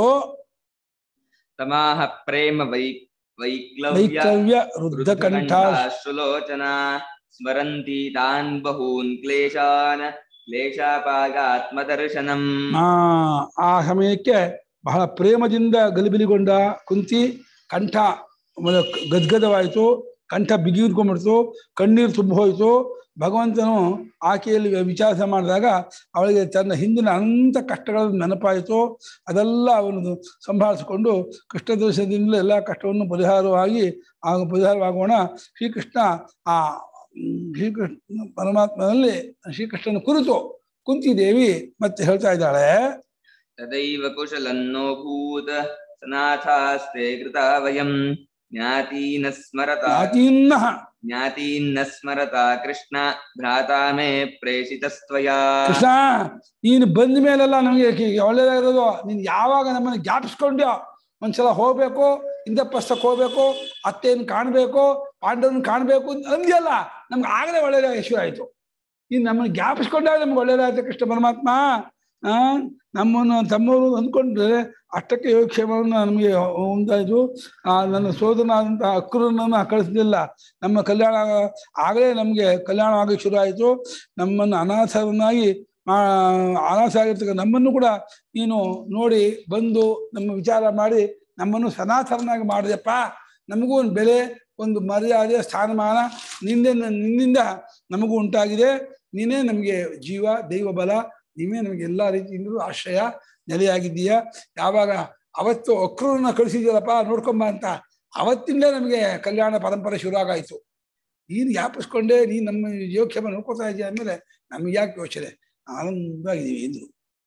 ತಮಾಹ ಪ್ರೇಮ ವೈ ವೈಕ್ಲವ್ಯ ವೈಕ್ಲವ್ಯ ವೃದ್ಧ ಕಂಠ ಸುಲೋಚನ ಸ್ಮರಂತಿ ತಾನ್ ಬಹೂನ್ ಕ್ಲೇಶಾನ್ ಕ್ಲೇಶಾಪಾಗಾತ್ಮದರ್ಶನಂ. ಆ ಆ ಸಮಯಕ್ಕೆ ಬಹಳ ಪ್ರೇಮದಿಂದ ಗಲಿಬಿಲಿಗೊಂಡ ಕುಂತಿ ಕಂಠ ಗದ್ಗದವಾಯಿತು, ಕಂಠ ಬಿಗಿದ್ಕೊಂಡ್ಬಿಡ್ತು, ಕಣ್ಣೀರು ತುಂಬ ಹೋಯಿತು. ಭಗವಂತನು ಆಕೆಯಲ್ಲಿ ವಿಚಾರ ಮಾಡಿದಾಗ ಅವಳಿಗೆ ತನ್ನ ಹಿಂದಿನ ಅನಂತ ಕಷ್ಟಗಳನ್ನು ನೆನಪಾಯಿತು. ಅದೆಲ್ಲ ಅವನು ಸಂಭಾಳಿಸಿಕೊಂಡು ಕೃಷ್ಣ ದೋಷದಿಂದಲೇ ಎಲ್ಲ ಕಷ್ಟವನ್ನು ಪರಿಹಾರವಾಗಿ ಆಗ ಪರಿಹಾರವಾಗೋಣ. ಶ್ರೀಕೃಷ್ಣ ಆ ಶ್ರೀಕೃಷ್ಣ ಪರಮಾತ್ಮನಲ್ಲಿ ಶ್ರೀಕೃಷ್ಣನ ಕುರಿತು ಕುಂತಿದೇವಿ ಮತ್ತೆ ಹೇಳ್ತಾ ಇದ್ದಾಳೆ. ತದೈವ ಕುಶಲನ್ನೋ ಭೂತ ಸನಾಥಾಸ್ತೆ ಕೃತಾ ವಯಂ ಜ್ಞಾತೀನ ಸ್ಮರತ ಜ್ಞಾತೀನ್ನ ಜ್ಞಾತೀನ್ನ ಸ್ಮರತ ಕೃಷ್ಣ ಭ್ರಾತಾ ಮೇ ಪ್ರೇಷಿತಸ್ತ್ವಯಾ. ಕೃಷ್ಣ ನೀನು ಬಂದ ಮೇಲೆಲ್ಲ ನಮಗೆ ಒಳ್ಳೇದಾಗಿರೋದು. ನೀನು ಯಾವಾಗ ನಮ್ಮನ್ನು ಜ್ಞಾಪಿಸ್ಕೊಂಡ್ಯೋ ಒಂದ್ಸಲ ಹೋಗ್ಬೇಕು, ಇಂದ್ರಪ್ರಸ್ಥಕ್ಕೆ ಹೋಗ್ಬೇಕು, ಅತ್ತೆಯನ್ನು ಕಾಣಬೇಕು, ಪಾಂಡವನ್ನ ಕಾಣಬೇಕು ಅಂತ ಅಂದ್ಯಲ್ಲ, ನಮ್ಗೆ ಆಗಲೇ ಒಳ್ಳೇದಾಗ ಯಶು ಆಯ್ತು. ಇನ್ನು ನಮ್ಮನ್ನು ಜ್ಞಾಪಿಸ್ಕೊಂಡಾಗ ನಮ್ಗೆ ಒಳ್ಳೇದಾಯ್ತು ಕೃಷ್ಣ ಪರಮಾತ್ಮ. ಆ ನಮ್ಮನ್ನು ತಮ್ಮವರು ಅಂದ್ಕೊಂಡ್ರೆ ಅಷ್ಟಕ್ಕೆ ಯೋಗಕ್ಷೇಮವನ್ನು ನಮಗೆ ಉಂಟಾಯಿತು. ಆ ನನ್ನ ಸೋದರನಾದಂತಹ ಅಕ್ರೂರನನ್ನು ಕಳಿಸ್ಲಿಲ್ಲ. ನಮ್ಮ ಕಲ್ಯಾಣ ಆಗಲೇ ನಮಗೆ ಕಲ್ಯಾಣ ಆಗಕ್ಕೆ ಶುರು ಆಯಿತು. ನಮ್ಮನ್ನು ಅನಾಥರನ್ನಾಗಿ ಅನಾಥ ಆಗಿರ್ತಕ್ಕ ನಮ್ಮನ್ನು ಕೂಡ ನೀನು ನೋಡಿ ಬಂದು ನಮ್ಮ ವಿಚಾರ ಮಾಡಿ ನಮ್ಮನ್ನು ಸನಾತನನಾಗಿ ಮಾಡಿದೆಪ್ಪ. ನಮಗೂ ಒಂದು ಬೆಲೆ, ಒಂದು ಮರ್ಯಾದೆ, ಸ್ಥಾನಮಾನ ನಿಂದೆ ನಿನ್ನಿಂದ ನಮಗೂ ಉಂಟಾಗಿದೆ. ನೀನೇ ನಮಗೆ ಜೀವ, ದೈವ ಬಲ, ನೀವೇ ನಮಗೆ ಎಲ್ಲ ರೀತಿಯಿಂದಲೂ ಆಶ್ರಯ ನೆಲೆಯಾಗಿದ್ದೀಯ. ಯಾವಾಗ ಅವತ್ತು ಅಕ್ರೂರನ್ನ ಕಳಿಸಿದ್ಯಲ್ಲಪ್ಪ ನೋಡ್ಕೊಂಬ ಅಂತ, ಅವತ್ತಿಂದಲೇ ನಮಗೆ ಕಲ್ಯಾಣ ಪರಂಪರೆ ಶುರುವಾಗಾಯಿತು. ನೀನು ಜ್ಞಾಪಿಸ್ಕೊಂಡೆ, ನೀನು ನಮ್ಮ ಯೋಗಕ್ಷೇಮ ನೋಡ್ಕೊತಾ ಇದೆಯಾ ಅಂದಮೇಲೆ ನಮ್ಗೆ ಯಾಕೆ ಯೋಚನೆ, ಆನಂದವಾಗಿದ್ದೀವಿ ಎಂದ್ರು.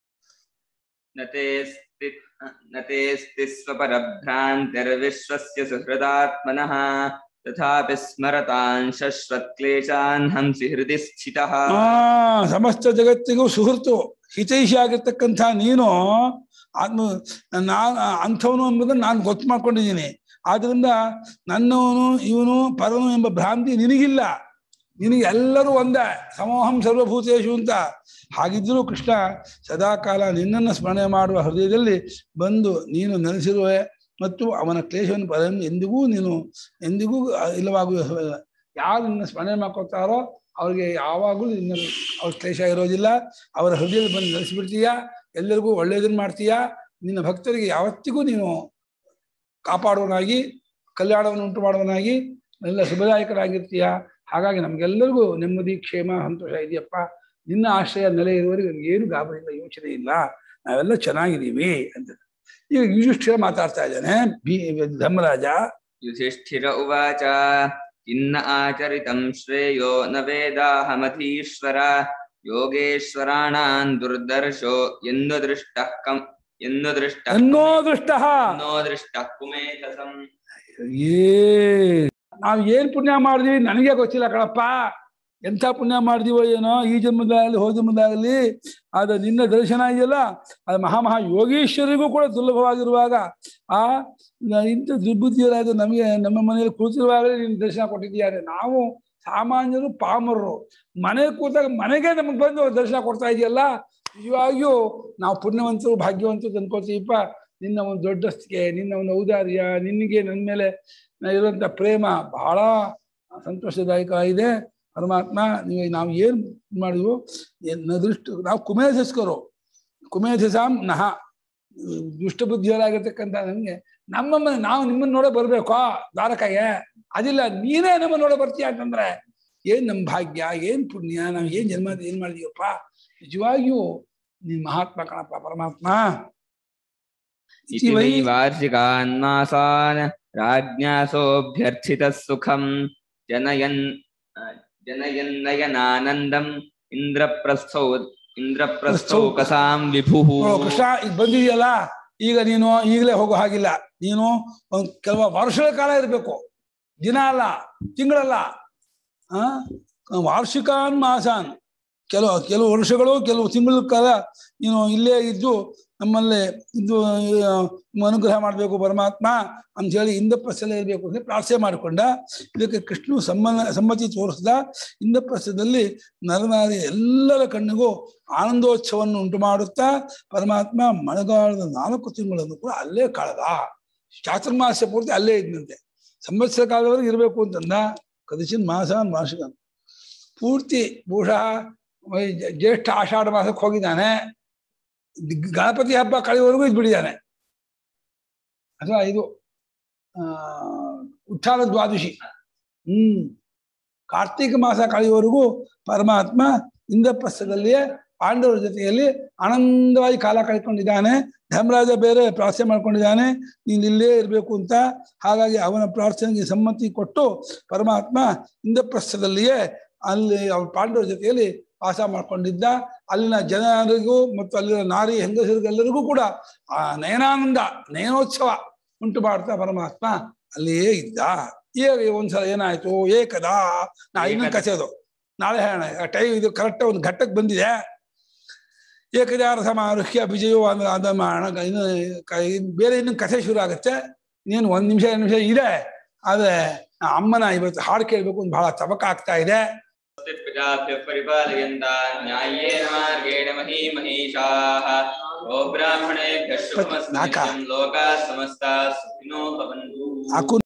ನತೇಸ್ತಿ ಸ್ವಪರಭ್ರಾಂತಿರ್ವಿಶ್ವಸ್ಯ ಸುಹೃದಾತ್ಮನಃ ತಥಾಪಿ ಸ್ಮರತಾನ್ ಶಶ್ವತ್ ಕ್ಲೇಶಾನ್ ಹಂಸಿ ಹೃದಯ ಸ್ಥಿತಃ. ಆ ಸಮಸ್ತ ಜಗತ್ತಿಗೂ ಸುಹೃತು ಹಿತೈಷಿ ಆಗಿರ್ತಕ್ಕಂಥ ನೀನು ಆತ್ಮ ನಾನು ಅಂಥವನು ಎಂಬುದನ್ನು ನಾನು ಗೊತ್ತು ಮಾಡ್ಕೊಂಡಿದ್ದೀನಿ. ಆದ್ರಿಂದ ನನ್ನವನು ಇವನು ಪರನು ಎಂಬ ಭ್ರಾಂತಿ ನಿನಗಿಲ್ಲ. ನಿನಗೆ ಎಲ್ಲರೂ ಒಂದೇ, ಸಮೋಹಂ ಸರ್ವಭೂತೇಶು ಅಂತ. ಹಾಗಿದ್ದರೂ ಕೃಷ್ಣ ಸದಾಕಾಲ ನಿನ್ನನ್ನು ಸ್ಮರಣೆ ಮಾಡುವ ಹೃದಯದಲ್ಲಿ ಬಂದು ನೀನು ನೆಲೆಸಿರುವೆ ಮತ್ತು ಅವನ ಕ್ಲೇಶವನ್ನು ಪರ ಎಂದಿಗೂ ನೀನು ಎಂದಿಗೂ ಇಲ್ಲವಾಗುವ. ಯಾರು ನಿನ್ನ ಸ್ಮರಣೆ ಮಾಡ್ಕೊತಾರೋ ಅವ್ರಿಗೆ ಯಾವಾಗಲೂ ನಿನ್ನ ಅವ್ರ ಕ್ಲೇಶ ಇರೋದಿಲ್ಲ. ಅವರ ಹೃದಯದಲ್ಲಿ ಬಂದು ನೆಲೆಸಿಬಿಡ್ತೀಯ, ಎಲ್ಲರಿಗೂ ಒಳ್ಳೆಯದನ್ನು ಮಾಡ್ತೀಯ. ನಿನ್ನ ಭಕ್ತರಿಗೆ ಯಾವತ್ತಿಗೂ ನೀನು ಕಾಪಾಡುವನಾಗಿ, ಕಲ್ಯಾಣವನ್ನು ಉಂಟು ಮಾಡುವನಾಗಿ, ಎಲ್ಲ ಶುಭದಾಯಕರಾಗಿರ್ತೀಯ. ಹಾಗಾಗಿ ನಮ್ಗೆಲ್ಲರಿಗೂ ನೆಮ್ಮದಿ, ಕ್ಷೇಮ, ಸಂತೋಷ ಇದೆಯಪ್ಪ. ನಿನ್ನ ಆಶ್ರಯ ನೆಲೆ ಇರುವವರೆಗೆ ಏನು ಗಾಬರಿ ಇಲ್ಲ, ಯೋಚನೆ ಇಲ್ಲ, ನಾವೆಲ್ಲ ಚೆನ್ನಾಗಿದ್ದೀವಿ ಅಂತ. ಈಗ ಯುಧಿಷ್ಠಿರ ಮಾತಾಡ್ತಾ ಇದ್ದಾನೆ. ಬಿ ಧರ್ಮರಾಜ. ಯುಧಿಷ್ಠಿರ ಉವಾಚ ಇನ್ನ ಆಚರಿತಂ ಶ್ರೇಯೋ ನ ವೇದಾಹಮಧೀಶ್ವರ ಯೋಗೇಶ್ವರಾಣಾನ್ ದುರ್ದರ್ಶೋ ಎಂದು ದೃಷ್ಟ ಕಂ ಎಂದು ದೃಷ್ಟ ಅನ್ನೋ ದೃಷ್ಟ ಅನ್ನೋ ದೃಷ್ಟ ಕುಮೇಧಸಂ. ಏ ನಾವು ಏನ್ ಪುಣ್ಯ ಮಾಡಿದ್ವಿ ನನಗೆ ಗೊತ್ತಿಲ್ಲ ಕಣಪ್ಪ. ಎಂಥ ಪುಣ್ಯ ಮಾಡಿದೀವೋ ಏನೋ ಈ ಜನ್ಮದಾಗಲಿ ಹೋದ ಜನ್ಮದಾಗಲಿ. ಆದ್ರೆ ನಿನ್ನ ದರ್ಶನ ಇದೆಯಲ್ಲ ಅದು ಮಹಾಮಹಾ ಯೋಗೀಶ್ವರಿಗೂ ಕೂಡ ದುರ್ಲಭವಾಗಿರುವಾಗ ಆ ಇಂಥ ದುರ್ಬುದ್ಧಿಯರಾದ ನಮಗೆ ನಮ್ಮ ಮನೆಯಲ್ಲಿ ಕೂತಿರುವಾಗಲೇ ನಿನ್ನ ದರ್ಶನ ಕೊಟ್ಟಿದ್ದೀಯಾರೆ. ನಾವು ಸಾಮಾನ್ಯರು ಪಾಮರರು ಮನೆ ಕೂತಾಗ ಮನೆಗೆ ನಮಗೆ ಬಂದು ದರ್ಶನ ಕೊಡ್ತಾ ಇದೆಯಲ್ಲ, ನಿಜವಾಗಿಯೂ ನಾವು ಪುಣ್ಯವಂತರು ಭಾಗ್ಯವಂತರು ಅನ್ಕೋತೀವಪ್ಪ. ನಿನ್ನ ಒಂದು ದೊಡ್ಡಸ್ತಿಗೆ, ನಿನ್ನ ಒಂದು ಔದಾರ್ಯ, ನಿನಗೆ ನನ್ನ ಮೇಲೆ ಇರುವಂಥ ಪ್ರೇಮ ಬಹಳ ಸಂತೋಷದಾಯಕ ಇದೆ. ಪರಮಾತ್ಮ ನೀವು ನಾವು ಏನು ಮಾಡಿದ್ವು ದೃಷ್ಟ ನಾವು ಕುಮೇಧಸ್ಕರು ಕುಮೇಧಸಾಂ ನಹ ದುಷ್ಟ ಬುದ್ಧಿಯರಾಗಿರ್ತಕ್ಕಂಥ ನಮಗೆ ನಮ್ಮ ಮನೆ ನಾವು ನಿಮ್ಮನ್ನ ನೋಡೇ ಬರ್ಬೇಕೋ ದ್ವಾರಕಾಗೆ, ಅದಿಲ್ಲ ನೀನೇ ನಮ್ಮನ್ನ ನೋಡೇ ಬರ್ತೀಯ ಅಂತಂದ್ರೆ ಏನ್ ನಮ್ಮ ಭಾಗ್ಯ, ಏನ್ ಪುಣ್ಯ, ನಾವು ಏನ್ ಜನ್ಮ ಏನ್ ಮಾಡಿದೀವಪ್ಪ. ನಿಜವಾಗಿಯೂ ನೀನ್ ಮಹಾತ್ಮ ಕಣಪ್ಪ ಪರಮಾತ್ಮ. ವಾರ್ಷಿಕಾನ್ ಮಾಸಾನ್ ರಾಜ್ಞಾಸೋಭ್ಯರ್ಥಿತ ಸುಖಂ ಜನಯನ್ ಜನಯನ್ನಯನಾನಂದಂ ಇಂದ್ರಪ್ರಸ್ಥೌ ಇಂದ್ರಪ್ರಸ್ಥೌಕಸಾಂ ವಿಭುಃ. ಕೃಷ್ಣ ಈಗ ಬಂದಿದೆಯಲ್ಲ, ಈಗ ನೀನು ಈಗಲೇ ಹೋಗೋ ಹಾಗಿಲ್ಲ. ನೀನು ಒಂದ್ ಕೆಲವು ವರ್ಷಗಳ ಕಾಲ ಇರಬೇಕು, ದಿನ ಅಲ್ಲ, ತಿಂಗಳಲ್ಲ. ಆ ವಾರ್ಷಿಕಾನ್ ಮಾಸಾನ್ ಕೆಲವು ಕೆಲವು ವರ್ಷಗಳು ಕೆಲವು ತಿಂಗಳ ಕಾಲ ನೀನು ಇಲ್ಲೇ ಇದ್ದು ನಮ್ಮಲ್ಲೇ ಇದ್ದು ಅನುಗ್ರಹ ಮಾಡಬೇಕು ಪರಮಾತ್ಮ ಅಂತ ಹೇಳಿ ಇಂದ್ರಪ್ರಸ್ಥಲ್ಲೇ ಇರಬೇಕು ಅಂತ ಪ್ರಾರ್ಥನೆ ಮಾಡಿಕೊಂಡ. ಇದಕ್ಕೆ ಕೃಷ್ಣನು ಸಮ್ಮನ ಸಮ್ಮತಿ ತೋರಿಸಿದ. ಇಂದ್ರಪ್ರಸ್ಥದಲ್ಲಿ ನರನಾರಿ ಎಲ್ಲರ ಕಣ್ಣಿಗೂ ಆನಂದೋತ್ಸವವನ್ನು ಉಂಟು ಮಾಡುತ್ತಾ ಪರಮಾತ್ಮ ಮಳೆಗಾಲದ ನಾಲ್ಕು ತಿಂಗಳನ್ನು ಕೂಡ ಅಲ್ಲೇ ಕಳೆದ. ಚಾತುರ್ಮಾಸ ಪೂರ್ತಿ ಅಲ್ಲೇ ಇದ್ದಂತೆ. ಸಂವತ್ಸರ ಕಾಲದವರೆಗೆ ಇರಬೇಕು ಅಂತಂದ. ಕದಿಚಿನ್ ಮಾಸ ಮಾಸಿಕ ಪೂರ್ತಿ ಬಹುಶಃ ಜ್ಯೇಷ್ಠ ಆಷಾಢ ಮಾಸಕ್ಕೆ ಹೋಗಿದ್ದಾನೆ. ಗಣಪತಿ ಹಬ್ಬ ಕಳೆಯುವವರೆಗೂ ಇದು ಬಿಡಿದ್ದಾನೆ. ಅಥವಾ ಇದು ಆ ಉತ್ಥಾನ ದ್ವಾದಶಿ ಹ್ಮ್ ಕಾರ್ತೀಕ ಮಾಸ ಕಳೆಯುವವರೆಗೂ ಪರಮಾತ್ಮ ಇಂದ್ರಪ್ರಸ್ಥದಲ್ಲಿಯೇ ಪಾಂಡವರ ಜೊತೆಯಲ್ಲಿ ಆನಂದವಾಗಿ ಕಾಲ ಕಳ್ಕೊಂಡಿದ್ದಾನೆ. ಧರ್ಮರಾಜ ಬೇರೆ ಪ್ರಾರ್ಥನೆ ಮಾಡ್ಕೊಂಡಿದ್ದಾನೆ, ನೀನು ಇಲ್ಲೇ ಇರಬೇಕು ಅಂತ. ಹಾಗಾಗಿ ಅವನ ಪ್ರಾರ್ಥನೆಗೆ ಸಮ್ಮತಿ ಕೊಟ್ಟು ಪರಮಾತ್ಮ ಇಂದ್ರಪ್ರಸ್ಥದಲ್ಲಿಯೇ ಅಲ್ಲಿ ಅವನ ಪಾಂಡವರ ಜೊತೆಯಲ್ಲಿ ವಾಸ ಮಾಡ್ಕೊಂಡಿದ್ದ. ಅಲ್ಲಿನ ಜನರಿಗೂ ಮತ್ತು ಅಲ್ಲಿನ ನಾರಿ ಹೆಂಗಸರಿಗೆಲ್ಲರಿಗೂ ಕೂಡ ಆ ನಯನಾನಂದ ನಯನೋತ್ಸವ ಉಂಟು ಮಾಡ್ತಾ ಪರಮಾತ್ಮ ಅಲ್ಲಿಯೇ ಇದ್ದ. ಈಗ ಒಂದ್ಸಲ ಏನಾಯ್ತು, ಏಕದಾ ನಾ ಇನ್ನೊಂದು ಕಥೆಯೋದು ನಾಳೆ ಹೇಳೋಣ. ಟೈಮ್ ಇದು ಕರೆಕ್ಟ್ ಒಂದು ಘಟ್ಟಕ್ಕೆ ಬಂದಿದೆ. ಏಕದಾರ ಸಮಾರುಹ್ಯ ವಿಜಯೋ ಅದ ಮಾಡೋಣ. ಇನ್ನು ಬೇರೆ ಇನ್ನೊಂದು ಕಥೆ ಶುರು ಆಗುತ್ತೆ. ಇನ್ನೇನು ಒಂದ್ ನಿಮಿಷ ಎರಡು ನಿಮಿಷ ಇದೆ. ಆದ್ರೆ ಅಮ್ಮನ ಇವತ್ತು ಹಾಡು ಕೇಳ್ಬೇಕು ಅಂತ ಬಹಳ ತವಕ ಆಗ್ತಾ ಇದೆ. ಪರಿಪಾಲಯಂತಾನ್ ನ್ಯಾಯೇನ ಮಾರ್ಗೇಣ ಮಹೀಮಹೀಷಾಃ ಗೋ ಬ್ರಾಹ್ಮಣೇಭ್ಯಃ ಶುಭಮಸ್ತು ನಿತ್ಯಂ ಲೋಕಾಃ ಸಮಸ್ತಾಃ ಸುಖಿನೋ ಭವಂತು.